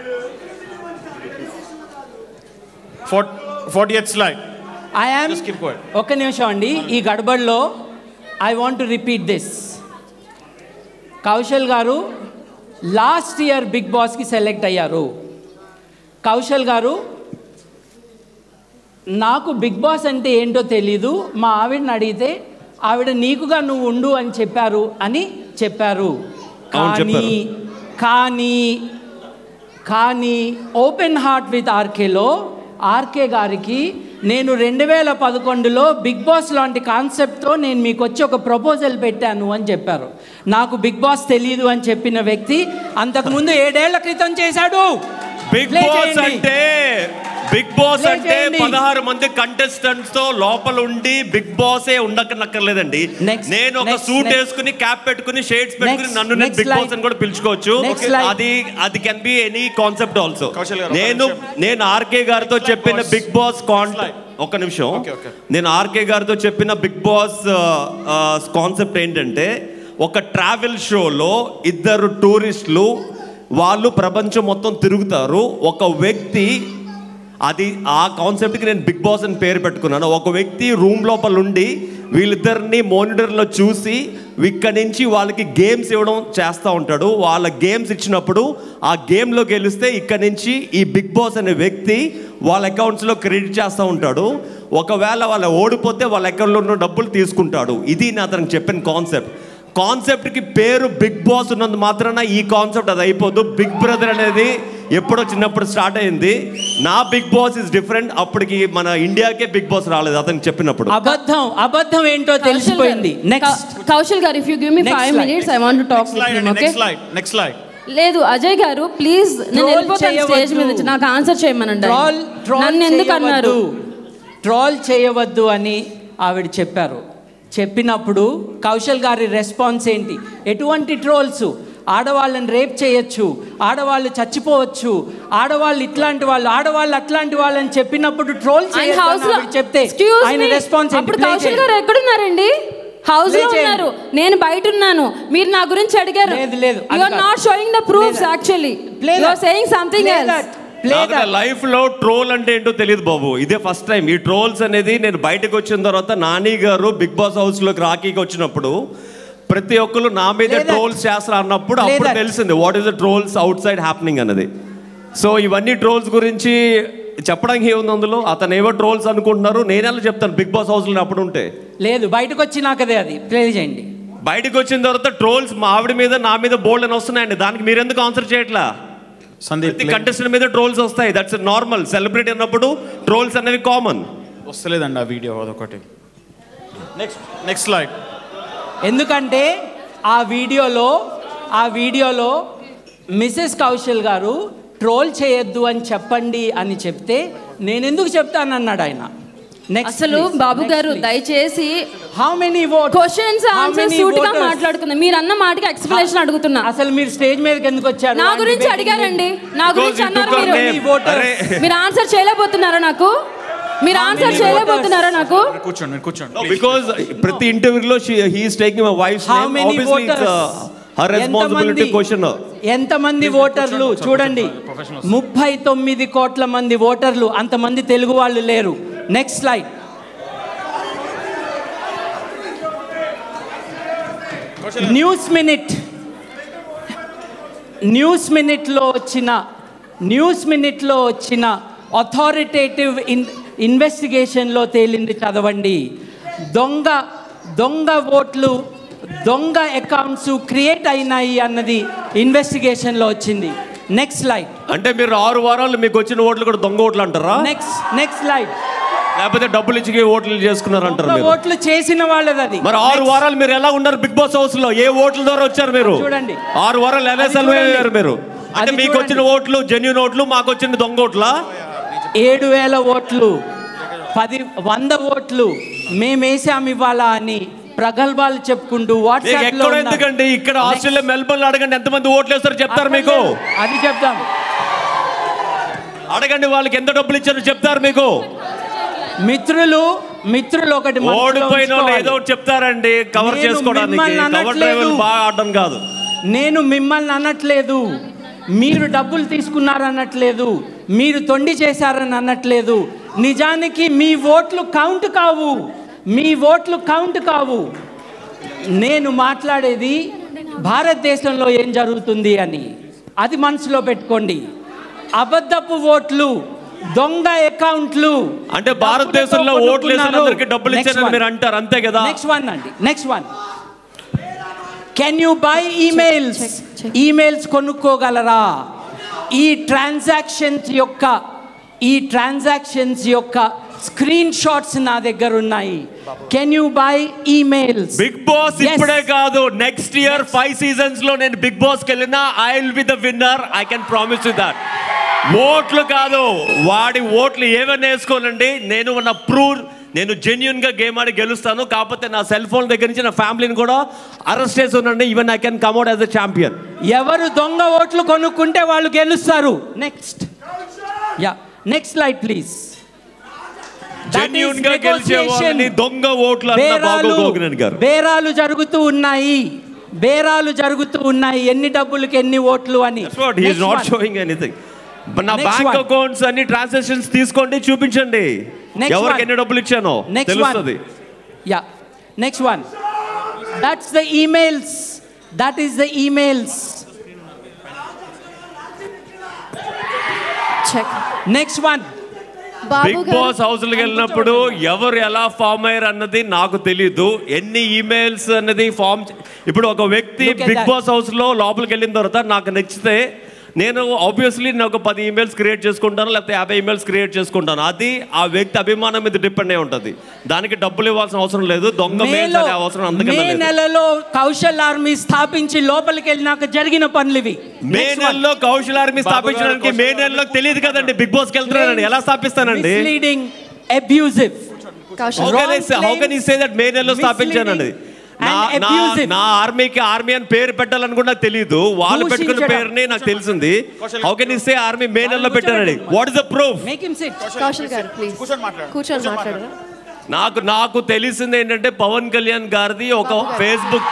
40th slide. ఒక్క నిమిషం అండి, ఈ గడబడిలో I want to repeat this. Kaushal గారు లాస్ట్ ఇయర్ బిగ్ బాస్కి సెలెక్ట్ అయ్యారు. కౌశల్ గారు, నాకు బిగ్ బాస్ అంటే ఏంటో తెలీదు, మా ఆవిడని అడిగితే ఆవిడ నీకుగా నువ్వు ఉండు అని చెప్పారు. కానీ ఓపెన్ హార్ట్ విత్ ఆర్కే గారికి నేను 2011లో బిగ్ బాస్ లాంటి కాన్సెప్ట్తో నేను మీకు వచ్చి ఒక ప్రపోజల్ పెట్టాను అని చెప్పారు. నాకు బిగ్ బాస్ తెలీదు అని చెప్పిన వ్యక్తి అంతకుముందు 7 ఏళ్ల క్రితం చేశాడు. బిగ్ బాస్ అంటే 16 మంది కంటెస్టెంట్స్ తో లోపల ఉండి బిగ్ బాసే ఉండక్కర్లేదండి. నేను ఒక సూట్ వేసుకుని క్యాప్ పెట్టుకుని షేడ్స్ పెట్టుకుని నన్ను నేను బిగ్ బాస్ అని కూడా పిలుచుకోవచ్చు. అది can be any concept also. నేను ఆర్కే గారితో చెప్పిన బిగ్ బాస్ ఒక్క నిమిషం, నేను ఆర్కే గారితో చెప్పిన బిగ్ బాస్ కాన్సెప్ట్ ఏంటంటే ఒక ట్రావెల్ షోలో ఇద్దరు టూరిస్టులు వాళ్ళు ప్రపంచం మొత్తం తిరుగుతారు. ఒక వ్యక్తి, అది ఆ కాన్సెప్ట్కి నేను బిగ్ బాస్ అని పేరు పెట్టుకున్నాను. ఒక వ్యక్తి రూమ్ లోపల ఉండి వీళ్ళిద్దరిని మానిటర్లో చూసి ఇక్కడి నుంచి వాళ్ళకి గేమ్స్ ఇవ్వడం చేస్తూ ఉంటాడు. వాళ్ళ గేమ్స్ ఇచ్చినప్పుడు ఆ గేమ్లో గెలిస్తే ఇక్కడి నుంచి ఈ బిగ్ బాస్ అనే వ్యక్తి వాళ్ళ అకౌంట్స్లో క్రెడిట్ చేస్తూ ఉంటాడు. ఒకవేళ వాళ్ళు ఓడిపోతే వాళ్ళ అకౌంట్లో ఉన్న డబ్బులు తీసుకుంటాడు. ఇది నేను అతనికి చెప్పిన కాన్సెప్ట్కి పేరు బిగ్ బాస్ ఉన్నందు మాత్రాన ఈ కాన్సెప్ట్ అది అయిపోదు. బిగ్ బ్రదర్ అనేది ఎప్పుడో చిన్నప్పుడు స్టార్ట్ అయింది. నా బిగ్ బాస్ ఇస్ డిఫరెంట్. అప్పటికి మన ఇండియాకే బిగ్ బాస్ రాలేదు అతనికి చెప్పినప్పుడు. అబద్ధం ఏంటో తెలిసిపోయింది. నెక్స్ట్ కౌశల్ గారు, if you give me 5 minutes I want to talk with him. Okay, next slide. లేదు అజయ్ గారు ప్లీజ్, నేను వెళ్ళిపోతాను స్టేజ్ మీద నుంచి. నాకు ఆన్సర్ చేయమనండి. నన్ను ఎందుకు అన్నారు? ట్రోల్ చేయవద్దు అని ఆవిడ చెప్పారు. చెప్పినప్పుడు కౌశల్ గారి రెస్పాన్స్ ఏంటి? ఎటువంటి ట్రోల్స్? ఆడవాళ్ళని రేప్ చేయొచ్చు, ఆడవాళ్ళు చచ్చిపోవచ్చు, ఆడవాళ్ళు ఇట్లాంటి వాళ్ళు, ఆడవాళ్ళు అట్లాంటి వాళ్ళని చెప్పినప్పుడు ట్రోల్ చెప్తే ఆయన రెస్పాన్స్ అప్పుడు కౌశల్ గారు ఎక్కడున్నారండి? హౌస్ లో ఉన్నారు, నేను బయట ఉన్నాను. మీరు నా గురించి అడిగారు. You are not showing the proofs. Actually you are saying something else. Life లో ట్రోల్ అంటే ఏంటో తెలియదు బాబు. ఇదే ఫస్ట్ టైం ఈ ట్రోల్స్ అనేది. నేను బయటకు వచ్చిన తర్వాత నాని గారు బిగ్ బాస్ హౌస్ లోకి రాకీకి వచ్చినప్పుడు ప్రతి ఒక్కరు నా మీద ట్రోల్స్ చేస్తారు అన్నప్పుడు అప్పుడు తెలిసింది what is the trolls outside happening అన్నది. సో ఇవన్నీ ట్రోల్స్ గురించి చెప్పడానికి ఏముంది అందులో? అతను ఏవో ట్రోల్స్ అనుకుంటున్నారు, నేనెలా చెప్తాను బిగ్ బాస్ హౌస్ లో అప్పుడు ఉంటే? లేదు, బయటకు వచ్చినాకదే అది ప్లే చేయండి. బయటకు వచ్చిన తర్వాత ట్రోల్స్ మా ఆవిడ మీద నా మీద బోల్డ్ అని వస్తున్నాయండి. దానికి మీరు ఎందుకు ఆన్సర్ చేయట్లా? సందీప్ కంటెస్టెంట్ మీద ట్రోల్స్ వస్తాయి, దట్స్ నార్మల్. సెలబ్రిటీ అన్నప్పుడు ట్రోల్స్ అనేవి కామన్. వస్తలేదండి ఆ వీడియో, అదొకటి. Next slide. ఎందుకంటే ఆ వీడియోలో మిసెస్ కౌశల్ గారు ట్రోల్ చేయొద్దు అని చెప్పండి అని చెప్తే నేను ఎందుకు చెప్తానన్నాడు ఆయన. అసలు బాబు గారు దయచేసి how many votes questions answers సూటిగా మాట్లాడుకుందాం. మీరు అన్న మాటకి ఎక్స్ప్లనేషన్ అడుగుతున్నా. అసలు మీరు స్టేజ్ మీదకి ఎందుకు వచ్చారు? నా గురించి అడిగారండి, నా గురించి అన్నారు. మీరు ఆన్సర్ చేయలేకపోతున్నారా నాకు? మీరు ఆన్సర్ చేయలేకపోతున్నారా నాకు? కూర్చోండి. బికాజ్ ప్రతి ఇంటర్వ్యూలో he is taking my wife's name. Obviously it's her responsibility question. ఎంతమంది ఓటర్లు చూడండి, 39 కోట్ల మంది ఓటర్లు. అంతమంది తెలుగు వాళ్ళు లేరు. Next slide. న్యూస్ మినిట్లో వచ్చిన అథారిటేటివ్ ఇన్వెస్టిగేషన్లో తేలింది, చదవండి. దొంగ ఓట్లు, దొంగ అకౌంట్స్ క్రియేట్ అయినాయి అన్నది ఇన్వెస్టిగేషన్లో వచ్చింది. Next slide. అంటే మీరు 6 వారాలు మీకు వచ్చిన ఓట్లు కూడా దొంగ ఓట్లు అంటారా? Next slide. లేకపోతే డబ్బులు ఇచ్చి ఓట్లు చేసుకున్నారంటారు? ఓట్లు చేసిన వాళ్ళది అది. మరి 6 వారాలు మీరు ఎలా ఉన్నారు బిగ్ బాస్ హౌస్ లో? ఏ ఓట్ల ద్వారా వచ్చారు మీరు? చూడండి, 6 వారాలు ఎలా సర్వే అయ్యారు మీరు? అంటే మీకు వచ్చిన ఓట్లు జెన్యూన్ ఓట్లు, మాకు వచ్చిన దొంగ ఓట్లా? 7,000 ఓట్లు, 100 ఓట్లు మేమేసాం ఇవ్వాలా అని ప్రగల్భాలు చెప్పుకుంటూ వాట్సాప్ లో. ఎందుకండి ఇక్కడ ఆస్ట్రేలియా మెల్బోర్న్ అడగండి ఎంతమంది ఓట్లు వేస్తారు చెప్తారు మీకు. అది చెప్తాం. అడగండి వాళ్ళకి ఎంత డబ్బులు ఇచ్చారో చెప్తారు మీకు. మిత్రులు ఒకటి ఓడిపోయిన వాళ్ళు ఏదో ఒకటి చెప్తారండి కవర్ చేసుకోవడానికి. కవర్ డ్రైవర్ బాగా ఆడడం కాదు. నేను మిమ్మల్ని అనట్లేదు, మీరు డబ్బులు తీసుకున్నారనట్లేదు, మీరు తొండి చేశారని అనట్లేదు. నిజానికి మీ ఓట్లు కౌంట్ కావు. నేను మాట్లాడేది భారతదేశంలో ఏం జరుగుతుంది అని. అది మనసులో పెట్టుకోండి. అబద్ధపు ఓట్లు, దొంగ అకౌంట్లు అంటే భారతదేశంలో ఓట్లు వేసినందరికీ డబ్బులు ఇచ్చారని మీరు అంటారు, అంతే కదా? Next one. Can you buy emails కొనుక్కోగలరా? ఈ ట్రాన్సాక్షన్స్ యొక్క స్క్రీన్ షాట్స్ నా దగ్గర ఉన్నాయి. Can you buy emails? Bigg Boss ఇప్పుడే కాదు, నెక్స్ట్ ఇయర్ 5 సీజన్స్ లో నేను బిగ్ బాస్ కి వెళ్ళినా I will be the winner. I can promise you that. ఓట్లు కాదు, వాడి ఓట్లు ఏమైనా వేసుకోనండి. నేను జెన్యున్ గా గేమ్ ఆడి గెలుస్తాను. కాకపోతే నా సెల్ ఫోన్ దగ్గర నుంచి నా ఫ్యామిలీని కూడా అరెస్ట్ చేసి ఉండండి. Even I can come out as a champion. ఎవరు దొంగ ఓట్లు కొనుక్కుంటే వాళ్ళు గెలుస్తారు. Next slide please. జెన్యున్ గా గెలిచే వాళ్ళని దొంగ ఓట్లు అన్న బాబు గోగినేని గారు. బేరాలు జరుగుతూ ఉన్నాయి. బేరాలు జరుగుతూ ఉన్నాయి, ఎన్ని డబ్బులకి ఎన్ని ఓట్లు అని. That's what he is not showing anything. నా బ్యాంక్ అకౌంట్స్ అన్ని ట్రాన్సాక్షన్స్ తీసుకోండి, చూపించండి ఎవరికి ఎన్ని డబ్బులు ఇచ్చానో తెలుస్తుంది. Yeah next one, that's the emails, that is the emails. Check. Next one, Bigg Boss హౌస్కి వెళ్ళినప్పుడు ఎవరు ఎలా ఫామ్ అయ్యారు అన్నది నాకు తెలీదు. ఎన్ని ఈమెయిల్స్ అన్నది ఫామ్. ఇప్పుడు ఒక వ్యక్తి బిగ్ బాస్ హౌస్ లో లోపలికి వెళ్ళిన తర్వాత నాకు నచ్చితే నేను ఆబ్వియస్లీ నేను ఒక 10 ఈమెయిల్స్ క్రియేట్ చేసుకుంటాను, లేకపోతే 50 ఈమెయిల్స్ క్రియేట్ చేసుకుంటాను. అది ఆ వ్యక్తి అభిమానం మీద డిపెండ్ అయి ఉంటుంది. దానికి డబ్బులు ఇవ్వాల్సిన అవసరం లేదు, దొంగ మెయిల్స్ అనే అవసరం అంతకన్నా లేదు. మే నెలలో కౌశల్ ఆర్మీ స్థాపించి లోపలికి వెళ్ళినాక జరిగిన పనులు ఇవి. మే నెలలో కౌశల్ ఆర్మీ స్థాపించడానికి మే నెలలో తెలియదు కదండి బిగ్ బాస్కి వెళ్తున్నానండి, ఎలా స్థాపిస్తానండి? Misleading, abusive. How can you say that May నెలలో స్థాపించానండి? నా ఆర్మీకి ఆర్మీ అని పేరు పెట్టాలని కూడా నాకు తెలియదు, వాళ్ళు పెట్టుకున్న పేరుని నాకు తెలిసింది. How can you say army May నెలలో పెట్టానండి? What is the proof? Make him sit. Kaushal గారు ప్లీజ్ కూర్చొని మాట్లాడరా. నాకు తెలిసింది ఏంటంటే పవన్ కళ్యాణ్ గారిది ఒక ఫేస్బుక్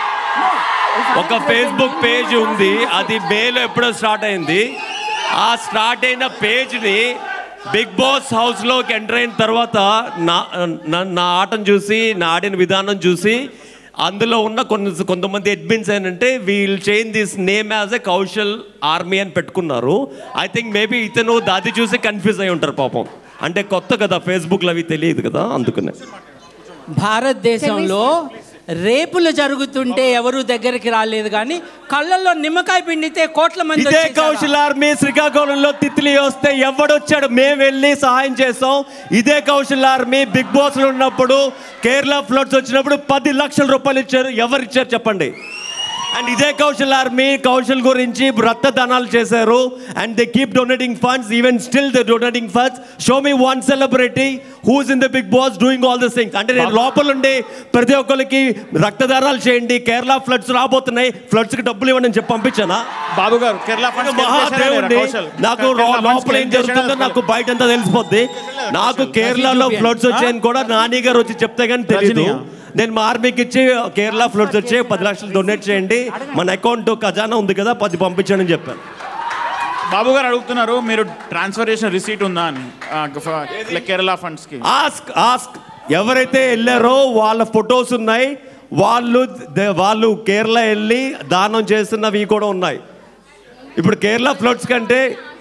పేజ్ ఉంది. అది మేలో ఎప్పుడో స్టార్ట్ అయింది. ఆ స్టార్ట్ అయిన పేజ్ని బిగ్ బాస్ హౌస్లోకి ఎంటర్ అయిన తర్వాత నా ఆటను చూసి, నా ఆడిన విధానం చూసి అందులో ఉన్న కొంతమంది అడ్మిన్స్ ఏంటంటే we'll change this name as a Kaushal army అని పెట్టుకున్నారు. ఐ థింక్ మేబీ ఇతను దాది చూసి కన్ఫ్యూజ్ అయి ఉంటారు పాపం. అంటే కొత్త కదా, ఫేస్బుక్లో అవి తెలియదు కదా, అందుకనే. భారతదేశంలో రేపులు జరుగుతుంటే ఎవరు దగ్గరికి రాలేదు, కానీ కళ్ళల్లో నిమ్మకాయ పిండితే కోట్ల మంది. ఇదే కౌశల్ ఆర్మీ శ్రీకాకుళంలో తిత్లీ వస్తే ఎవడొచ్చాడు? మేము వెళ్ళి సహాయం చేసాం. ఇదే కౌశల్ ఆర్మీ బిగ్ బాస్ లో ఉన్నప్పుడు కేరళ ఫ్లడ్స్ వచ్చినప్పుడు 10 లక్షల రూపాయలు ఇచ్చారు. ఎవరు ఇచ్చారు చెప్పండి? అండ్ ఇదే కౌశల్ ఆర్మీ కౌశల్ గురించి రక్తదానాలు చేశారు. And they keep donating funds, even still they donating funds. Show me one celebrity who's in the big Boss doing all this things. అంటే నేను లోపల ఉండి ప్రతి ఒక్కరికి రక్తదానాలు చేయండి, కేరళ ఫ్లడ్స్ రాబోతున్నాయి, ఫ్లడ్స్ కి డబ్బులు ఇవ్వండి అని చెప్పి పంపించానా? బాబు గారు కేరళ మహాదేవుడిని. నాకు లోపల ఏం జరుగుతుందో నాకు బయట అంతా తెలిసిపోద్ది. నాకు కేరళలో ఫ్లడ్స్ వచ్చాయని కూడా నాని గారు వచ్చి చెప్తే కానీ తెలియదు. నేను మా ఆర్మీకి ఇచ్చి కేరళ ఫ్లడ్స్ వచ్చి 10 లక్షలు డొనేట్ చేయండి, మన అకౌంట్ ఖజానా ఉంది కదా 10 పంపించండి అని చెప్పాను. బాబు గారు అడుగుతున్నారు మీరు ట్రాన్స్ఫర్ చేసిన రిసీట్ ఉందా అని కేరళ ఫండ్స్ కి. ఆస్క్ ఎవరైతే వెళ్ళారో వాళ్ళ ఫొటోస్ ఉన్నాయి. వాళ్ళు కేరళ వెళ్ళి దానం చేస్తున్నవి కూడా ఉన్నాయి. ఇప్పుడు కేరళ ఫ్లడ్స్ కంటే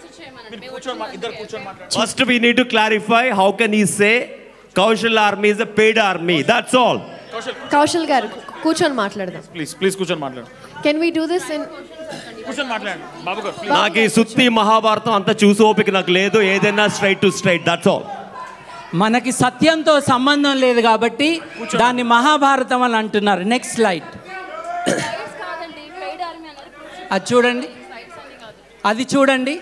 first we need to clarify how can he say Kaushal army is a paid army, that's all. Kaushal గారు కూర్చొని మాట్లాడదాం ప్లీజ్ కూర్చొని మాట్లాడు. Can we do this in కూర్చొని మాట్లాడండి బాబు గారు. నాకు ఈ సుత్తి మహాభారతం అంతా చూసి ఓపిక నాకు లేదు. ఏదైనా straight to straight, that's all. మనకి సత్యంతో సంబంధం లేదు కాబట్టి దాన్ని మహాభారతం అని అంటున్నారు. Next slide. అది చూడండి, అది చూడండి,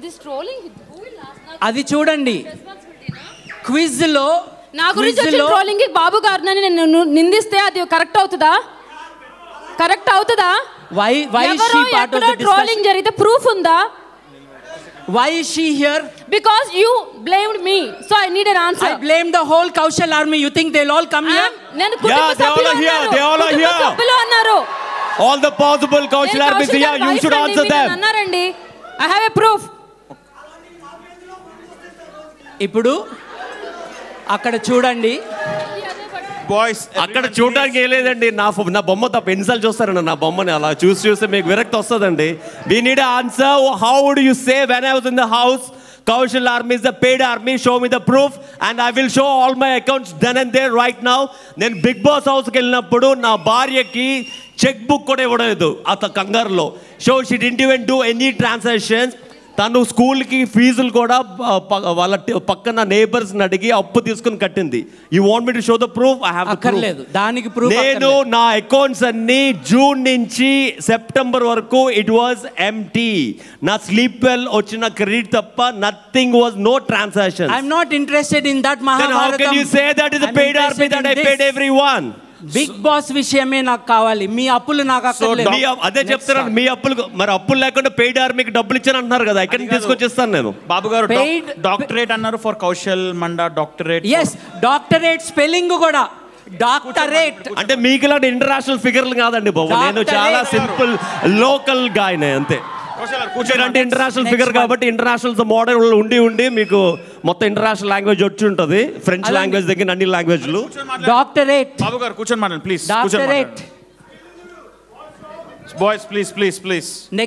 అది చూడండి. క్విజ్ లో నా గురించి ట్రోలింగ్ బాబు గారిని నేను నిందిస్తే అది కరెక్ట్ అవుతుందా? కరెక్ట్ అవుతుందా? ట్రోలింగ్ జరిగితే ప్రూఫ్ ఉందా? Why is she here? Because you blamed me, so I need an answer. I blame the whole Kaushal army. You think they'll all come here? నేను కుటుంబ సభ్యులు అన్నారు. All the possible Kaushal army here, you should answer them. అన్నారండి. I have a proof. ఇప్పుడు అక్కడ చూడండి బాయ్స్, అక్కడ చూడడానికి ఏం లేదండి. నా బొమ్మ తప్ప ఎన్నిసార్లు చూస్తారండి నా బొమ్మని? అలా చూస్తే మీకు విరక్తి వస్తుందండి. We need answer. How would you say when I was in the house Kaushal army is the paid army? Show me the proof and I will show all my accounts then and there right now. నేను బిగ్ బాస్ హౌస్కి వెళ్ళినప్పుడు నా భార్యకి చెక్ బుక్ కూడా ఇవ్వలేదు అత కంగారులో. So she didn't even do any transactions. తను స్కూల్కి ఫీజులు కూడా వాళ్ళ పక్కన నేబర్స్ని అడిగి అప్పు తీసుకుని కట్టింది. You want me to show the proof? I have అక్కర్లేదు దానికి ప్రూఫ్. నేను నా అకౌంట్స్ అన్ని జూన్ నుంచి సెప్టెంబర్ వరకు ఇట్ వాజ్ ఎంటీ. నా స్లీప్ వెల్ వచ్చిన క్రెడిట్ తప్ప nothing was no transaction. I am not interested in that Mahabharatam. Then how can you say that is a paid army that I paid everyone? Bigg Boss విషయమే నాకు కావాలి, మీ అప్పులు నాకు అక్కర్లేదు. అదే చెప్తున్నాను, మీ అప్పులు మరి అప్పులు లేకుండా పెయిడ్ ఆర్మీకి డబ్బులు ఇచ్చాను అంటున్నారు కదా, ఎక్కడి నుంచి తీసుకొచ్చేస్తాను నేను? బాబు గారు డాక్టరేట్ అన్నారు for Kaushal Manda doctorate. Yes, doctorate spelling కూడా డాక్టరేట్. అంటే మీకు ఇలాంటి ఇంటర్నేషనల్ ఫిగర్లు కాదండి బాబు, నేను చాలా సింపుల్ లోకల్ గాయనే అంతే. అంటే ఇంటర్నేషనల్ ఫిగర్ కాబట్టి ఇంటర్నేషనల్ మోడల్ ఉండి మీకు మొత్తం ఇంటర్నేషనల్ లాంగ్వేజ్ వచ్చి ఉంటుంది, ఫ్రెంచ్ లాంగ్వేజ్ దగ్గర అన్ని లాంగ్వేజ్లు. డాక్టరేట్. బాబు గారు కూర్చొని మాట్లాడండి please. Doctorate. Boys please.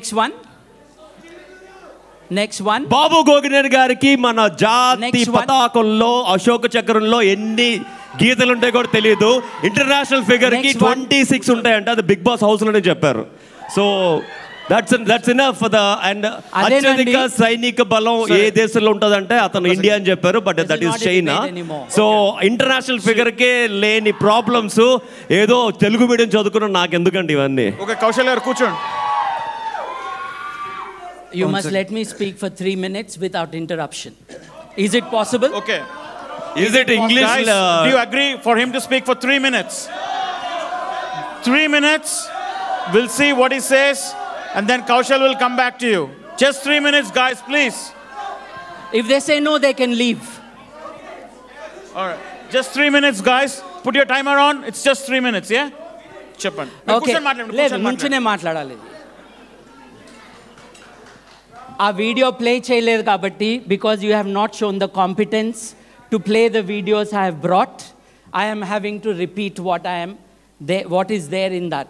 Next one. Babu Gogineni గారికి మన జాతి పతాకంలో అశోక చక్రంలో ఎన్ని గీతలు ఉంటాయి కూడా తెలియదు. ఇంటర్నేషనల్ ఫిగర్ కి 26 ఉంటాయంట, అది బిగ్ బాస్ హౌస్ లోనే చెప్పారు. So that's enough for the and అత్యధిక సైనిక బలం ఏ దేశంలో ఉంటుందంటే అతను ఇండియా అని చెప్పారు, but that is China. So international figure కే లేని ప్రాబ్లమ్స్ ఏదో తెలుగు మీడియం చదువుకున్న నాకు ఎందుకండి ఇవన్నీ. ఓకే కౌశల్ గారు కూర్చోండి. You must let me speak for 3 minutes without interruption. Is it possible? Okay. Is it English? Guys, do you agree for him to speak for 3 minutes? 3 minutes. We'll see what he says, and then Kaushal will come back to you. Just 3 minutes, guys, please. If they say no, they can leave. All right. Just 3 minutes, guys. Put your timer on. It's just 3 minutes, yeah? Cheppan. Okay. లేదు నుంచునే మాట్లాడాలి. ఆ వీడియో ప్లే చేయలేదు కాబట్టి, because you have not shown the competence to play the videos I have brought, I am having to repeat what is there in that.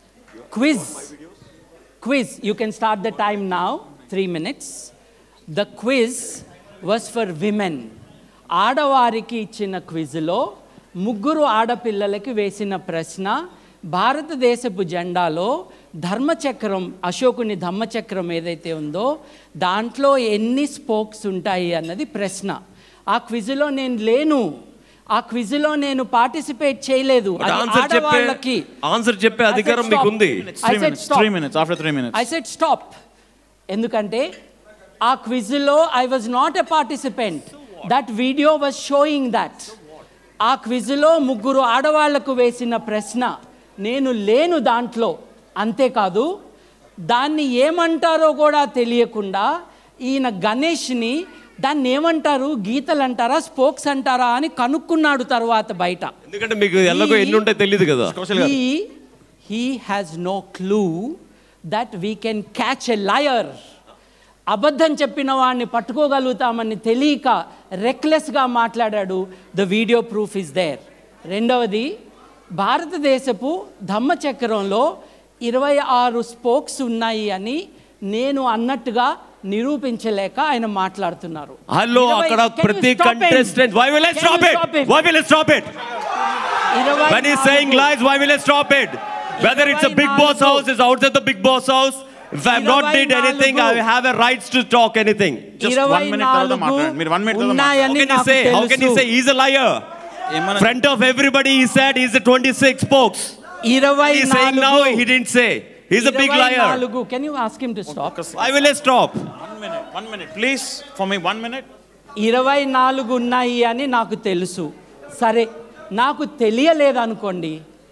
Quiz. You can start the time now, 3 minutes. The quiz was for women. ఆడవారికి ఇచ్చిన క్విజ్లో 3 ఆడపిల్లలకి వేసిన ప్రశ్న, భారతదేశపు జెండాలో ధర్మచక్రం, అశోకుని ధర్మచక్రం ఏదైతే ఉందో దాంట్లో ఎన్ని స్పోక్స్ ఉంటాయి అన్నది ప్రశ్న. ఆ క్విజ్లో నేను లేను, ఆ క్విజ్లో నేను పార్టిసిపేట్ చేయలేదు. ఆన్సర్ చెప్పే అధికారం మీకు ఉంది. 3 minutes. After 3 minutes. I said stop. ఎందుకంటే ఆ క్విజ్లో I was not a participant. That video was showing that. ఆ క్విజ్లో 3 ఆడవాళ్లకు వేసిన ప్రశ్న, నేను లేను దాంట్లో. అంతేకాదు దాన్ని ఏమంటారో కూడా తెలియకుండా ఈయన గణేష్ని దాన్ని ఏమంటారు, గీతలు అంటారా, స్పోక్స్ అంటారా అని కనుక్కున్నాడు తర్వాత బయట. ఎందుకంటే మీకు ఎల్లగో ఎన్ని ఉంటాయో తెలియదు కదా. He has no clue that we can catch a liar. అబద్ధం చెప్పిన వాడిని పట్టుకోగలుగుతామని తెలియక రెక్లెస్గా మాట్లాడాడు. The video proof is there. రెండవది, భారతదేశపు ధమ్మచక్రంలో 26 స్పోక్స్ ఉన్నాయి అని నేను అన్నట్టుగా నిరూపించలేక ఆయన మాట్లాడుతున్నారు. హలో, అక్కడ ప్రతి contestant why will I stop it? Why will I stop it? When he's saying lies, why will I stop it? Whether it's a big boss house, is outside the big boss house. If I have not did anything, I have a rights to talk anything. Just 1 minute tarvata maatladandi. Meer 1 minute tarvata maatladandi. How can you say he's a liar? In front of everybody he said he's a 26 spokes. 24. He's saying now he didn't say. He's a big liar. Can you ask him to stop? Why will I stop? 1 minute. Please, for me 1 minute. 24 ఉన్నాయి అని నాకు తెలుసు. సరే, నాకు తెలియలేదనుకోండి.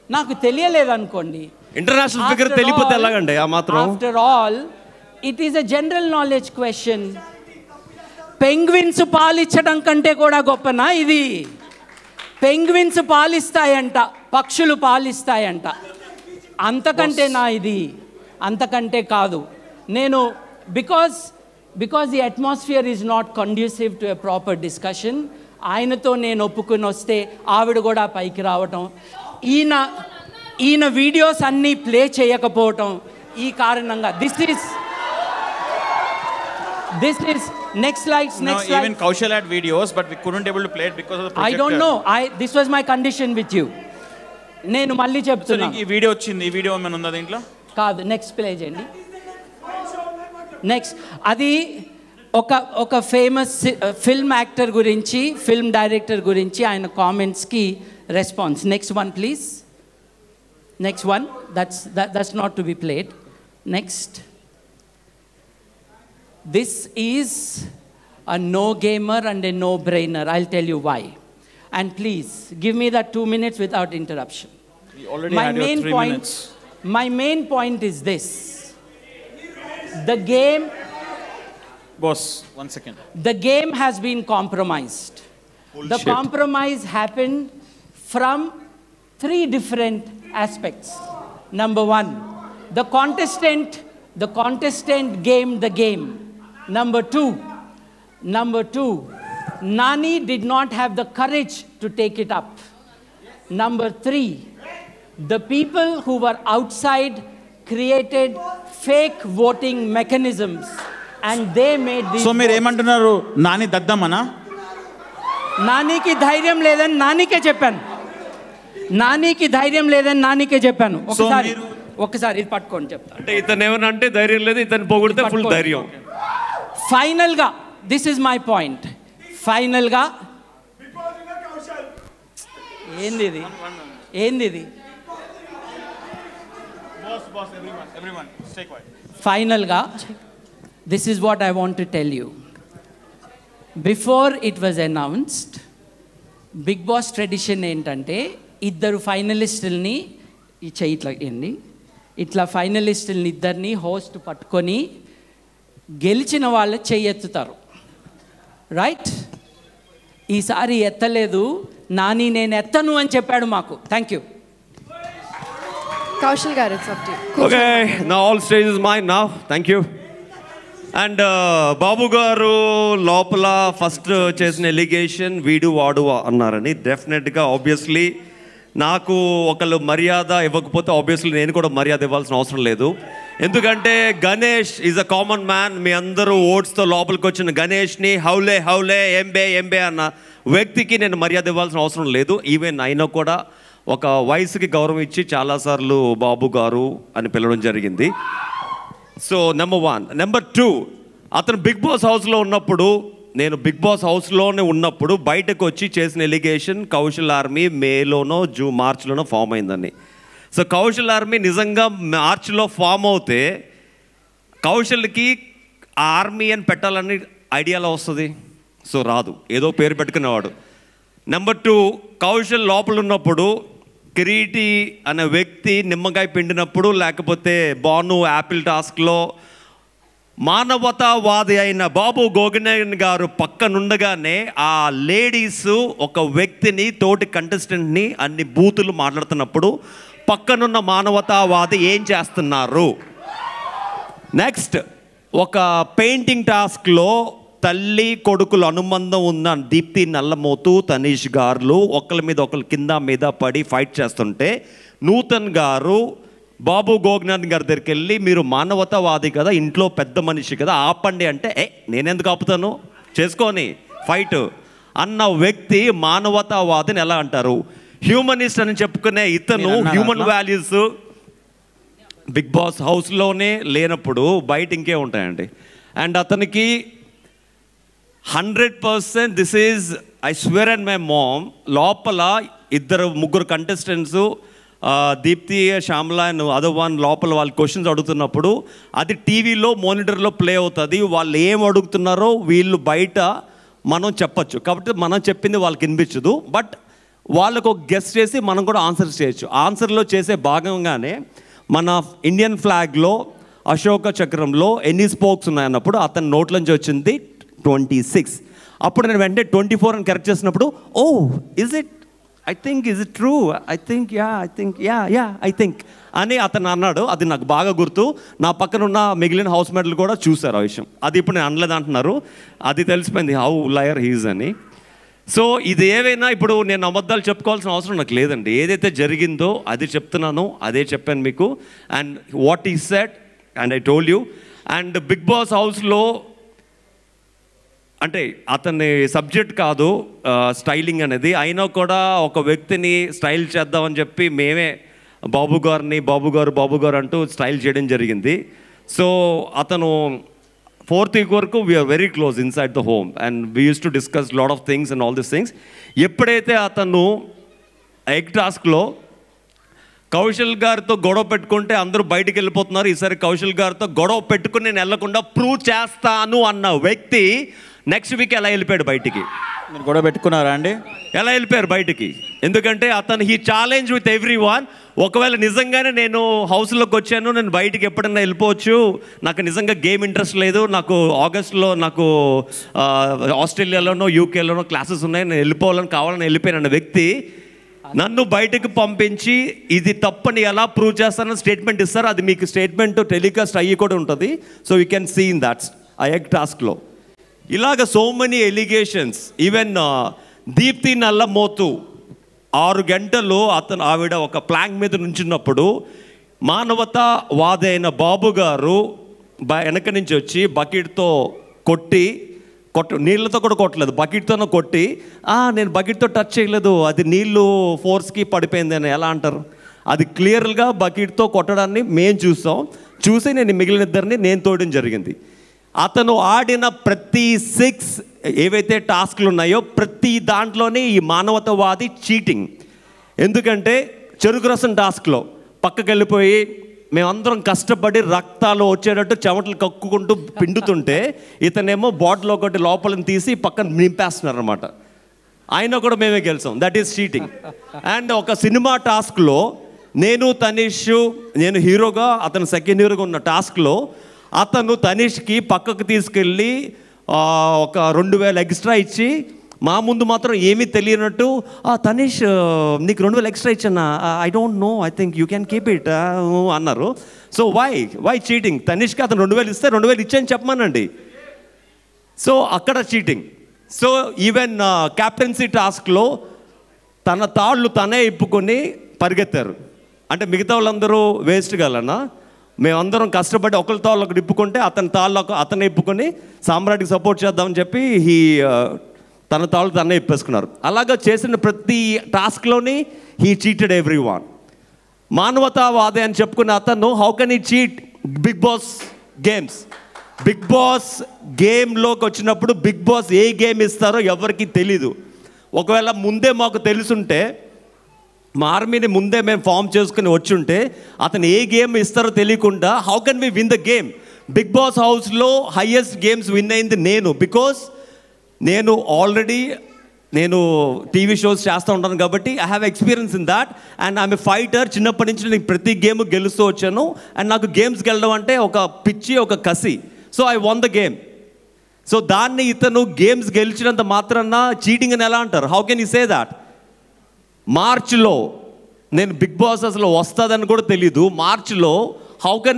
ఇంటర్నేషనల్ ఫిగర్ తెలియకపోతే ఎలాగండి ఆ మాత్రం? After all it is a general knowledge question. Penguins పాలిచ్చడం కంటే కూడా గొప్పనా ఇది? పెంగ్విన్స్ పాలిస్తాయంట, పక్షులు పాలిస్తాయంట. అంతకంటేనా ఇది? అంతకంటే కాదు. నేను because the atmosphere is not conducive to a proper discussion. ఆయనతో నేను ఒప్పుకుని వస్తే ఆవిడ కూడా పైకి రావటం, ఈయన వీడియోస్ అన్నీ ప్లే చేయకపోవటం, ఈ కారణంగా this is next slides. Even Kaushal had videos, but we couldn't able to play it because of the projector. I don't know. This was my condition with you. నేను మళ్ళీ చెప్తున్నా. ఈ వీడియో వచ్చింది, ఈ వీడియో ఏమైనా ఉందా దీంట్లో? కాదు, నెక్స్ట్ ప్లే చేయండి. నెక్స్ట్, అది ఒక ఫేమస్ ఫిల్మ్ యాక్టర్ గురించి, ఫిల్మ్ డైరెక్టర్ గురించి ఆయన కామెంట్స్కి response. Next one please. Next one. That's not to be played. Next. This is a no-gamer and a no-brainer. I'll tell you why. And please, give me that 2 minutes without interruption. You already had your 3 minutes. My main point is this. The game... Boss, 1 second. The game has been compromised. Bullshit. The compromise happened from three different aspects. Number one, the contestant gamed the game. Number two, Nani did not have the courage to take it up. Number three, the people who were outside created fake voting mechanisms and they made these. So మీరు ఏమంటున్నారు, నాని దద్దమనా? నానికి ధైర్యం లేదని నానికే చెప్పాను. ఒకసారి ఇది పట్టుకోండి చెప్తాను. అంటే ఇతను ఏమన్నా అంటే ధైర్యం లేదు, ఇతను పొగిడితే ఫుల్ ధైర్యం. ఫైనల్గా దిస్ ఇస్ మై పాయింట్. ఫైనల్గా ఏంది ఇది ఫైనల్గా this is what I want to tell you. Before it was announced, Bigg Boss tradition ఏంటంటే ఇద్దరు ఫైనలిస్టుల్ని ఇట్లా ఫైనలిస్టుల్ని ఇద్దరిని హోస్ట్ పట్టుకొని గెలిచిన వాళ్ళు చెయ్యెత్తుతారు, రైట్? ఈసారి ఎత్తలేదు. నాని నేను ఎత్తను అని చెప్పాడు మాకు. Thank you. Kaushal garu, it's up to you. Okay, now all stage is mine now. Thank you. And Babu గారు లోపల ఫస్ట్ చేసిన ఎలిగేషన్ వీడు వాడు అన్నారని. డెఫినెట్గా ఆబ్వియస్లీ నాకు ఒకళ్ళు మర్యాద ఇవ్వకపోతే ఆబ్వియస్లీ నేను కూడా మర్యాద ఇవ్వాల్సిన అవసరం లేదు. ఎందుకంటే Ganesh is a common man. మీ అందరూ ఓట్స్తో లోపలికి వచ్చిన గణేష్ని హౌలే హౌలే ఎంబే అన్న వ్యక్తికి నేను మర్యాద ఇవ్వాల్సిన అవసరం లేదు. ఈవెన్ అయినా కూడా ఒక వయసుకి గౌరవం ఇచ్చి చాలాసార్లు బాబు గారు అని పిలవడం జరిగింది. So number 1. నెంబర్ 2, అతను బిగ్ బాస్ హౌస్లో ఉన్నప్పుడు, నేను బిగ్ బాస్ హౌస్లోనే ఉన్నప్పుడు బయటకు వచ్చి చేసిన ఎలిగేషన్ కౌశల్ ఆర్మీ మేలోనో మార్చ్లోనో ఫామ్ అయిందని. సో కౌశల్ ఆర్మీ నిజంగా మార్చ్లో ఫామ్ అవుతే కౌశల్కి ఆ ఆర్మీ అని పెట్టాలని ఐడియాలో వస్తుంది. సో రాదు, ఏదో పేరు పెట్టుకునేవాడు. నెంబర్ 2, కౌశల్ లోపల ఉన్నప్పుడు కిరీటి అనే వ్యక్తి నిమ్మకాయ పిండినప్పుడు, లేకపోతే బాను యాపిల్ టాస్క్లో మానవతావాది అయిన బాబు గోగినేని గారు పక్కనుండగానే ఆ లేడీస్ ఒక వ్యక్తిని, తోటి కంటెస్టెంట్ని అన్ని బూతులు మాట్లాడుతున్నప్పుడు పక్కనున్న మానవతావాది ఏం చేస్తున్నారు? నెక్స్ట్, ఒక పెయింటింగ్ టాస్క్లో తల్లి కొడుకుల అనుబంధం ఉన్న దీప్తి నల్లమోతు, తనీష్ గారు ఒకరి మీద ఒకరు కింద మీద పడి ఫైట్ చేస్తుంటే నూతన్ గారు బాబు గోగ్నాథ్ గారి దగ్గరికి వెళ్ళి మీరు మానవతావాది కదా, ఇంట్లో పెద్ద మనిషి కదా, ఆపండి అంటే నేనెందుకు ఆపుతాను, చేసుకొని ఫైట్ అన్న వ్యక్తి మానవతావాదిని ఎలా అంటారు? హ్యూమనిస్ట్ అని చెప్పుకునే ఇతను హ్యూమన్ వాల్యూస్ బిగ్ బాస్ హౌస్లోనే లేనప్పుడు బయట ఇంకే ఉంటాయండి. అండ్ అతనికి 100% this is I swear and my mom, లోపల ముగ్గురు contestants Deepti, Shyamala and other one లోపల వాళ్ళు క్వశ్చన్స్ అడుగుతున్నప్పుడు అది టీవీలో మానిటర్లో ప్లే అవుతుంది. వాళ్ళు ఏం అడుగుతున్నారో వీళ్ళు బయట మనం చెప్పచ్చు, కాబట్టి మనం చెప్పింది వాళ్ళకి వినిపించదు. బట్ వాళ్ళకు ఒక గెస్ చేసి మనం కూడా ఆన్సర్ చేయొచ్చు. ఆన్సర్లో చేసే భాగంగానే మన ఇండియన్ ఫ్లాగ్లో అశోక చక్రంలో ఎన్ని స్పోక్స్ ఉన్నాయన్నప్పుడు అతని నోట్లోంచి వచ్చింది 26. అప్పుడు నేను వెంటనే 24 అని కరెక్ట్ చేసినప్పుడు ఐ థింక్ అని అతను అన్నాడు. అది నాకు బాగా గుర్తు. నా పక్కన ఉన్న మిగిలిన హౌస్ మేట్లు కూడా చూశారు ఆ విషయం. అది ఇప్పుడు నేను అనలేదు అంటున్నారు. అది తెలిసిపోయింది హౌ లయర్ హీజ్ అని. సో ఇది ఏవైనా ఇప్పుడు నేను అబద్ధాలు చెప్పుకోవాల్సిన అవసరం నాకు లేదండి. ఏదైతే జరిగిందో అది చెప్తున్నాను, అదే చెప్పాను మీకు. And what he said and I told you. And Bigg boss హౌస్లో అంటే అతని సబ్జెక్ట్ కాదు స్టైలింగ్ అనేది, అయినా కూడా ఒక వ్యక్తిని స్టైల్ చేద్దామని చెప్పి మేమే బాబు గారు అంటూ స్టైల్ చేయడం జరిగింది. సో అతను 4th week వరకు we're very close inside the home and we use to discuss lot of things and all this things. ఎప్పుడైతే అతను ఎగ్ టాస్క్లో కౌశల్ గారితో గొడవ పెట్టుకుంటే అందరూ బయటికి వెళ్ళిపోతున్నారు, ఈసారి కౌశల్ గారితో గొడవ పెట్టుకుని నేను వెళ్ళకుండా ప్రూవ్ చేస్తాను అన్న వ్యక్తి నెక్స్ట్ వీక్ ఎలా వెళ్ళిపోయాడు బయటికి? మీరు గొడవ పెట్టుకున్నారా అండి? ఎలా వెళ్ళిపోయారు బయటికి? ఎందుకంటే అతను he challenge with everyone. ఒకవేళ నిజంగానే నేను హౌస్లోకి వచ్చాను, నేను బయటికి ఎప్పుడైనా వెళ్ళిపోవచ్చు, నాకు నిజంగా గేమ్ ఇంట్రెస్ట్ లేదు, నాకు ఆగస్టులో నాకు ఆస్ట్రేలియాలోనో యూకేలోనో క్లాసెస్ ఉన్నాయి, నేను వెళ్ళిపోవాలని కావాలని వెళ్ళిపోయాను అన్న వ్యక్తి నన్ను బయటకు పంపించి ఇది తప్పని ఎలా ప్రూవ్ చేస్తానని స్టేట్మెంట్ ఇస్తారు. అది మీకు స్టేట్మెంట్ టెలికాస్ట్ అయ్యి కూడా ఉంటుంది. So you can see in that ఆ ఎగ్ టాస్క్లో. ఇలాగ so many allegations. Even Deepti Nallamothu 6 గంటలు ఆవిడ ఒక ప్లాంక్ మీద నుంచున్నప్పుడు మానవతావాది అయిన బాబు గారు వెనక నుంచి వచ్చి బకెట్తో నీళ్ళతో కూడా కొట్టలేదు, బకెట్తోనే కొట్టి నేను బకెట్తో టచ్ చేయలేదు, అది నీళ్ళు ఫోర్స్కి పడిపోయింది అని ఎలా అంటారు? అది క్లియర్గా బకెట్తో కొట్టడాన్ని మేము చూసి నేను మిగిలిన ఇద్దరిని నేను తోయడం జరిగింది. అతను ఆడిన ప్రతి 6 ఏవైతే టాస్క్లు ఉన్నాయో ప్రతి దాంట్లోనే ఈ మానవతావాది చీటింగ్. ఎందుకంటే చెరుకు రసం టాస్క్లో పక్కకి వెళ్ళిపోయి మేమందరం కష్టపడి రక్తాలు వచ్చేటట్టు చెమటలు కక్కుకుంటూ పిండుతుంటే ఇతనేమో బాటిల్ ఒకటి లోపలని తీసి పక్కన నింపేస్తున్నారు అనమాట. ఆయన కూడా మేమే గెలిచాం. That is cheating. అండ్ ఒక సినిమా టాస్క్లో నేను తనీష్, నేను హీరోగా అతను సెకండ్ హీరోగా ఉన్న టాస్క్లో అతను తనీష్కి పక్కకు తీసుకెళ్ళి ఒక 2000 ఎక్స్ట్రా ఇచ్చి మా ముందు మాత్రం ఏమీ తెలియనట్టు తనీష్ నీకు 2000 ఎక్స్ట్రా ఇచ్చానా, I don't know, I think you can keep it అన్నారు. So why cheating? తనీష్కి అతను 2000 ఇస్తే 2000 ఇచ్చాను చెప్పమానండి. సో అక్కడ చీటింగ్. సో ఈవెన్ క్యాప్టెన్సీ టాస్క్లో తన తాళ్ళు తనే ఇప్పుకొని పరిగెత్తారు. అంటే మిగతా వాళ్ళందరూ వేస్ట్ గలనా? మేమందరం కష్టపడి ఒకరితో ఒకరు ఇప్పుకుంటే అతని తాళ్ళు అతనే ఇప్పుకొని సామ్రాట్కి సపోర్ట్ చేద్దామని చెప్పి తన తాళ్ళు తనే ఇప్పేసుకున్నారు. అలాగా చేసిన ప్రతి టాస్క్లోని హీ చీటెడ్ ఎవ్రీ వన్. మానవతావాది అని చెప్పుకున్న అతను how can he cheat Bigg Boss games? Bigg Boss గేమ్లోకి వచ్చినప్పుడు బిగ్ బాస్ ఏ గేమ్ ఇస్తారో ఎవరికి తెలీదు. ఒకవేళ ముందే మాకు తెలుసుంటే మా ఆర్మీని ముందే మేము ఫామ్ చేసుకుని వచ్చుంటే అతను ఏ గేమ్ ఇస్తారో తెలియకుండా how can we win the game? Bigg boss హౌస్లో హైయెస్ట్ గేమ్స్ విన్ అయింది నేను. బికాస్ నేను ఆల్రెడీ టీవీ షోస్ చేస్తూ ఉంటాను కాబట్టి I have experience in that. And I'm a fighter. చిన్నప్పటి నుంచి నేను ప్రతి గేమ్ గెలుస్తూ వచ్చాను. అండ్ నాకు గేమ్స్కి వెళ్ళడం అంటే ఒక పిచ్చి, ఒక కసి. So I won the game. So దాన్ని ఇతను గేమ్స్ గెలిచినంత మాత్రాన చీటింగ్ అని ఎలా అంటారు? How can you say that? మార్చ్లో నేను బిగ్ బాస్ అసలు వస్తుందని కూడా తెలీదు. మార్చ్లో హౌ కెన్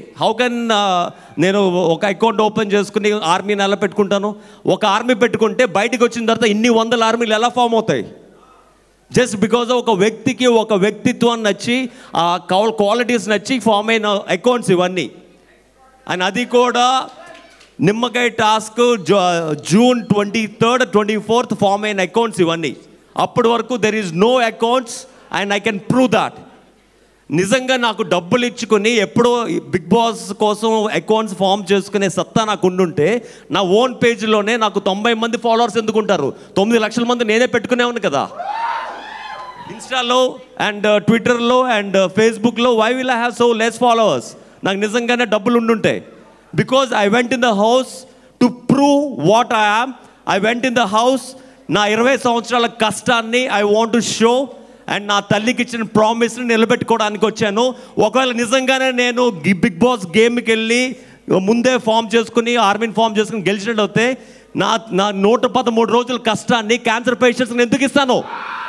నేను ఒక అకౌంట్ ఓపెన్ చేసుకుని ఆర్మీని ఎలా పెట్టుకుంటాను? ఒక ఆర్మీ పెట్టుకుంటే బయటకు వచ్చిన తర్వాత ఇన్ని 100 ఆర్మీలు ఎలా ఫామ్ అవుతాయి? జస్ట్ బికాజ్ ఒక వ్యక్తికి ఒక వ్యక్తిత్వం నచ్చి ఆ క్వాలిటీస్ నచ్చి ఫామ్ అయిన అకౌంట్స్ ఇవన్నీ. అండ్ అది కూడా నిమ్మకాయ task June 23rd 24th form అయిన అకౌంట్స్ ఇవన్నీ. అప్పటి వరకు there is no accounts and I can prove that. నిజంగా నాకు డబ్బులు ఇచ్చుకొని ఎప్పుడో బిగ్ బాస్ కోసం అకౌంట్స్ ఫామ్ చేసుకునే సత్తా నాకు ఉండుంటే నా ఓన్ పేజ్లోనే నాకు 90 మంది ఫాలోవర్స్ ఎందుకుంటారు? 9 లక్షల మంది నేనే పెట్టుకునేవాను కదా. ఇన్స్టాలో అండ్ ట్విట్టర్లో అండ్ ఫేస్బుక్లో why will I have so less followers? నాకు నిజంగానే డబ్బులు ఉండుంటాయి. Because I went in the house to prove what I am. I went in the house. నా 20 సంవత్సరాల కష్టాన్ని I want to show. And నా తల్లికి ఇచ్చిన ప్రామిస్ని నిలబెట్టుకోవడానికి వచ్చాను. ఒకవేళ నిజంగానే నేను బిగ్ బాస్ గేమ్కి వెళ్ళి ముందే ఫామ్ చేసుకుని ఆర్మీని ఫామ్ చేసుకుని గెలిచినట్టు అయితే నా 113 రోజుల కష్టాన్ని క్యాన్సర్ పేషెంట్స్ని ఎందుకు ఇస్తాను?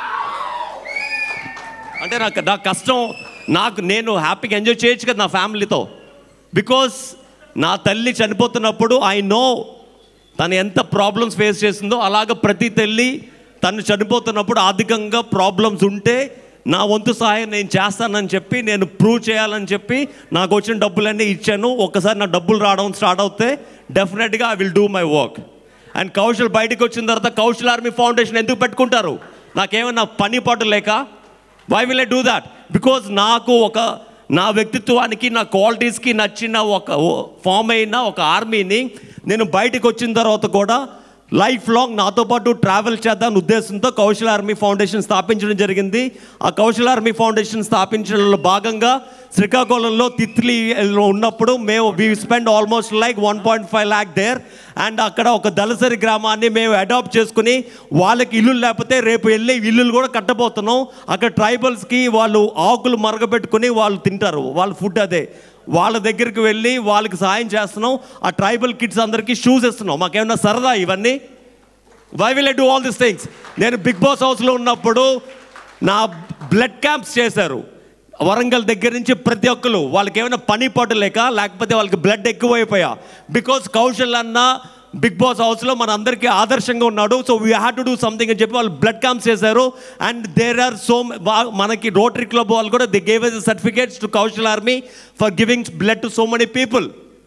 అంటే నా కష్టం నేను హ్యాపీగా ఎంజాయ్ చేయొచ్చు కదా నా ఫ్యామిలీతో. బికాస్ నా తల్లి చనిపోతున్నప్పుడు ఐ నో తను ఎంత ప్రాబ్లమ్స్ ఫేస్ చేసిందో. అలాగ ప్రతి తల్లి తను చనిపోతున్నప్పుడు ఆర్థికంగా ప్రాబ్లమ్స్ ఉంటే నా వంతు సహాయం నేను చేస్తానని చెప్పి నేను ప్రూవ్ చేయాలని చెప్పి నాకు వచ్చిన డబ్బులన్నీ ఇచ్చాను. ఒక్కసారి నా డబ్బులు రావడం స్టార్ట్ అవుతే డెఫినెట్గా I will do my work. And Kaushal బయటకు వచ్చిన తర్వాత కౌశల్ ఆర్మీ ఫౌండేషన్ ఎందుకు పెట్టుకుంటారు? నాకేమన్నా పని పాటు లేక? Why will I do that? Because నాకు నా వ్యక్తిత్వానికి నా క్వాలిటీస్కి నచ్చిన ఒక ఫామ్ అయిన ఒక ఆర్మీని నేను బయటకు వచ్చిన తర్వాత కూడా లైఫ్ లాంగ్ నాతో పాటు ట్రావెల్ చేద్దాం ఉద్దేశంతో కౌశల్ ఆర్మీ ఫౌండేషన్ స్థాపించడం జరిగింది. ఆ కౌశల్ ఆర్మీ ఫౌండేషన్ స్థాపించడంలో భాగంగా శ్రీకాకుళంలో తిత్లీలో ఉన్నప్పుడు we spend almost like 1.5 lakh there. And అక్కడ ఒక దళసరి గ్రామాన్ని మేము అడాప్ట్ చేసుకుని వాళ్ళకి ఇల్లు లేకపోతే రేపు వెళ్ళి ఇల్లులు కూడా కట్టబోతున్నాం. అక్కడ ట్రైబల్స్కి వాళ్ళు ఆకులు మరగబెట్టుకుని వాళ్ళు తింటారు, వాళ్ళ ఫుడ్ అదే. వాళ్ళ దగ్గరికి వెళ్ళి వాళ్ళకి సాయం చేస్తున్నాం. ఆ ట్రైబల్ కిడ్స్ అందరికీ షూస్ ఇస్తున్నాం. మాకేమన్నా సరదా ఇవన్నీ? Why will I do all this things? నేను బిగ్ బాస్ హౌస్లో ఉన్నప్పుడు నా బ్లడ్ క్యాంప్స్ చేశారు వరంగల్ దగ్గర నుంచి ప్రతి ఒక్కరు. వాళ్ళకి ఏమైనా పని పాటు లేకపోతే వాళ్ళకి బ్లడ్ ఎక్కువైపోయా. బికాస్ కౌశల్ అన్న బిగ్ బాస్ హౌస్లో మన అందరికీ ఆదర్శంగా ఉన్నాడు. So we had to do something అని చెప్పి వాళ్ళు బ్లడ్ క్యాంప్స్ చేశారు. అండ్ దేర్ ఆర్ సో మనకి రోటరీ క్లబ్ వాళ్ళు కూడా they gave us certificates to Kaushal army for giving blood to so many people.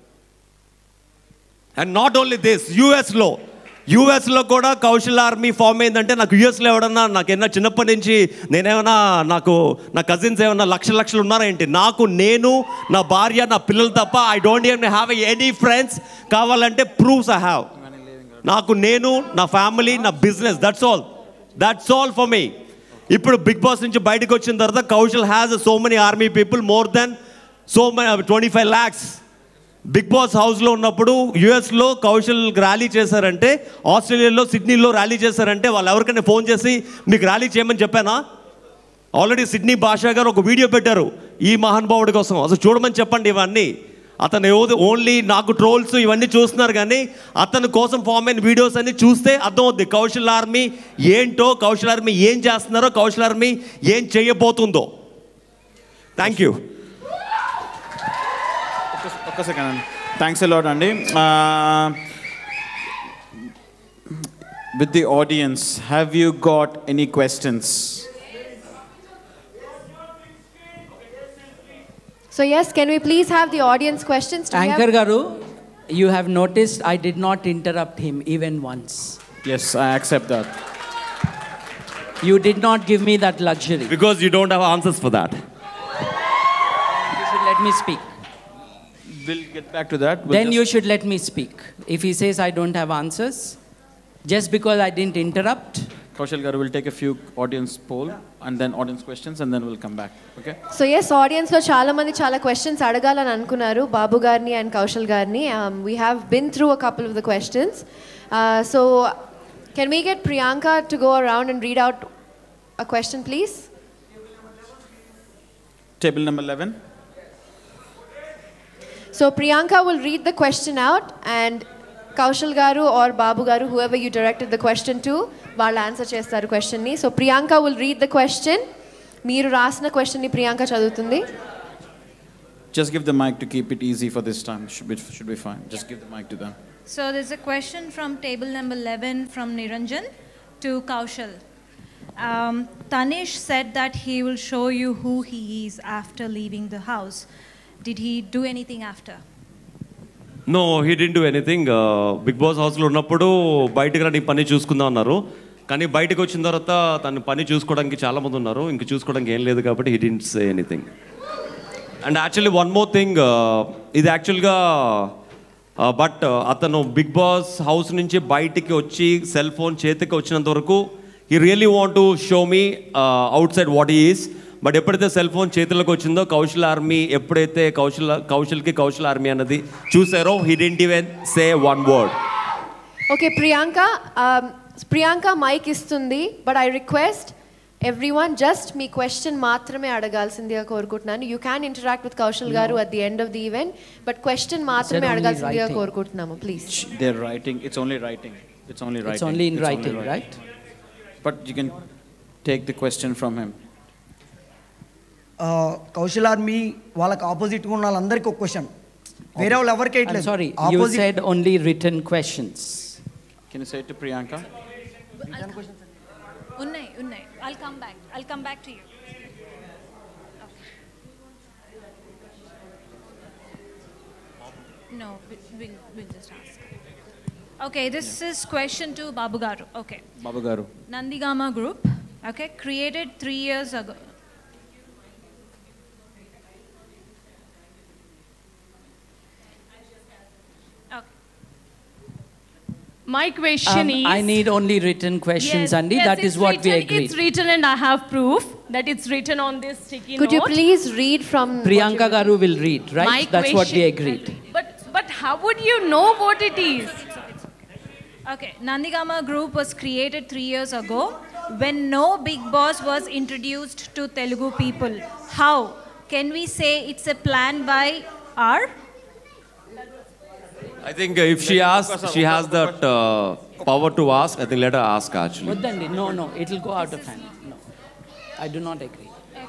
And not only this, యూఎస్లో కూడా కౌశల్ ఆర్మీ ఫామ్ అయిందంటే నాకు యూఎస్లో ఎవడన్నా నాకేమన్నా చిన్నప్పటి నుంచి నేనేమన్నా నా కజిన్స్ ఏమన్నా లక్షలు ఉన్నారా ఏంటి? నేను నా భార్య నా పిల్లలు తప్ప I don't even have any friends. కావాలంటే ప్రూఫ్స్ ఐ హ్యావ్. నేను నా ఫ్యామిలీ నా business, that's all for me. ఇప్పుడు బిగ్ బాస్ నుంచి బయటకు వచ్చిన తర్వాత Kaushal has so many army people, more than 25 lakhs. Bigg boss హౌస్లో ఉన్నప్పుడు యూఎస్లో కౌశల్ ర్యాలీ చేశారంటే, ఆస్ట్రేలియాలో సిడ్నీలో ర్యాలీ చేశారంటే వాళ్ళు ఎవరికైనా ఫోన్ చేసి మీకు ర్యాలీ చేయమని చెప్పానా? ఆల్రెడీ సిడ్నీ భాషా గారు ఒక వీడియో పెట్టారు ఈ మహానుభావుడి కోసం. అసలు చూడమని చెప్పండి ఇవన్నీ. అతను ఓన్లీ నాకు ట్రోల్స్ ఇవన్నీ చూస్తున్నారు, కానీ అతని కోసం ఫామ్ అయిన వీడియోస్ అన్ని చూస్తే అర్థమవుద్ది కౌశల్ ఆర్మీ ఏంటో, కౌశల్ ఆర్మీ ఏం చేస్తున్నారో, కౌశల్ ఆర్మీ ఏం చేయబోతుందో. Thank you. ఒక్క సెకండ్ అండి. థ్యాంక్స్ ఎ లాట్ అండి. With the audience, have you got any questions? So yes, can we please have the audience questions? Anchor Garu, you have noticed I did not interrupt him even once. Yes, I accept that. You did not give me that luxury. Because you don't have answers for that. You should let me speak. We'll get back to that. Then you should let me speak. If he says I don't have answers, just because I didn't interrupt. Kaushal Garu will take a few audience poll and then audience questions and then we'll come back. Okay? So yes, audience lo chaala mandi chaala questions adagaలని అనుకున్నారు బాబు గారిని and కౌశల్ గారిని. We have been through a couple of the questions. So can we get Priyanka to go around and read out a question, please? Table number 11. So Priyanka will read the question out and Kaushal Garu or Babu Garu, whoever you directed the question to, వాళ్ళు ఆన్సర్ చేస్తారు క్వశ్చన్ ని. So Priyanka will read the question. మీరు రాసిన క్వశ్చన్ ని ప్రియాంక చదువుతుంది. Just give the mic to keep it easy for this time. Should be fine. Just give the mic to them. So there's a question from table number 11 from Niranjan to Kaushal. Tanish said that he will show you who he is after leaving the house. Did he do anything after? No, he didn't do anything. Bigg boss హౌస్లో ఉన్నప్పుడు బయటకు నీ పని చూసుకుందాం అన్నారు, కానీ బయటకు వచ్చిన తర్వాత తను పని చూసుకోవడానికి చాలామంది ఉన్నారు, ఇంక చూసుకోవడానికి ఏం లేదు కాబట్టి he didn't say anything. And actually one more thing, ఇది యాక్చువల్గా బట్ అతను బిగ్ బాస్ హౌస్ నుంచి బయటికి వచ్చి సెల్ ఫోన్ చేతికి వచ్చినంత వరకు he really want to show me outside what he is. But ఎప్పుడైతే సెల్ ఫోన్ చేతులకు వచ్చిందో కౌశల్ ఆర్మీ ఎప్పుడైతే కౌశల్కి కౌశల్ ఆర్మీ అన్నది చూసారో he didn't even say one word. Okay Priyanka mike ఇస్తుంది, but I request everyone just మీ క్వశ్చన్ మాత్రమే అడగాల్సిందిగా కోరుకుంటున్నాను. You can interact with Kaushal garu at the end of the event, but question మాత్రమే అడగాల్సిందిగా కోరుకుంటున్నాము please. They're writing. It's only writing. It's only in writing, right? But you can take the question from him. Kaushal army వాళ్ళకి ఆపోజిట్ ఉన్న వాళ్ళందరికీ ఒక క్వశ్చన్, వేరే వాళ్ళు ఎవరికి వేయట్లేదు. Sorry, you said only written questions. Can you say it to Priyanka? Unnai. I'll come back to you. Okay. No, we'll just ask. Okay, this is question to Babu Garu. Okay. Babu Garu. Nandigama Group, okay, created 3 years ago. My question is... I need only written questions, yes, Andy. Yes, that is what we agreed. It's written and I have proof that it's written on this sticky Could note. you please read from... Priyanka Garu will read, right? My That's question, what we agreed. But how would you know what it is? Okay, Nandigama Group was created 3 years ago when no Big Boss was introduced to Telugu people. How? Can we say it's a plan by R? I think if she asks, she has that power to ask. I think let her ask actually. Vaddandi, no, it will go out of hand. No. I do not agree.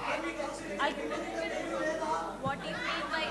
What do you mean by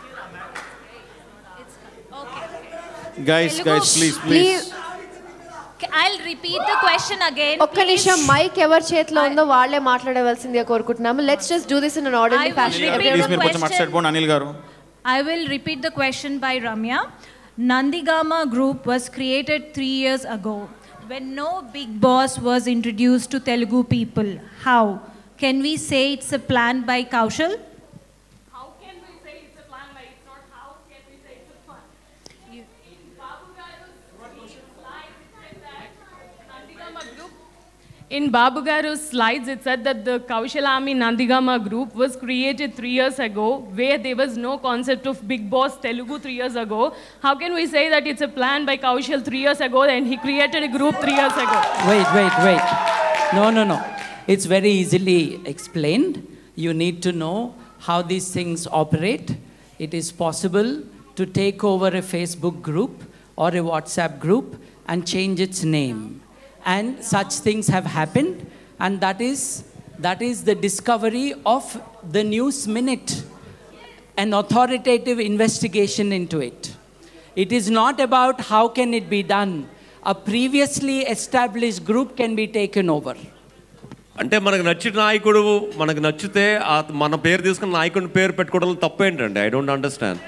okay. Guys, please. I'll repeat the question again. ఒక్క నిమిషం మైక్ ఎవరి చేతిలో ఉందో వాళ్ళే మాట్లాడవలసిందిగా కోరుకుంటున్నాము. Let's just do this in an orderly fashion. Please మీరు కొంచెం అటు సైడ్ పోండి అనిల్ గారు. I will repeat the question by Ramya. Nandigama Group was created 3 years ago when no big boss was introduced to Telugu people. How? Can we say it's a plan by Kaushal? How can we say it's a plan? Like, it's not how can we say it's a plan? In Babu Garu's slides, it said that Nandigama Group. In Babu Garu's slides, it said that the Kaushalami Nandigama Group was created 3 years ago, where there was no concept of Big Boss Telugu 3 years ago. How can we say that it's a plan by Kaushal 3 years ago and he created a group 3 years ago? Wait. No. It's very easily explained. You need to know how these things operate. It is possible to take over a Facebook group or a WhatsApp group and change its name. And such things have happened, and that is the discovery of the News Minute, an authoritative investigation into it. It is not about how can it be done. A previously established group can be taken over. అంటే మనకు నచ్చిన నాయకుడు మనకు నచ్చితే మన పేరు తీసుకున్న నాయకుడిని పేరు పెట్టుకోవడం తప్పేంటండి? I don't understand.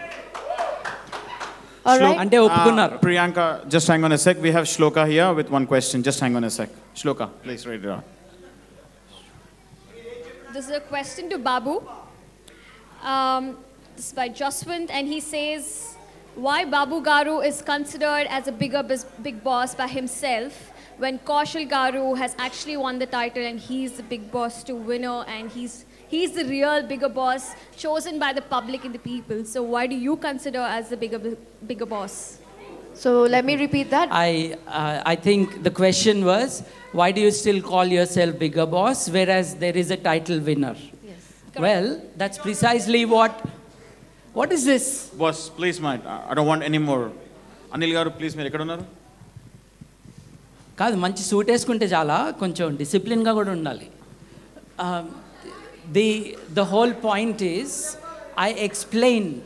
అంటే ఒప్పుకున్నారు. Priyanka, just hang on a sec. We have Shloka here with one question. Just hang on a sec. Shloka, please read it out. This is a question to Babu. This is by Jaswant, and he says, why Babu Garu is considered as a big boss by himself when Kaushal Garu has actually won the title and he's the big boss to winner, and he's the real bigger boss chosen by the public and the people. So why do you consider as the bigger boss? So let me repeat that. I think the question was, why do you still call yourself bigger boss whereas there is a title winner? Yes. Well, that's precisely what is this? Boss, please, mate. I don't want any more. Anil garu, please, మీరు ఎక్కడ ఉన్నారు? కాదు, మంచి సూట్ వేసుకుంటే చాలా, కొంచెం డిసిప్లిన్గా కూడా ఉండాలి. The whole point is, I explained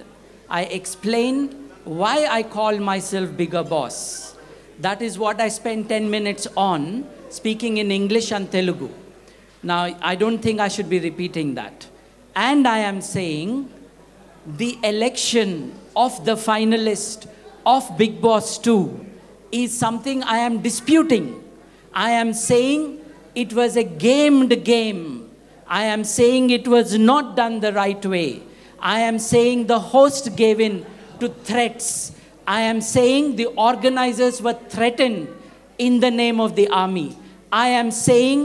why I call myself bigger boss. That is what I spent 10 minutes on, speaking in English and Telugu. Now, I don't think I should be repeating that. And I am saying the election of the finalist of Big Boss 2 is something I am disputing. I am saying it was a gamed game. I am saying it was not done the right way. I am saying the host gave in to threats. I am saying the organizers were threatened in the name of the army. I am saying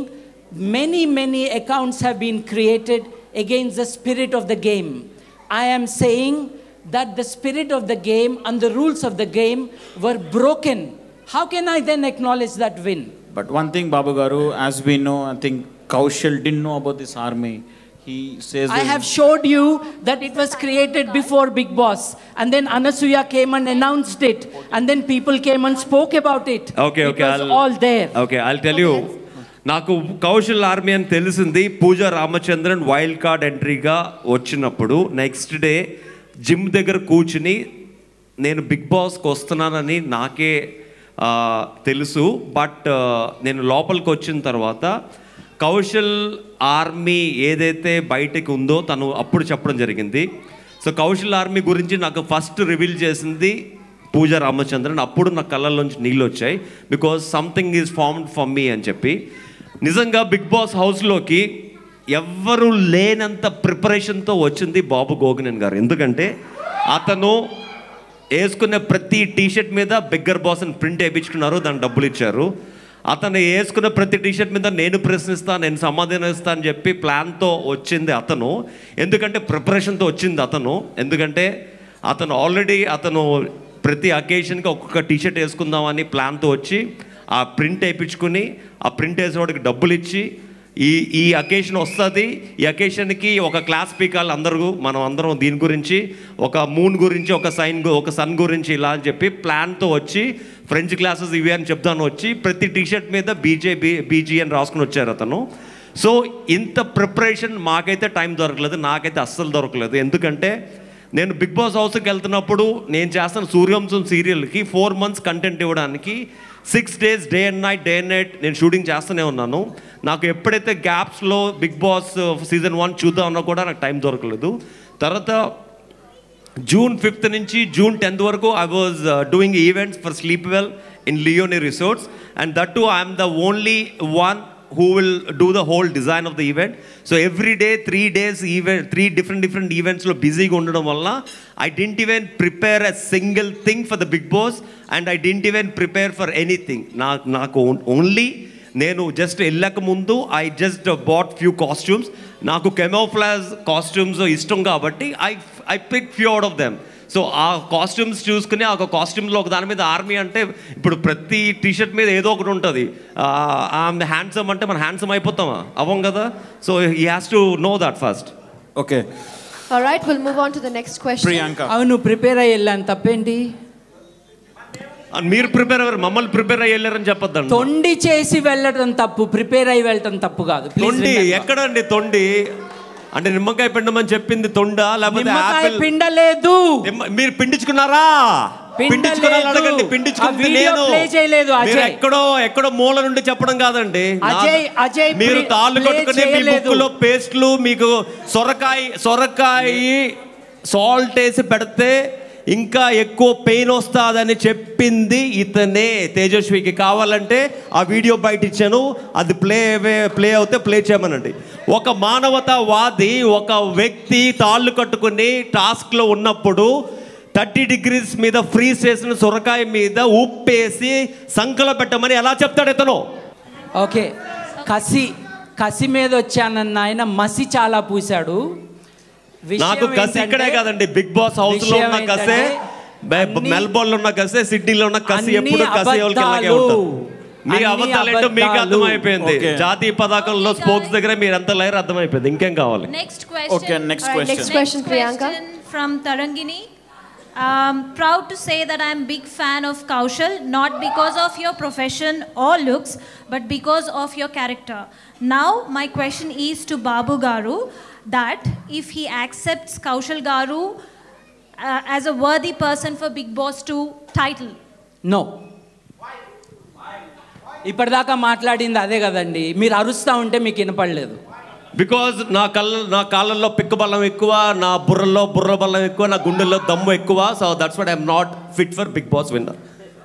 many accounts have been created against the spirit of the game. I am saying that the spirit of the game and the rules of the game were broken. How can I then acknowledge that win? But one thing, Babu Garu, as we know, I think Kaushal didn't know about this army. He says I have showed you that it was created before Big Boss, and then Anasuya came and announced it, and then people came and spoke about it. Okay, it was all there. Okay, I'll tell you. నాకు కౌశల్ ఆర్మీ అని తెలిసింది పూజా రామచంద్రన్ వైల్డ్ కార్డ్ ఎంట్రీగా వచ్చినప్పుడు నెక్స్ట్ డే జిమ్ దగ్గర కూర్చుని నేను బిగ్ బాస్కి వస్తున్నానని నాకే తెలుసు. బట్ నేను లోపలికి వచ్చిన తర్వాత కౌశల్ ఆర్మీ ఏదైతే బయటకు ఉందో తను అప్పుడు చెప్పడం జరిగింది. సో కౌశల్ ఆర్మీ గురించి నాకు ఫస్ట్ రివీల్ చేసింది పూజా రామచంద్రన్. అప్పుడు నా కళ్ళల్లోంచి నీళ్ళు వచ్చాయి, because something is formed for me అని చెప్పి. నిజంగా బిగ్ బాస్ హౌస్లోకి ఎవ్వరూ లేనంత ప్రిపరేషన్తో వచ్చింది బాబు గోగినేని గారు. ఎందుకంటే అతను వేసుకునే ప్రతి టీషర్ట్ మీద బిగ్గర్ బాస్ అని ప్రింట్ వేయించుకున్నారు, దానికి డబ్బులు ఇచ్చారు. అతను వేసుకున్న ప్రతి టీషర్ట్ మీద నేను ప్రశ్నిస్తాను, నేను సమాధానం ఇస్తాను అని చెప్పి ప్లాన్తో వచ్చింది అతను. ఎందుకంటే ప్రిపరేషన్తో వచ్చింది అతను. ఎందుకంటే అతను ఆల్రెడీ ప్రతి అకేషన్కి ఒక్కొక్క టీషర్ట్ వేసుకుందామని ప్లాన్తో వచ్చి ఆ ప్రింట్ వేయించుకుని ఆ ప్రింట్ వేసేవాడికి డబ్బులు ఇచ్చి ఈ అకేషన్ వస్తుంది, ఈ అకేషన్కి ఒక క్లాస్ పీకాలి మనం అందరం దీని గురించి, ఒక మూన్ గురించి, ఒక సన్ గురించి ఇలా అని చెప్పి ప్లాన్తో వచ్చి ఫ్రెంచ్ క్లాసెస్ ఇవి అని చెప్తాను వచ్చి ప్రతి టీషర్ట్ మీద బీజీ అని రాసుకుని వచ్చారు అతను. సో ఇంత ప్రిపరేషన్ మాకైతే టైం దొరకలేదు, నాకైతే అస్సలు దొరకలేదు. ఎందుకంటే నేను బిగ్ బాస్ హౌస్కి వెళ్తున్నప్పుడు నేను చేస్తున్న సూర్యవంశం సీరియల్కి 4 months కంటెంట్ ఇవ్వడానికి 6 days డే అండ్ నైట్ నేను షూటింగ్ చేస్తూనే ఉన్నాను. నాకు ఎప్పుడైతే గ్యాప్స్లో బిగ్ బాస్ సీజన్ 1 చూద్దామన్నా కూడా నాకు టైం దొరకలేదు. తర్వాత June 5th నుంచి June 10th వరకు I was doing events for Sleepwell in Leone Resorts, and that too I am the only one who will do the whole design of the event. So every day 3 days event, 3 different events lo busy ga undadam valla I didn't even prepare a single thing for the Big Boss, and I didn't even prepare for anything. Naaku only నేను జస్ట్ వెళ్ళక ముందు I just bought few costumes. నాకు కెమోఫ్లాజ్ కాస్ట్యూమ్స్ ఇష్టం కాబట్టి I pick few out of them. So ఆ కాస్ట్యూమ్స్ చూసుకుని ఆ కాస్ట్యూమ్లో ఒక దాని మీద ఆర్మీ అంటే ఇప్పుడు ప్రతి టీషర్ట్ మీద ఏదో ఒకటి ఉంటుంది. ఐఎమ్ హ్యాండ్సమ్ అంటే మనం హ్యాండ్సమ్ అయిపోతామా? అవ్వం కదా. So he has to know that first. Okay, alright, will move on to the next question. Priyanka, అవును ప్రిపేర్ అయ్యి వెళ్ళాను, తప్పేంటి? మీరు ప్రిపేర్ అయ్యారు, మమ్మల్ని ప్రిపేర్ అయ్యి వెళ్ళారని చెప్పొద్దండి. తొండి చేసి వెళ్ళడం తప్పు, ప్రిపేర్ అయ్యి వెళ్ళటం తప్పు కాదు. తొండి ఎక్కడండి? తొండి అంటే నిమ్మకాయ పిండమని చెప్పింది తొండా, లేకపోతే ఆపిల్ పిండలేదు? మీరు పిండించుకున్నారా? అడగండి. పిండించుకుంది నేను, ఎక్కడో మూల నుండి చెప్పడం కాదండి. మీరు తాళ్ళు కట్టుకుని మీ ముక్కులో పేస్ట్లు, మీకు సొరకాయ సాల్ట్ వేసి పెడితే ఇంకా ఎక్కువ పెయిన్ వస్తుందని చెప్పింది ఇతనే, తేజస్వికి. కావాలంటే ఆ వీడియో బయట ఇచ్చాను, అది ప్లే అవుతే ప్లే చేయమనండి. ఒక మానవతావాది, ఒక వ్యక్తి తాళ్ళు కట్టుకుని టాస్క్లో ఉన్నప్పుడు 30 degrees మీద ఫ్రీజ్ చేసిన సొరకాయ మీద ఉప్పేసి సంకలో పెట్టమని ఎలా చెప్తాడు ఇతను? ఓకే, కసి మీద వచ్చానన్న ఆయన మసి చాలా పూశాడు. నాకు కసి ఇక్కడే కాదండి, బిగ్ బాస్ హౌస్ లో ఉన్న కసే, మెల్బోర్న్ లో ఉన్న కసే, సిడ్నీలో ఉన్న కసి, ఎప్పుడు కసి ఎవరికెళ్ళగే ఉంటుంది. మీ అబద్ధాలు ఏంటో మీకు అర్థమైపోయింది. జాతీయ పతాకంలో స్పోక్స్ దగ్గర మీరు ఎంత లేరు అర్థమైపోయింది. ఇంకేం కావాలి? Next question Priyanka from Tarangini. Proud to say that I am big fan of Kaushal, not because of your profession or looks, but because of your character. Now my question is to Babu Garu, that if he accepts Kaushal Garu as a worthy person for Big Boss 2 title. No. ఇప్పటిదాకా మాట్లాడింది అదే కదండి, మీరు అరుస్తూ ఉంటే మీకు వినపడలేదు. బికాజ్ నా కాళ్ళల్లో పిక్క బలం ఎక్కువ, నా బుర్ర బలం ఎక్కువ, నా గుండెల్లో దమ్ము ఎక్కువ. So that's what I'm not fit for Bigg Boss winner.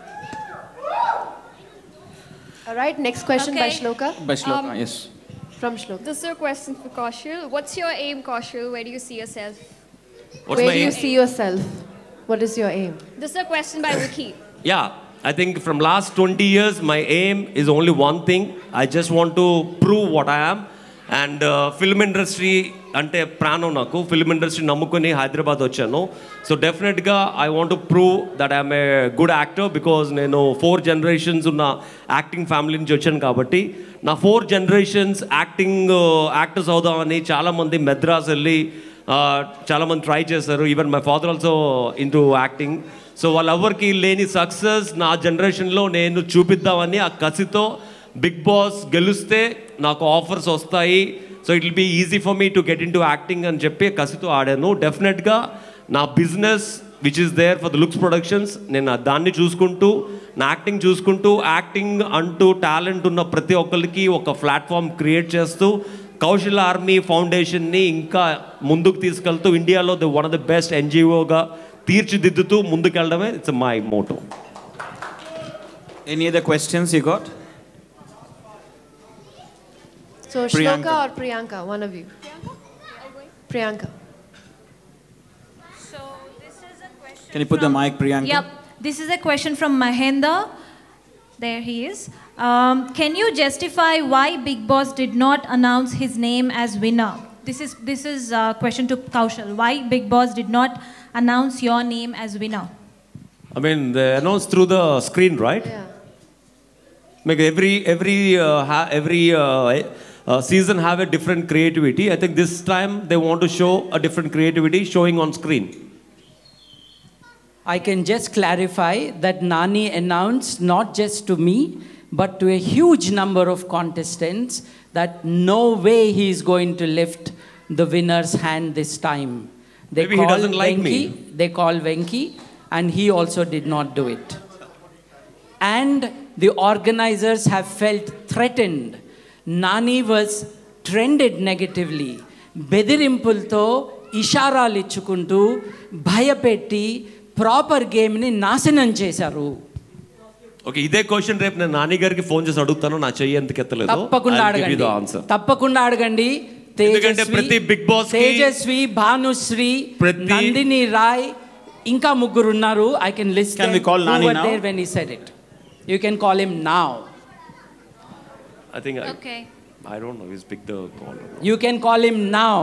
Alright, next question by Shloka. Yes. From Shloka. This is a question for Kaushal. What's your aim, Kaushal? Where do you see yourself? Where do you see yourself? What is your aim? This is a question by Vicky. Yeah, I think from last 20 years, my aim is only one thing. I just want to prove what I am. And film industry ante ప్రాణం నాకు. ఫిల్మ్ ఇండస్ట్రీ నమ్ముకొని హైదరాబాద్ వచ్చాను. సో డెఫినెట్గా I want to prove that I'm a good actor, because నేను 4 generations ఉన్న యాక్టింగ్ ఫ్యామిలీ నుంచి వచ్చాను కాబట్టి నా 4 generations యాక్టర్స్ అవుదామని చాలామంది మెద్రాస్ వెళ్ళి చాలామంది ట్రై చేశారు. Even my father also into acting. సో వాళ్ళెవ్వరికి లేని సక్సెస్ నా జనరేషన్లో నేను చూపిద్దామని ఆ కసితో బిగ్ బాస్ గెలిస్తే నాకు ఆఫర్స్ వస్తాయి, so it will be easy for me to get in to acting అని చెప్పి కసితో ఆడాను. డెఫినెట్గా నా business which is there for the looks productions, నేను దాన్ని చూసుకుంటూ నా యాక్టింగ్ చూసుకుంటూ, యాక్టింగ్ అంటూ టాలెంట్ ఉన్న ప్రతి ఒక్కరికి ఒక ప్లాట్ఫామ్ క్రియేట్ చేస్తూ కౌశల్ ఆర్మీ ఫౌండేషన్ని ఇంకా ముందుకు తీసుకెళ్తూ ఇండియాలో వన్ ఆఫ్ ద బెస్ట్ NGOగా తీర్చిదిద్దుతూ ముందుకెళ్ళడమే it's my motto. Any other questions you got? So Shloka or Priyanka, one of you. Priyanka. So this is a question. Can you put the mic, Priyanka? Yep. This is a question from Mahendra. There he is. Can you justify why Big Boss did not announce his name as winner? This is a question to Kaushal. Why Big Boss did not announce your name as winner? I mean, they announced through the screen, right? Yeah. Like every season have a different creativity. I think this time they want to show a different creativity showing on screen. I can just clarify that Nani announced not just to me, but to a huge number of contestants that no way he is going to lift the winner's hand this time. Maybe he doesn't like me. They call Venki, and he also did not do it. And the organizers have felt threatened. Nani was trended negatively. బెదిరింపులతో ఇషారాలు ఇచ్చుకుంటూ భయపెట్టి ప్రాపర్ గేమ్ని నాశనం చేశారు. ఓకే, ఇదే క్వశ్చన్ రేపు నేను నాని గారికి ఫోన్ చేసి అడుగుతాను, నా చెయ్యి ఎందుకు ఎత్తలేదు. తప్పకుండా అడగండి. ప్రతి బిగ్ బాస్ తేజస్వి, భానుశ్రీ, నందిని రాయ్, ఇంకా ముగ్గురు ఉన్నారు. I can list Can we call Nani now? when he said it. You can call him now. I think Okay. I don't know, he's picked the call. You can call him now.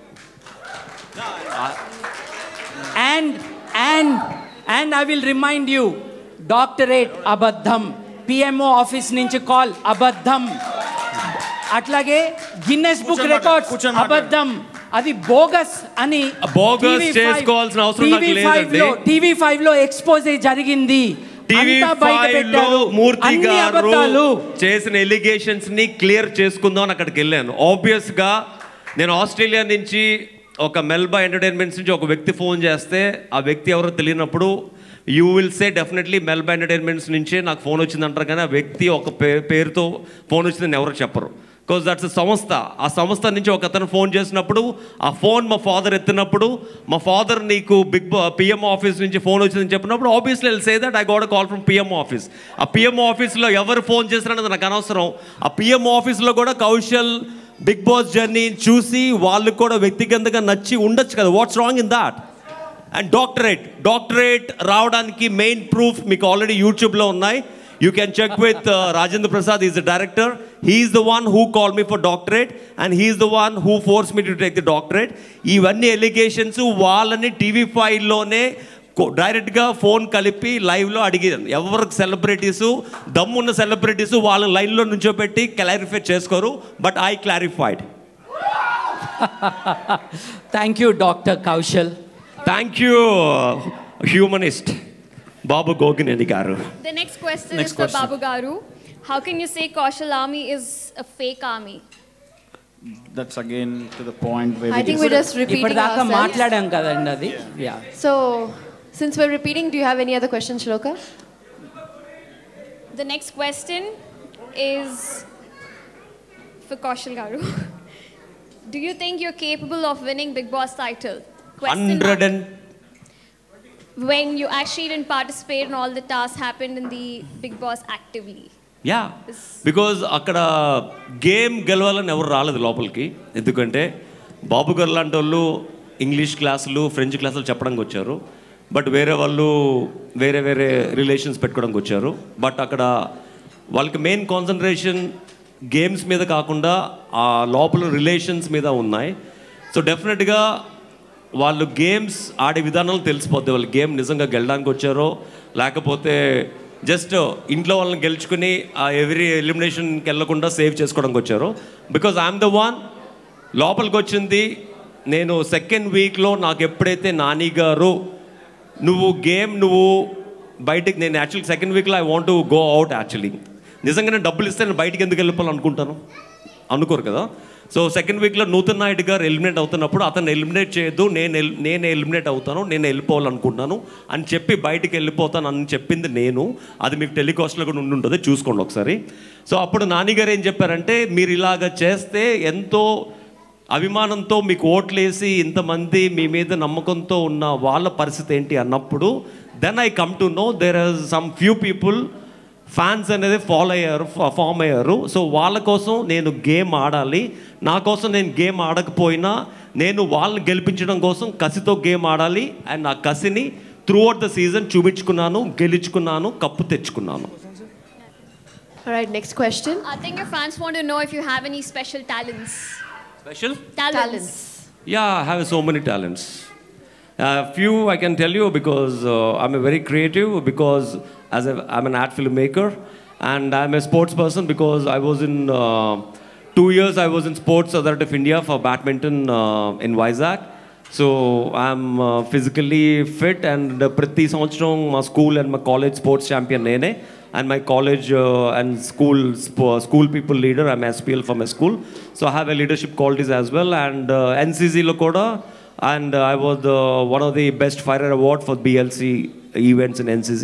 And I will remind you, doctorate అబద్ధం, PMO ఆఫీస్ నుంచి కాల్ అబద్ధం, అట్లాగే గిన్నెస్ బుక్ రికార్డ్స్ అబద్ధం, అది బోగస్ అని బోగస్ చేసుకోవాల్సిన అవసరం నాకు లేదండి. TV5 లో ఎక్స్పోజే జరిగింది. TV5 లో మూర్తి గారు చేసిన ఎలిగేషన్స్ ని క్లియర్ చేసుకుందాం అని అక్కడికి వెళ్ళాను. ఆబ్వియస్ గా నేను ఆస్ట్రేలియా నుంచి ఒక మెల్బా ఎంటర్టైన్మెంట్స్ నుంచి ఒక వ్యక్తి ఫోన్ చేస్తే ఆ వ్యక్తి ఎవరో తెలియనప్పుడు you will say definitely Melba entertainments నుంచే నాకు ఫోన్ వచ్చిందంటారు, కానీ ఆ వ్యక్తి ఒక పేరుతో ఫోన్ వచ్చిందని ఎవరు చెప్పరు. బికాజ్ దట్స్ సంస్థ. ఆ సంస్థ నుంచి ఒక అతను ఫోన్ చేసినప్పుడు ఆ ఫోన్ మా ఫాదర్ ఎత్తినప్పుడు, మా ఫాదర్ నీకు పిఎం ఆఫీస్ నుంచి ఫోన్ వచ్చిందని చెప్పినప్పుడు obviously I'll say that I got call from PM office. ఆ పిఎం ఆఫీస్లో ఎవరు ఫోన్ చేస్తారనేది నాకు అనవసరం. ఆ పిఎం ఆఫీస్లో కూడా కౌశల్ బిగ్ బాస్ జర్నీ చూసి వాళ్ళు కూడా వ్యక్తిగతంగా నచ్చి ఉండొచ్చు కదా. What's wrong in that? And doctorate రావడానికి మెయిన్ ప్రూఫ్ మీకు ఆల్రెడీ యూట్యూబ్లో ఉన్నాయి. You can check with Rajendra Prasad, he's the director. He is the one who called me for doctorate and he is the one who forced me to take the doctorate. ఇవన్నీ ఎలిగేషన్స్ వాళ్ళని TV5లోనే డైరెక్ట్గా ఫోన్ కలిపి లైవ్లో అడిగాను. ఎవరికి సెలబ్రిటీసు దమ్మున్న సెలబ్రిటీసు వాళ్ళ లైన్లో నుంచోబెట్టి క్లారిఫై చేసుకోరు. But I clarified. Thank you doctor Kaushal. Thank you humanist Babu Gogineni garu. The next question is for Babu Garu. How can you say Kaushal Army is a fake army? That's again to the point where I think we're just repeating ఇప్పటిదాకా ourselves. మాట్లాడాం కదండి అది. Yeah. So, since we're repeating, do you have any other questions, Shloka? The next question is for Kaushal Garu. Do you think you're capable of winning Big Boss title? When you actually didn't participate and all the tasks happened in the Big Boss actively. Yeah, because అక్కడ గేమ్ గెలవాలని ఎవరు రాలేదు లోపలికి. ఎందుకంటే బాబు గారు లాంటి వాళ్ళు ఇంగ్లీష్ క్లాసులు, ఫ్రెంచ్ క్లాసులు చెప్పడానికి వచ్చారు. బట్ వేరే వాళ్ళు వేరే రిలేషన్స్ పెట్టుకోవడానికి వచ్చారు. బట్ అక్కడ వాళ్ళకి మెయిన్ కాన్సన్ట్రేషన్ గేమ్స్ మీద కాకుండా ఆ లోపల రిలేషన్స్ మీద ఉన్నాయి. సో డెఫినెట్గా వాళ్ళు గేమ్స్ ఆడే విధానాలు తెలిసిపోద్ది. వాళ్ళు గేమ్ నిజంగా గెలడానికి వచ్చారో లేకపోతే జస్ట్ ఇంట్లో వాళ్ళని గెలుచుకుని ఆ ఎవ్రీ ఎలిమినేషన్కి వెళ్ళకుండా సేవ్ చేసుకోవడానికి వచ్చారు. బికాజ్ ఐఎమ్ ద వన్ లోపలికి వచ్చింది. నేను సెకండ్ వీక్లో నాకు ఎప్పుడైతే నాని గారు నువ్వు బయటికి, నేను యాక్చువల్లీ సెకండ్ వీక్లో I want to go out. Actually నిజంగా నేను డబ్బులు ఇస్తే నేను బయటికి ఎందుకు వెళ్ళిపోవాలనుకుంటాను, అనుకోరు కదా. సో సెకండ్ వీక్లో నూతన్ నాయుడు గారు ఎలిమినేట్ అవుతున్నప్పుడు అతను ఎలిమినేట్ చేయొద్దు, నేను ఎలిమినేట్ అవుతాను, నేను వెళ్ళిపోవాలనుకుంటున్నాను అని చెప్పి బయటికి వెళ్ళిపోతాను అని చెప్పింది నేను. అది మీకు టెలికాస్ట్లో కూడా ఉంటుంది, చూసుకోండి ఒకసారి. సో అప్పుడు నాని గారు ఏం చెప్పారంటే, మీరు ఇలాగ చేస్తే ఎంతో అభిమానంతో మీకు ఓట్లేసి ఇంతమంది మీ మీద నమ్మకంతో ఉన్న వాళ్ళ పరిస్థితి ఏంటి అన్నప్పుడు then I come to know there are some few people fans అనేది ఫామ్ అయ్యారు. సో వాళ్ళ కోసం నేను గేమ్ ఆడాలి. నా కోసం నేను గేమ్ ఆడకపోయినా నేను వాళ్ళని గెలిపించడం కోసం కసితో గేమ్ ఆడాలి. అండ్ ఆ కసిని త్రూఅవుట్ ద సీజన్ చూపించుకున్నాను, గెలుచుకున్నాను, కప్పు తెచ్చుకున్నాను. All right, next question. I think your fans want to know if you have any special talents. Special? Talents. Yeah, I have so many talents. Few I can tell you because I'm a very creative, because I'm an art filmmaker, and I'm a sports person because I was in 2 years I was in Sports Authority of India for badminton in Vizag. So I'm physically fit, and ప్రతి సంవత్సరం మా స్కూల్ అండ్ మా కాలేజ్ స్పోర్ట్స్ ఛాంపియన్ నేనే. and my college and school people leader. I'm SPL for my school. So I have a leadership qualities as well. And NCC lo kuda, and I was one of the best fighter award for BLC events in NCC.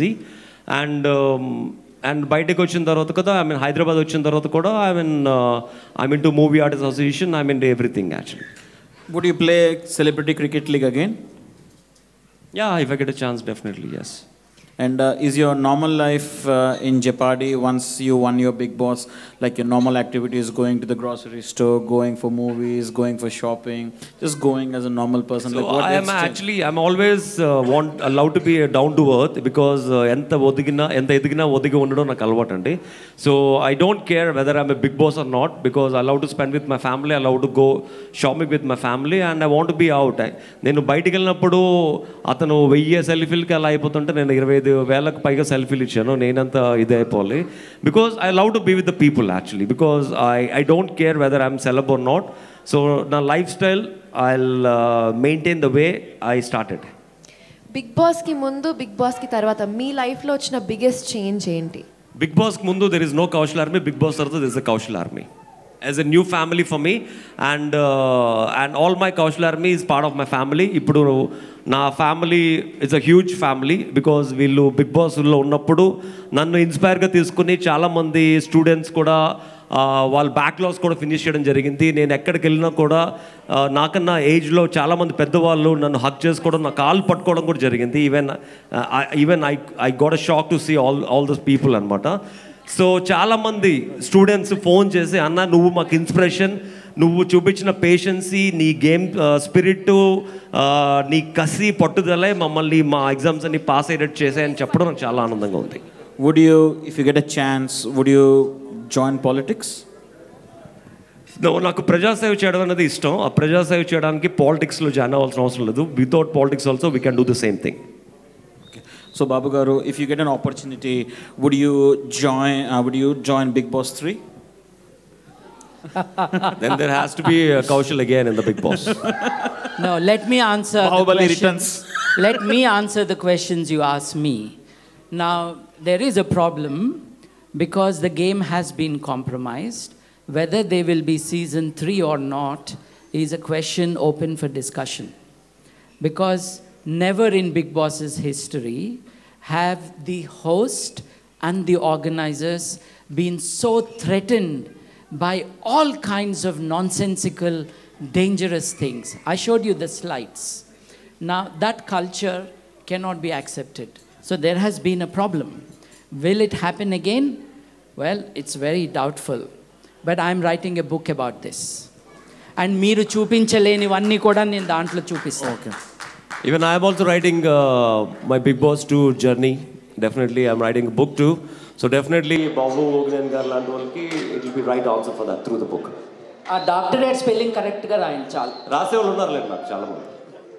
And బయటకు వచ్చిన తర్వాత కదా హైదరాబాద్ వచ్చిన తర్వాత కూడా I'm into movie artist association. I'm into everything actually. Would you play Celebrity Cricket League again? Yeah, if I get a chance, definitely, yes. And is your normal life in jeopardy once you won your Big Boss? Like your normal activities, going to the grocery store, going for movies, going for shopping, just going as a normal person. So like what I'm always allowed to be down to earth because enta edigina odigi undadam naku alvaatu andi. So I don't care whether I'm a big boss or not because I love to spend with my family, I love to go shopping with my family, and I want to be out. నేను బయటికి వెళ్ళినప్పుడు అతను 1000 సెల్ఫీలకి అలా అయిపోతుంటే నేను 25,000కు పైగా సెల్ఫీలు ఇచ్చాను. నేనంతా ఇదే అయిపోవాలి because I love to be with the people actually because I don't care whether I'm celeb or not. So నా lifestyle I maintain the way I started. Bigg బాస్కి ముందు బిగ్ బాస్కి తర్వాత మీ లైఫ్లో వచ్చిన బిగ్గెస్ట్ చేంజ్ ఏంటి? బిగ్ బాస్కి ముందు there is no Kaushal army. Bigg Boss తర్వాత there is a Kaushal army as a new family for me, and all my Kaushal army is part of my family. Ippudu na family is a huge family because వీళ్ళు బిగ్ బాస్ లో ఉన్నప్పుడు నన్ను ఇన్స్పైర్ గా తీసుకుని చాలా మంది స్టూడెంట్స్ కూడా వాళ్ళ బ్యాక్లాగ్స్ కూడా ఫినిష్ చేయడం జరిగింది. నేను ఎక్కడికి వెళ్ళినా కూడా నాకన్నా ఏజ్లో చాలామంది పెద్దవాళ్ళు నన్ను హక్ చేసుకోవడం, నా కాలు పట్టుకోవడం కూడా జరిగింది. Even I got a shock to see all those people అనమాట. సో చాలామంది స్టూడెంట్స్ ఫోన్ చేసి, అన్న నువ్వు మాకు ఇన్స్పిరేషన్, నువ్వు చూపించిన పేషెన్సీ, నీ గేమ్ స్పిరిట్, నీ కసి పట్టుదలే మమ్మల్ని మా ఎగ్జామ్స్ అన్ని పాస్ అయ్యేటట్టు చేసాయని చెప్పడం నాకు చాలా ఆనందంగా ఉంది. Would you, if you get a chance, would you join politics? నాకు ప్రజాసేవ చేయడం అనేది ఇష్టం. ఆ ప్రజాసేవ చేయడానికి పాలిటిక్స్లో జాయిన్ అవ్వాల్సిన అవసరం లేదు. Without politics also we can do the same thing. So Babu Garu, if you get an opportunity, would you join Big Boss 3? Then there has to be Kaushal again in the Big Boss. No, let me answer Let me answer the questions you asked me. Now, there is a problem because the game has been compromised. Whether there will be season 3 or not is a question open for discussion. Because never in Big Boss's history have the host and the organizers been so threatened by all kinds of nonsensical, dangerous things. I showed you the slides. Now, that culture cannot be accepted. So there has been a problem. Will it happen again? Well, it's very doubtful. But I'm writing a book about this. And మీరు చూపించలేనివన్నీ కూడా నేను దాంట్లో చూపిస్తాను. Okay. Even I am also writing my Big Boss 2 journey. Definitely, I'm writing a book too. So definitely, Babu Ognen gar lanti valki, it will be right answer for that through the book. ఆ డాక్టరేట్ స్పెల్లింగ్ కరెక్ట్గా రాయండి చాలు. రాసే వాళ్ళు ఉన్నారు లేదు నాకు చాలా మంది.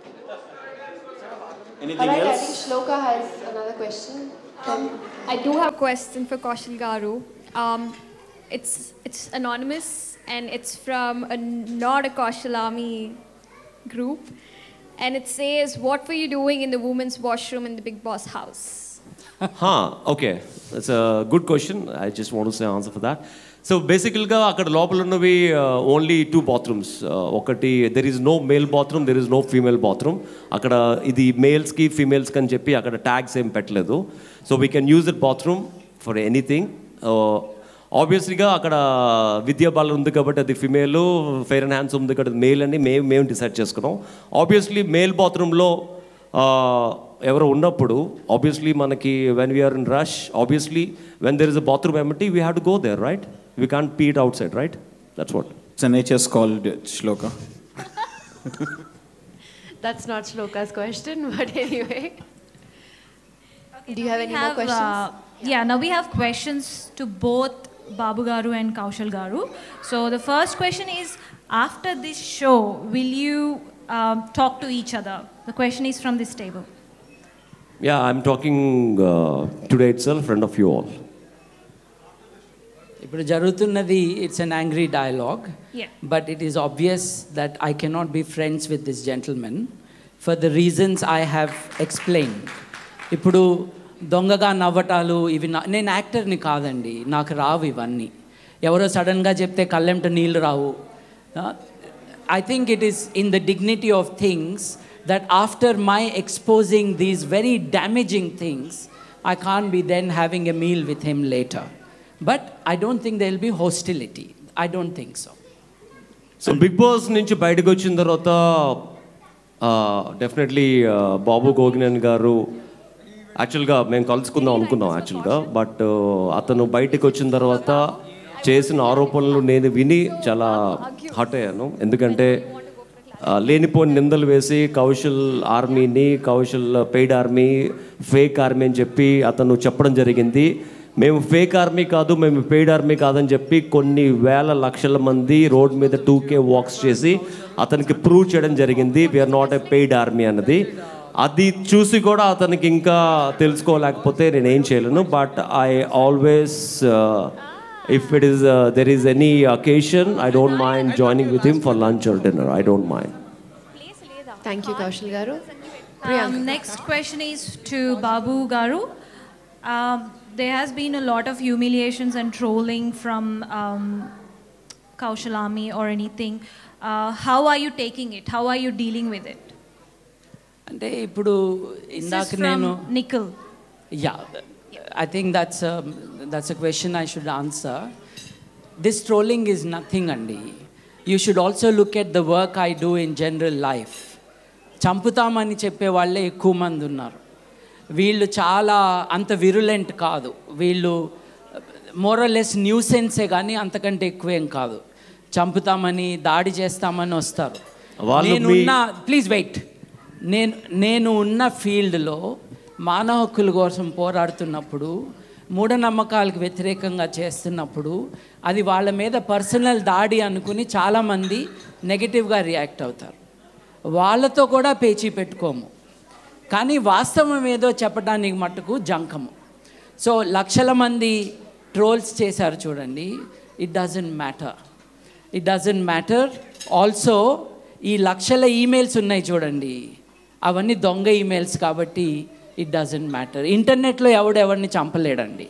Anything else? I think Shloka has another question. I do have a question for Kaushal Garu. It's anonymous and it's from not a Kaushal Army group. And it says, what were you doing in the women's washroom in the Big Boss house? Okay. That's a good question. I just want to say answer for that. So basically, akkada lopala unnavi only 2 bathrooms. Okati, there is no male bathroom, there is no female bathroom. Akkada idi males ki females kan cheppi akkada tags em petledu. So we can use that bathroom for anything. ఆబ్వియస్లీగా అక్కడ విద్యా బాలన్ ఉంది కాబట్టి అది ఫిమేల్, ఫెయిర్ అండ్ హ్యాండ్స్ ఉంది కాబట్టి మేల్ అని మేము డిసైడ్ చేసుకున్నాం. ఆబ్వియస్లీ మేల్ బాత్రూంలో ఎవరు ఉన్నప్పుడు ఆబ్వియస్లీ మనకి when we're in rush, obviously when there is a bathroom empty we have to go there, right? We can't pee it outside, right? That's what. It's a nature's called Shloka. That's not Shloka's question, but anyway. Okay, do you have any more questions? Yeah, now we have questions to both Babu Garu and Kaushal Garu. So the first question is, after this show, will you talk to each other? The question is from this table. Yeah, I'm talking today itself, friend of you all. ఇప్పుడు జరుగుతున్నది it's an angry dialogue, but it is obvious that I cannot be friends with this gentlemen for the reasons I have explain. ఇప్పుడు దొంగగా నవ్వటాలు ఇవి నేను యాక్టర్ని కాదండి, నాకు రావు ఇవన్నీ. ఎవరో సడన్గా చెప్తే కళ్ళెంట నీళ్ళు రావు. I think it is in the dignity of things that after my exposing these very damaging things, I can't be then having a meal with him later. But I don't think there will be hostility. I don't think so. So big Boss నుంచి బయటకు వచ్చిన తర్వాత డెఫినెట్లీ బాబు గోగినేని గారు యాక్చువల్గా మేము కలుసుకుందాం అనుకున్నాం యాక్చువల్గా. బట్ అతను బయటకు వచ్చిన తర్వాత చేసిన ఆరోపణలు నేను విని చాలా హర్ట్ అయ్యాను. ఎందుకంటే లేనిపోని నిందలు వేసి కౌశల్ ఆర్మీని, Kaushal paid army, fake army అని చెప్పి అతను చెప్పడం జరిగింది. మేము ఫేక్ ఆర్మీ కాదు, మేము పెయిడ్ ఆర్మీ కాదని చెప్పి కొన్ని వేల లక్షల మంది రోడ్ మీద 2K వాక్స్ చేసి అతనికి ప్రూవ్ చేయడం జరిగింది we're not a paid army అన్నది. అది చూసి కూడా అతనికి ఇంకా తెలుసుకోలేకపోతే నేను ఏం చేయలేను. But I always if it is there is any occasion, I don't mind joining with him for lunch or dinner. I don't mind. Thank you, Kaushal garu. Next question is to Babu garu. There has been a lot of humiliations and trolling from Kaushal Army or anything. How are you taking it? How are you dealing with it? అంటే ఇప్పుడు ఇందాక నేను Nikhil. Yeah, I think that's a question I should answer. This trolling is nothing, Andi. You should also look at the work I do in general life. చంపుతామని చెప్పే వాళ్ళే ఎక్కువ మంది ఉన్నారు. వీళ్ళు చాలా అంత విరులెంట్ కాదు, వీళ్ళు మోరలెస్ న్యూసెన్సే కానీ అంతకంటే ఎక్కువేం కాదు. చంపుతామని, దాడి చేస్తామని వస్తారు. ప్లీజ్ వెయిట్, నేను ఉన్న ఫీల్డ్లో మానవ హక్కుల కోసం పోరాడుతున్నప్పుడు, మూఢనమ్మకాలకు వ్యతిరేకంగా చేస్తున్నప్పుడు అది వాళ్ళ మీద పర్సనల్ దాడి అనుకుని చాలామంది నెగటివ్గా రియాక్ట్ అవుతారు. వాళ్ళతో కూడా పేచీ పెట్టుకోము, కానీ వాస్తవం ఏదో చెప్పడానికి మట్టుకు జంకము. సో లక్షల మంది ట్రోల్స్ చేశారు చూడండి, ఇట్ డజంట్ మ్యాటర్. ఆల్సో ఈ లక్షల ఈమెయిల్స్ ఉన్నాయి చూడండి, అవన్నీ దొంగ ఈమెయిల్స్ కాబట్టి ఇట్ డజంట్ మ్యాటర్. ఇంటర్నెట్లో ఎవరిని చంపలేడండి.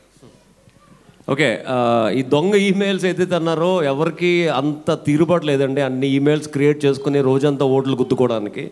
ఓకే, ఈ దొంగ ఈమెయిల్స్ ఏదైతే అన్నారో ఎవరికి అంత తీరుబాటు లేదండి. అన్ని ఈమెయిల్స్ క్రియేట్ చేసుకుని రోజంతా ఓట్లు గుద్దుకోవడానికి.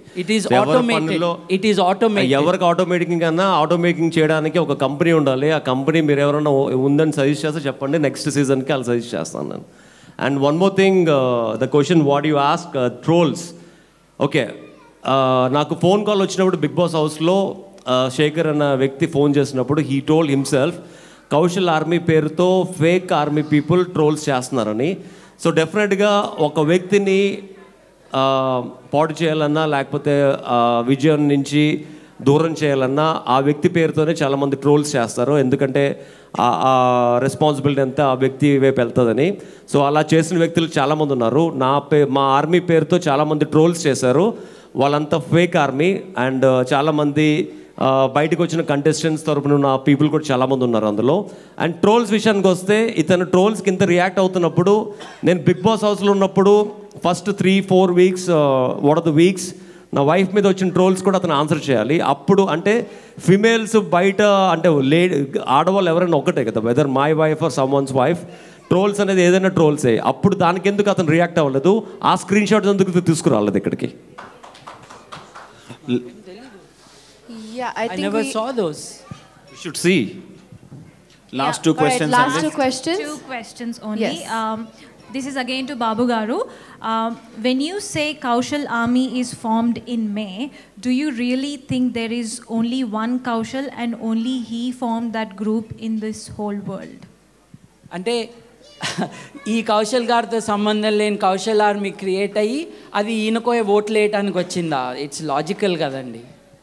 ఎవరికి ఆటోమేటింగ్ కన్నా ఆటోమేటింగ్ చేయడానికి ఒక కంపెనీ ఉండాలి. ఆ కంపెనీ మీరు ఎవరైనా ఉందని సజెస్ట్ చేస్తే చెప్పండి, నెక్స్ట్ సీజన్కి అలా సజెస్ట్ చేస్తాను నేను. And one more thing, the question what you ask, trolls. Okay, నాకు ఫోన్ కాల్ వచ్చినప్పుడు బిగ్ బాస్ హౌస్లో శేఖర్ అన్న వ్యక్తి ఫోన్ చేసినప్పుడు he told himself Kaushal army పేరుతో ఫేక్ ఆర్మీ పీపుల్ ట్రోల్స్ చేస్తున్నారని. సో డెఫినెట్గా ఒక వ్యక్తిని పాడు చేయాలన్నా లేకపోతే విజయం నుంచి దూరం చేయాలన్నా ఆ వ్యక్తి పేరుతోనే చాలామంది ట్రోల్స్ చేస్తారు. ఎందుకంటే ఆ రెస్పాన్సిబిలిటీ అంతా ఆ వ్యక్తి వైపు వెళ్తుందని. సో అలా చేసిన వ్యక్తులు చాలామంది ఉన్నారు. మా ఆర్మీ పేరుతో చాలామంది ట్రోల్స్ చేశారు. వాళ్ళంతా ఫేక్ ఆర్మీ. అండ్ చాలామంది బయటకు వచ్చిన కంటెస్టెంట్స్ తరపున ఉన్న పీపుల్ కూడా చాలామంది ఉన్నారు అందులో. అండ్ ట్రోల్స్ విషయానికి వస్తే, ఇతను ట్రోల్స్కి ఇంత రియాక్ట్ అవుతున్నప్పుడు, నేను బిగ్ బాస్ హౌస్లో ఉన్నప్పుడు first 3-4 weeks what are the weeks నా వైఫ్ మీద వచ్చిన ట్రోల్స్ కూడా అతను ఆన్సర్ చేయాలి. అప్పుడు అంటే ఫిమేల్స్ బయట అంటే ఆడవాళ్ళు ఎవరైనా ఒకటే కదా, whether my wife or someone's wife, trolls అనేది ఏదైనా ట్రోల్సే. అప్పుడు దానికి ఎందుకు అతను రియాక్ట్ అవ్వలేదు, ఆ స్క్రీన్ షాట్స్ ఎందుకు తీసుకురాలేదు ఇక్కడికి? Yeah, I think never saw those. You should see. Last two questions. Last two questions. Two questions only. Yes. This is again to Babu garu. When you say Kaushal Army is formed in May, do you really think there is only one Kaushal and only he formed that group in this whole world? అంటే ఈ కౌశల్ గారితో సంబంధం లేని కౌశల్ ఆర్మీ క్రియేట్ అయ్యి అది ఈయనకోయే ఓట్లు వేయటానికి వచ్చిందా? ఇట్స్ లాజికల్ కదండి.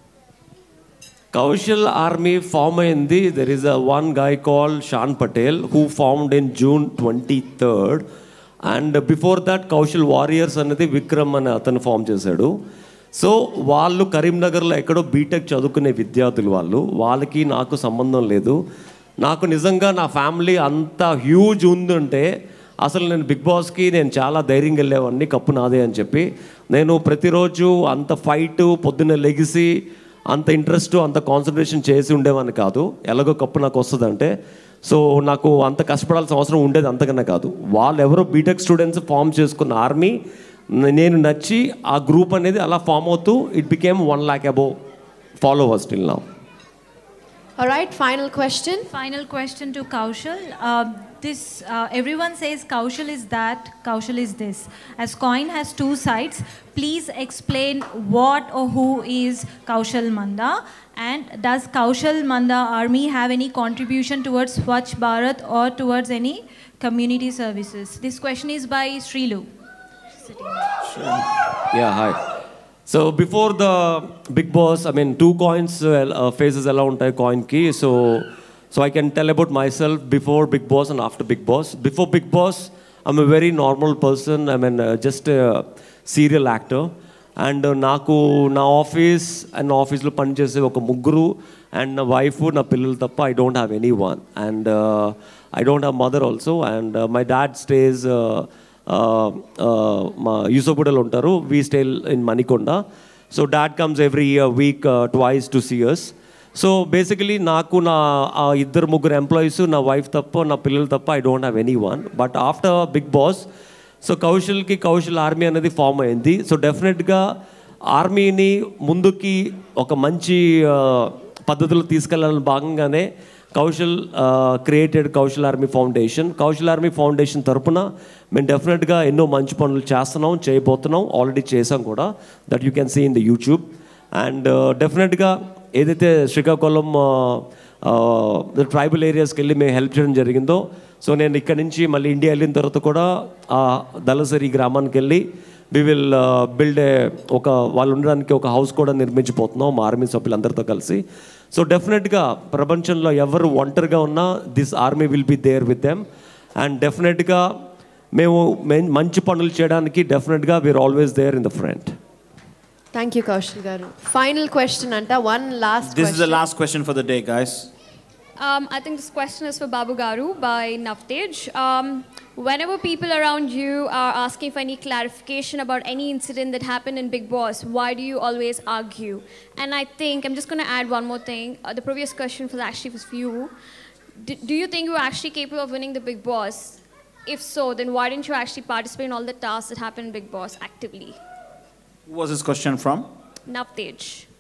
కౌశల్ ఆర్మీ ఫామ్ అయింది. There is one guy call Shan Patel who formed in June 23rd. And before that Kaushal warriors అనేది విక్రమ్ అని అతను ఫామ్ చేశాడు. సో వాళ్ళు కరీంనగర్లో ఎక్కడో బీటెక్ చదువుకునే విద్యార్థులు వాళ్ళకి నాకు సంబంధం లేదు. నాకు నిజంగా నా ఫ్యామిలీ అంత హ్యూజ్ ఉందంటే అసలు నేను బిగ్ బాస్కి నేను చాలా ధైర్యంగా వెళ్ళేవాడిని, కప్పు నాదే అని చెప్పి. నేను ప్రతిరోజు అంత ఫైట్ పొద్దున్న లెగిసి అంత ఇంట్రెస్ట్ అంత కాన్సన్ట్రేషన్ చేసి ఉండేవాడిని కాదు. ఎలాగో కప్పు నాకు వస్తుందంటే, సో నాకు అంత కష్టపడాల్సిన అవసరం ఉండేది అంతకన్నా కాదు. వాళ్ళు ఎవరో బీటెక్ స్టూడెంట్స్ ఫామ్ చేసుకున్న ఆర్మీ నేను నచ్చి ఆ గ్రూప్ అనేది అలా ఫామ్ అవుతూ it became 1 lakh above followers till now. All right, final question. Final question to Kaushal. Everyone says Kaushal is that, Kaushal is this. As coin has two sides, please explain what or who is Kaushal Manda, and does Kaushal Manda Army have any contribution towards Swachh Bharat or towards any community services? This question is by Srilu. Sure. Yeah, hi. So before the Bigg Boss, I mean 2 coins faces ఎలా ఉంటాయి కాయిన్కి. So I can tell about myself before Bigg Boss and after Bigg Boss. Before Bigg Boss, I'm a very normal person. I mean just a serial actor. And నాకు నా ఆఫీస్లో పనిచేసే ఒక ముగ్గురు అండ్ నా వైఫ్ నా పిల్లలు తప్ప I don't have any one. And I don't have mother also. And my dad stays మా యూసఫ్గూడలో ఉంటారు. We stay in Manikonda. So dad comes every week twice to see us. So basically నాకు నా 2-3 ఎంప్లాయీస్, నా వైఫ్ తప్ప నా పిల్లలు తప్ప I don't have any one. But after big boss so Kaushal army అనేది ఫామ్ అయింది. సో డెఫినెట్గా ఆర్మీని ముందుకి ఒక మంచి పద్ధతిలో తీసుకెళ్ళాలని భాగంగానే Kaushal created Kaushal army foundation. Kaushal army foundation తరపున మేము డెఫినెట్గా ఎన్నో మంచి పనులు చేయబోతున్నాం, ఆల్రెడీ చేసాం కూడా. That you can see in the YouTube. And డెఫినెట్గా ఏదైతే శ్రీకాకుళం ట్రైబల్ ఏరియాస్కి వెళ్ళి మేము హెల్ప్ చేయడం జరిగిందో, సో నేను ఇక్కడ నుంచి మళ్ళీ ఇండియా వెళ్ళిన తర్వాత కూడా దళసరి గ్రామానికి వెళ్ళి వి విల్ బిల్డ్ వాళ్ళు ఉండడానికి ఒక హౌస్ కూడా నిర్మించిపోతున్నాం మా ఆర్మీ సభ్యులందరితో కలిసి. సో డెఫినెట్గా ప్రపంచంలో ఎవరు ఒంటరిగా ఉన్నా this army will be there with them. And డెఫినెట్గా మేము మంచి పనులు చేయడానికి డెఫినెట్గా we are always there in the front. Thank you, Kaushal Garu. Final question, Anta. One last question. This is the last question for the day, guys. I think this question is for Babu Garu by Navtej. Whenever people around you are asking for any clarification about any incident that happened in Bigg Boss, why do you always argue? And I think, I'm just going to add one more thing. The previous question was for you. Do you think you are actually capable of winning the Bigg Boss? If so, then why didn't you actually participate in all the tasks that happen in Bigg Boss actively? Who was this question from? Navtej.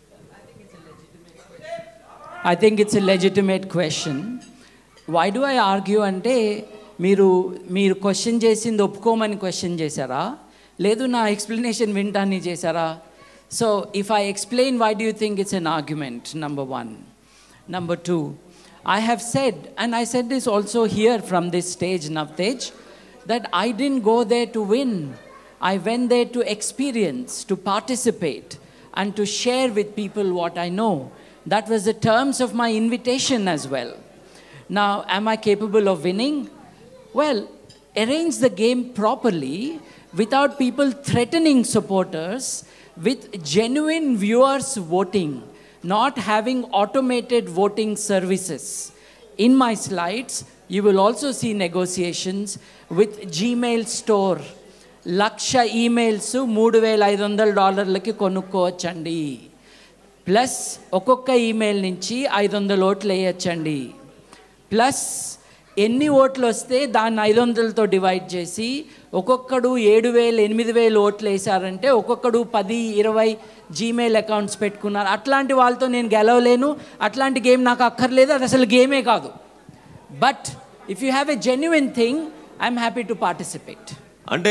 I think it's a legitimate question. Why do I argue అంటే మీరు క్వశ్చన్ చేసింది ఒప్పుకోమని క్వశ్చన్ చేశారా, లేదు నా ఎక్స్ప్లెనేషన్ వింటాన్ని చేశారా? So if I explain why do you think it's an argument, number 1. Number 2, I have said, and I said this also here from this stage, Navtej, that I didn't go there to win. I went there to experience, to participate, and to share with people what I know. That was the terms of my invitation as well. Now, am I capable of winning? Well, arrange the game properly without people threatening supporters, with genuine viewers voting, not having automated voting services. In my slides, you will also see negotiations with Gmail store. 1,00,000 emails $3,500 కొనుక్కోవచ్చండి. ప్లస్ ఒక్కొక్క ఈమెయిల్ నుంచి 500 ఓట్లు వేయచ్చండి. ప్లస్ ఎన్ని ఓట్లు వస్తే దాన్ని 500తో డివైడ్ చేసి ఒక్కొక్కడు 7,000 8,000 ఓట్లు వేసారంటే ఒక్కొక్కడు 10-20 జీమెయిల్ అకౌంట్స్ పెట్టుకున్నారు. అట్లాంటి వాళ్ళతో నేను గెలవలేను. అట్లాంటి గేమ్ నాకు అక్కర్లేదు. అది అసలు గేమే కాదు. But if you have a genuine thing, I'm happy to participate. అంటే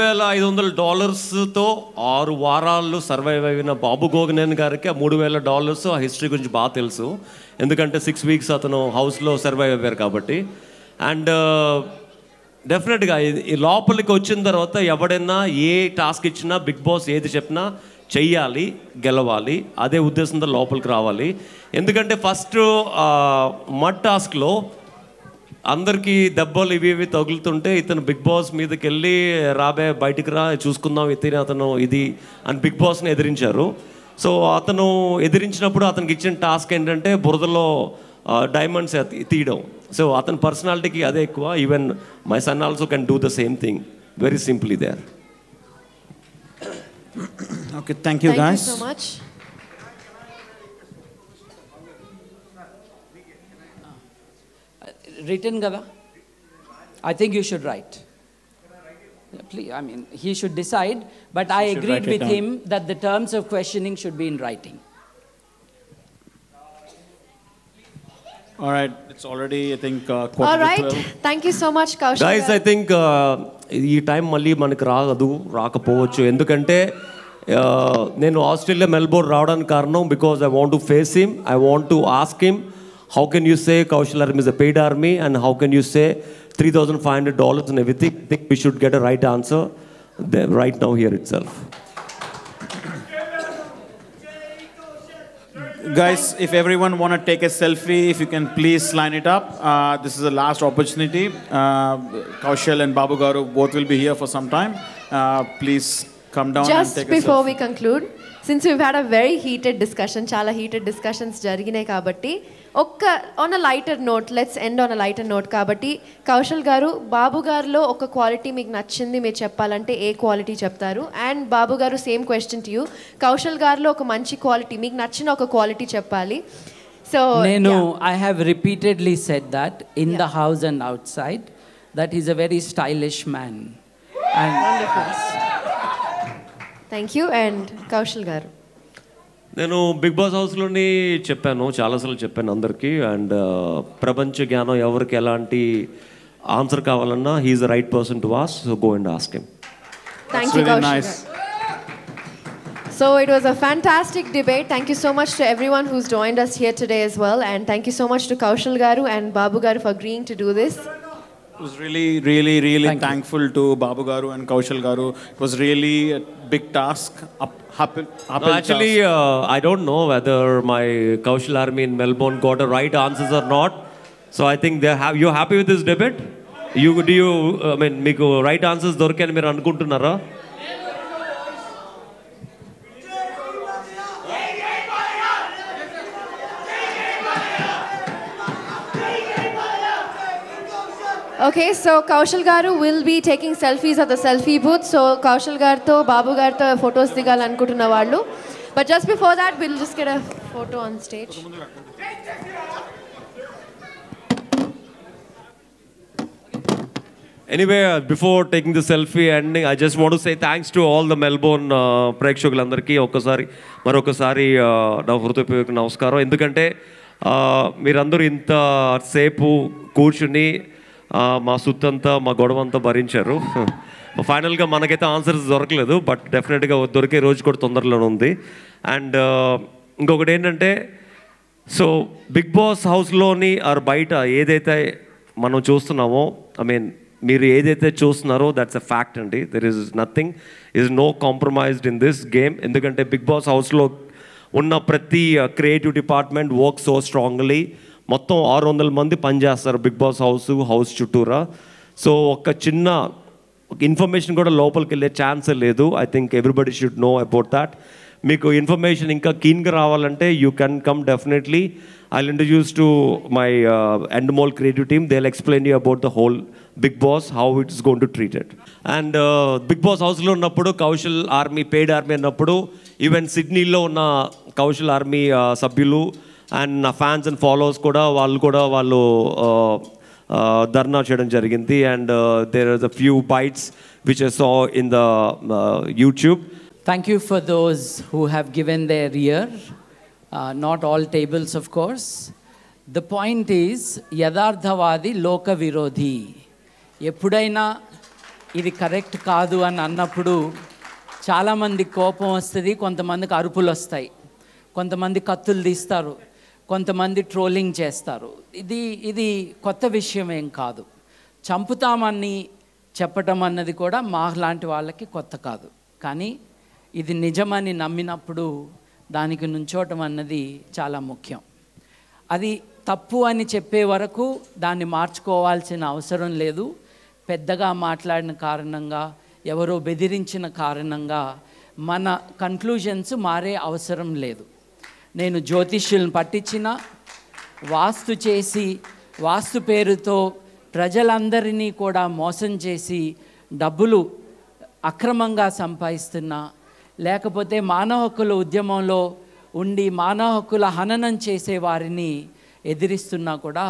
$3,500తో 6 వారాలు సర్వైవ్ అయిన బాబు గోగనేని గారికి ఆ $3,000 ఆ హిస్టరీ గురించి బాగా తెలుసు. ఎందుకంటే 6 వీక్స్ అతను హౌస్లో సర్వైవ్ అయ్యారు కాబట్టి. అండ్ డెఫినెట్గా ఈ లోపలికి వచ్చిన తర్వాత ఎవడైనా ఏ టాస్క్ ఇచ్చినా, బిగ్ బాస్ ఏది చెప్పినా చెయ్యాలి, గెలవాలి, అదే ఉద్దేశంతో లోపలికి రావాలి. ఎందుకంటే ఫస్ట్ మడ్ టాస్క్లో అందరికీ దెబ్బలు ఇవి తగులుతుంటే ఇతను బిగ్ బాస్ మీదకి వెళ్ళి రాబే బయటికి రా చూసుకుందాం అతను ఇది అని బిగ్ బాస్ని ఎదిరించారు. సో అతను ఎదిరించినప్పుడు అతనికి ఇచ్చిన టాస్క్ ఏంటంటే బురదలో డైమండ్స్ తీయడం. సో అతని పర్సనాలిటీకి అదే ఎక్కువ. Even my son also can do the same thing very simply there. Okay, thank you guys. Thank you so much. written kada. I think you should write. Please, I mean, he should decide, but I agreed with him that the terms of questioning should be in writing. All right, it's already, I think, All quarter right. to 12. Thank you so much, Kaushal. Guys I think ఈ టైం మళ్ళీ మనకు రాకపోవచ్చు ఎందుకంటే నేను ఆస్ట్రేలియా మెల్బోర్న్ రావడానికి కారణం because I want to face him I want to ask him how can you say Kaushal army is a paid army and how can you say $3,500 and everything. I think we should get a right answer right now here itself. Guys, if everyone want to take a selfie, if you can please line it up. This is the last opportunity. Kaushal and Babu Garu both will be here for some time. Please come down and take a selfie. Just before we conclude, since we've had a very heated discussion, chala heated discussions jariginayi kabatti, on a lighter note, let's end on a lighter note kabatti, Kaushal garu, Babu garulo oka quality meeku nachindi meer cheppalante ఏ quality చెప్తారు? And Babu garu, same question to you. Kaushal garulo oka manchi quality meeku nachina oka quality చెప్పాలి. So I have repeatedly said that in the house and outside that he's a very stylish man. And thank you. And Kaushal garu, నేను బిగ్ బాస్ హౌస్లోని చెప్పాను చాలాసార్లు చెప్పాను అందరికీ అండ్ ప్రపంచ జ్ఞానం ఎవరికి ఎలాంటి ఆన్సర్ కావాలన్నా he is the right person to ask so go and ask him thank you, Kaushal garu. So it was a fantastic debate. Thank you so much to everyone who's joined us here today as well, and thank you so much to Kaushal garu and Babu garu for agreeing to do this. I was really thankful to Babu Garu and Kaushal Garu. It was really a big task. Actually, I don't know whether my Kaushal army in Melbourne got the right answers or not. So I think you're happy with this debate? I mean, మీకు right answers దొరికాయని మీరు అనుకుంటున్నారా? Okay, so Kaushal garu will be taking selfies at the selfie booth. So Kaushal garto, Babu garto photos digalanuntunna vallu. But just before that, we'll just get a photo on stage. Anyway, before taking the selfie ending, I just want to say thanks to all the Melbourne ప్రేక్షకులందరికీ మరొకసారి నా హృదయపూర్వక నమస్కారం. ఎందుకంటే మీరందరూ ఇంత సేపు కూర్చుని మా సుత్తంతా మా గొడవంతా భరించారు. ఫైనల్గా మనకైతే ఆన్సర్స్ దొరకలేదు, బట్ డెఫినెట్గా దొరికే రోజు కూడా తొందరలోనే ఉంది. అండ్ ఇంకొకటి ఏంటంటే సో బిగ్ బాస్ హౌస్లోని ఆర్ బయట ఏదైతే మనం చూస్తున్నామో ఐ మీన్ మీరు ఏదైతే చూస్తున్నారో దట్స్ అ ఫ్యాక్ట్ అండి. There is nothing is no compromised in this game. ఎందుకంటే బిగ్ బాస్ హౌస్లో ఉన్న ప్రతి creative department work so strongly. మొత్తం 600 మంది పనిచేస్తారు బిగ్ బాస్ హౌస్ చుట్టూరా. సో ఒక చిన్న ఇన్ఫర్మేషన్ కూడా లోపలికి వెళ్ళే ఛాన్సే లేదు. I think everybody should know about that. మీకు ఇన్ఫర్మేషన్ ఇంకా కీన్గా రావాలంటే you can come definitely. I'll introduce to my Endemol creative team. They'll explain you about the whole Big Boss, how it's going to treat it. And Big Boss house lo unnappudu Kaushal army paid army annappudu even Sydney lo unna Kaushal army sabhyulu and na fans and followers kuda vallu dharna cheyadam jarigindi. And there are a few bites which I saw in the YouTube. Thank you for those who have given their ear. Not all tables, of course. The point is, యథార్థవాది లోక విరోధి. ఎప్పుడైనా ఇది కరెక్ట్ కాదు అని అన్నప్పుడు చాలామంది కోపం వస్తుంది, కొంతమందికి అరుపులు వస్తాయి, కొంతమంది కత్తులు తీస్తారు, కొంతమంది ట్రోలింగ్ చేస్తారు. ఇది కొత్త విషయం ఏం కాదు. చంపుతామని చెప్పటం అన్నది కూడా మా లాంటి వాళ్ళకి కొత్త కాదు. కానీ ఇది నిజమని నమ్మినప్పుడు దానికి నుంచోటం అన్నది చాలా ముఖ్యం. అది తప్పు అని చెప్పే వరకు దాన్ని మార్చుకోవాల్సిన అవసరం లేదు. పెద్దగా మాట్లాడిన కారణంగా, ఎవరో బెదిరించిన కారణంగా మన కన్క్లూజన్స్ మారే అవసరం లేదు. నేను జ్యోతిష్యులను పట్టించిన, వాస్తు చేసి వాస్తు పేరుతో ప్రజలందరినీ కూడా మోసం చేసి డబ్బులు అక్రమంగా సంపాదిస్తున్నా, లేకపోతే మానవ హక్కుల ఉద్యమంలో ఉండి మానవ హక్కుల హననం చేసే వారిని ఎదిరిస్తున్నా కూడా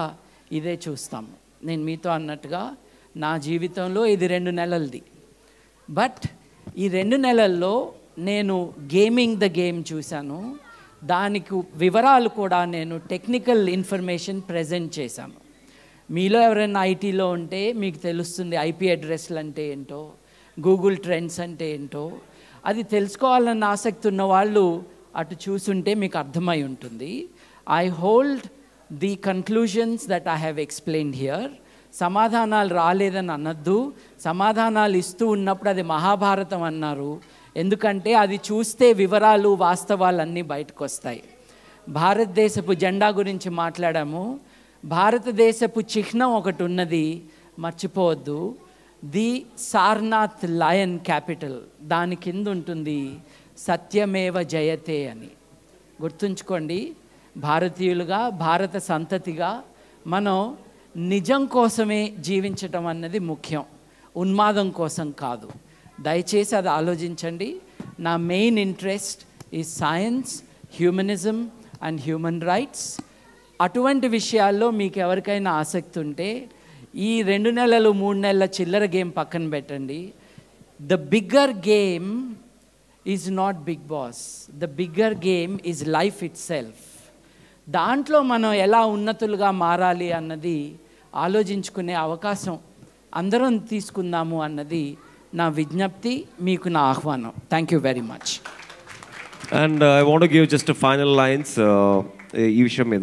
ఇదే చూస్తాము. నేను మీతో అన్నట్టుగా నా జీవితంలో ఇది 2 నెలలది. బట్ ఈ 2 నెలల్లో నేను గేమింగ్ ద గేమ్ చూశాను. దానికి వివరాలు కూడా నేను టెక్నికల్ ఇన్ఫర్మేషన్ ప్రజెంట్ చేశాను. మీలో ఎవరైనా ఐటీలో ఉంటే మీకు తెలుస్తుంది ఐపీ అడ్రస్లు అంటే ఏంటో, గూగుల్ ట్రెండ్స్ అంటే ఏంటో. అది తెలుసుకోవాలన్న ఆసక్తి ఉన్న వాళ్ళు అటు చూసుంటే మీకు అర్థమై ఉంటుంది. I hold the conclusions that I have explained here. సమాధానాలు రాలేదని అనొద్దు. సమాధానాలు ఇస్తూ ఉన్నప్పుడు అది మహాభారతం అన్నారు. ఎందుకంటే అది చూస్తే వివరాలు వాస్తవాలన్నీ బయటకు వస్తాయి. భారతదేశపు జెండా గురించి మాట్లాడాము. భారతదేశపు చిహ్నం ఒకటి ఉన్నది, మర్చిపోవద్దు. ది సార్నాథ్ లయన్ క్యాపిటల్, దాని కింద ఉంటుంది సత్యమేవ జయతే అని. గుర్తుంచుకోండి, భారతీయులుగా, భారత సంతతిగా మనం నిజం కోసమే జీవించటం అన్నది ముఖ్యం, ఉన్మాదం కోసం కాదు. దయచేసి అది ఆలోచించండి. నా మెయిన్ ఇంట్రెస్ట్ ఈ science, humanism and human rights. అటువంటి విషయాల్లో మీకు ఎవరికైనా ఆసక్తి ఉంటే ఈ 2 నెలలు 3 నెలల చిల్లర గేమ్ పక్కన పెట్టండి. The bigger game is not big boss, the bigger game is life itself. దాంట్లో మనం ఎలా ఉన్నతులుగా మారాలి అన్నది ఆలోచించుకునే అవకాశం అందరం తీసుకుందాము అన్నది నా విజ్ఞప్తి, మీకు నా ఆహ్వానం. Thank you very much. And I want give just final lines ఈ విషయం మీద.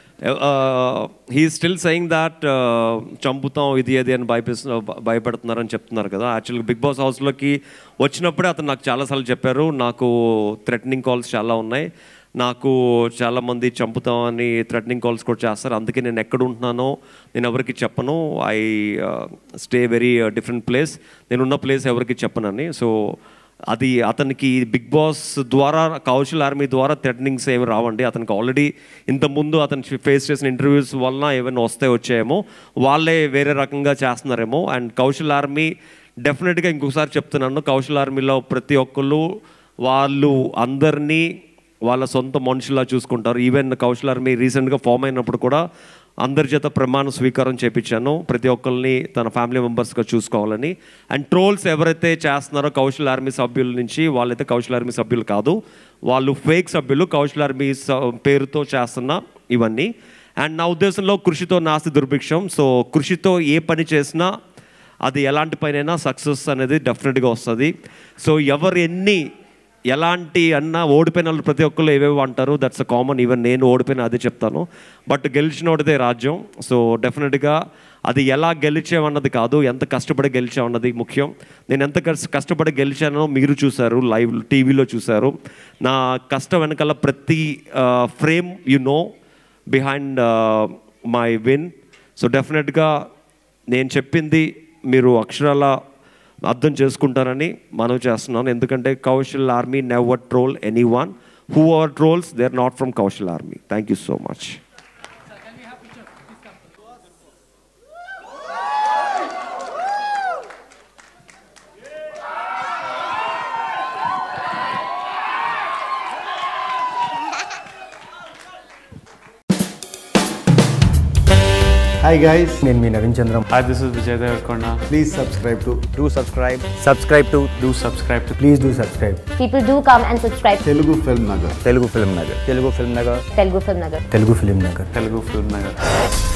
హీ స్టిల్ సెయింగ్ దాట్ చంపుతాం ఇది అది అని భయపెడుతున్నారని చెప్తున్నారు కదా. యాక్చువల్గా బిగ్ బాస్ హౌస్లోకి వచ్చినప్పుడే అతను నాకు చాలాసార్లు చెప్పారు, నాకు థ్రెటనింగ్ కాల్స్ చాలా ఉన్నాయి, నాకు చాలామంది చంపుతామని థ్రెటనింగ్ కాల్స్ కూడా చేస్తారు, అందుకే నేను ఎక్కడ ఉంటున్నానో నేను ఎవరికి చెప్పను, I stay very different place, నేనున్న ప్లేస్ ఎవరికి చెప్పనని. సో అది అతనికి బిగ్ బాస్ ద్వారా, కౌశల్ ఆర్మీ ద్వారా థ్రెటనింగ్స్ ఏమి రావండి. అతనికి ఆల్రెడీ ఇంతకుముందు అతను ఫేస్ చేసిన ఇంటర్వ్యూస్ వలన ఏమైనా వచ్చాయేమో, వాళ్ళే వేరే రకంగా చేస్తున్నారేమో. అండ్ కౌశల్ ఆర్మీ డెఫినెట్గా ఇంకొకసారి చెప్తున్నాను, కౌశల్ ఆర్మీలో ప్రతి ఒక్కళ్ళు వాళ్ళు అందరినీ వాళ్ళ సొంత మనుషులా చూసుకుంటారు. ఈవెన్ కౌశల్ ఆర్మీ రీసెంట్గా ఫామ్ అయినప్పుడు కూడా అందరి చేత ప్రమాణ స్వీకారం చేయించాను, ప్రతి ఒక్కరిని తన ఫ్యామిలీ మెంబర్స్గా చూసుకోవాలని. అండ్ ట్రోల్స్ ఎవరైతే చేస్తున్నారో కౌశల్ ఆర్మీ సభ్యుల నుంచి, వాళ్ళైతే కౌశల్ ఆర్మీ సభ్యులు కాదు, వాళ్ళు ఫేక్ సభ్యులు, కౌశల్ ఆర్మీ పేరుతో చేస్తున్న ఇవన్నీ. అండ్ నా ఉద్దేశంలో కృషితో నాస్తి దుర్భిక్షం. సో కృషితో ఏ పని చేసినా అది ఎలాంటి పనైనా సక్సెస్ అనేది డెఫినెట్గా వస్తుంది. సో ఎవరు ఎలాంటి అన్నా ఓడిపోయిన వాళ్ళు ప్రతి ఒక్కళ్ళు ఏవేవో అంటారు, దట్స్ అ కామన్. ఈవెన్ నేను ఓడిపోయిన అదే చెప్తాను, బట్ గెలిచినోడిదే రాజ్యం. సో డెఫినెట్గా అది ఎలా గెలిచామన్నది కాదు, ఎంత కష్టపడి గెలిచామన్నది ముఖ్యం. నేను ఎంత కష్టపడి గెలిచానో మీరు చూశారు, లైవ్ టీవీలో చూశారు. నా కష్టం వెనకాల ప్రతి frame behind my win. So డెఫినెట్గా నేను చెప్పింది మీరు అక్షరాల అర్థం చేసుకుంటారని మనవి చేస్తున్నాను. ఎందుకంటే Kaushal army never troll anyone. Who are trolls, they are not from Kaushal army. Thank you so much. Hi guys, నేను మీ Naveen Chandram. Hi, this is Vijay Devarkonda. Please subscribe to. Do subscribe. Subscribe to. Do subscribe to. Please do subscribe. People do come and subscribe. Telugu Film Nagar. Telugu Film Nagar. Telugu Film Nagar. Telugu Film Nagar. Telugu Film Nagar. Telugu Film Nagar.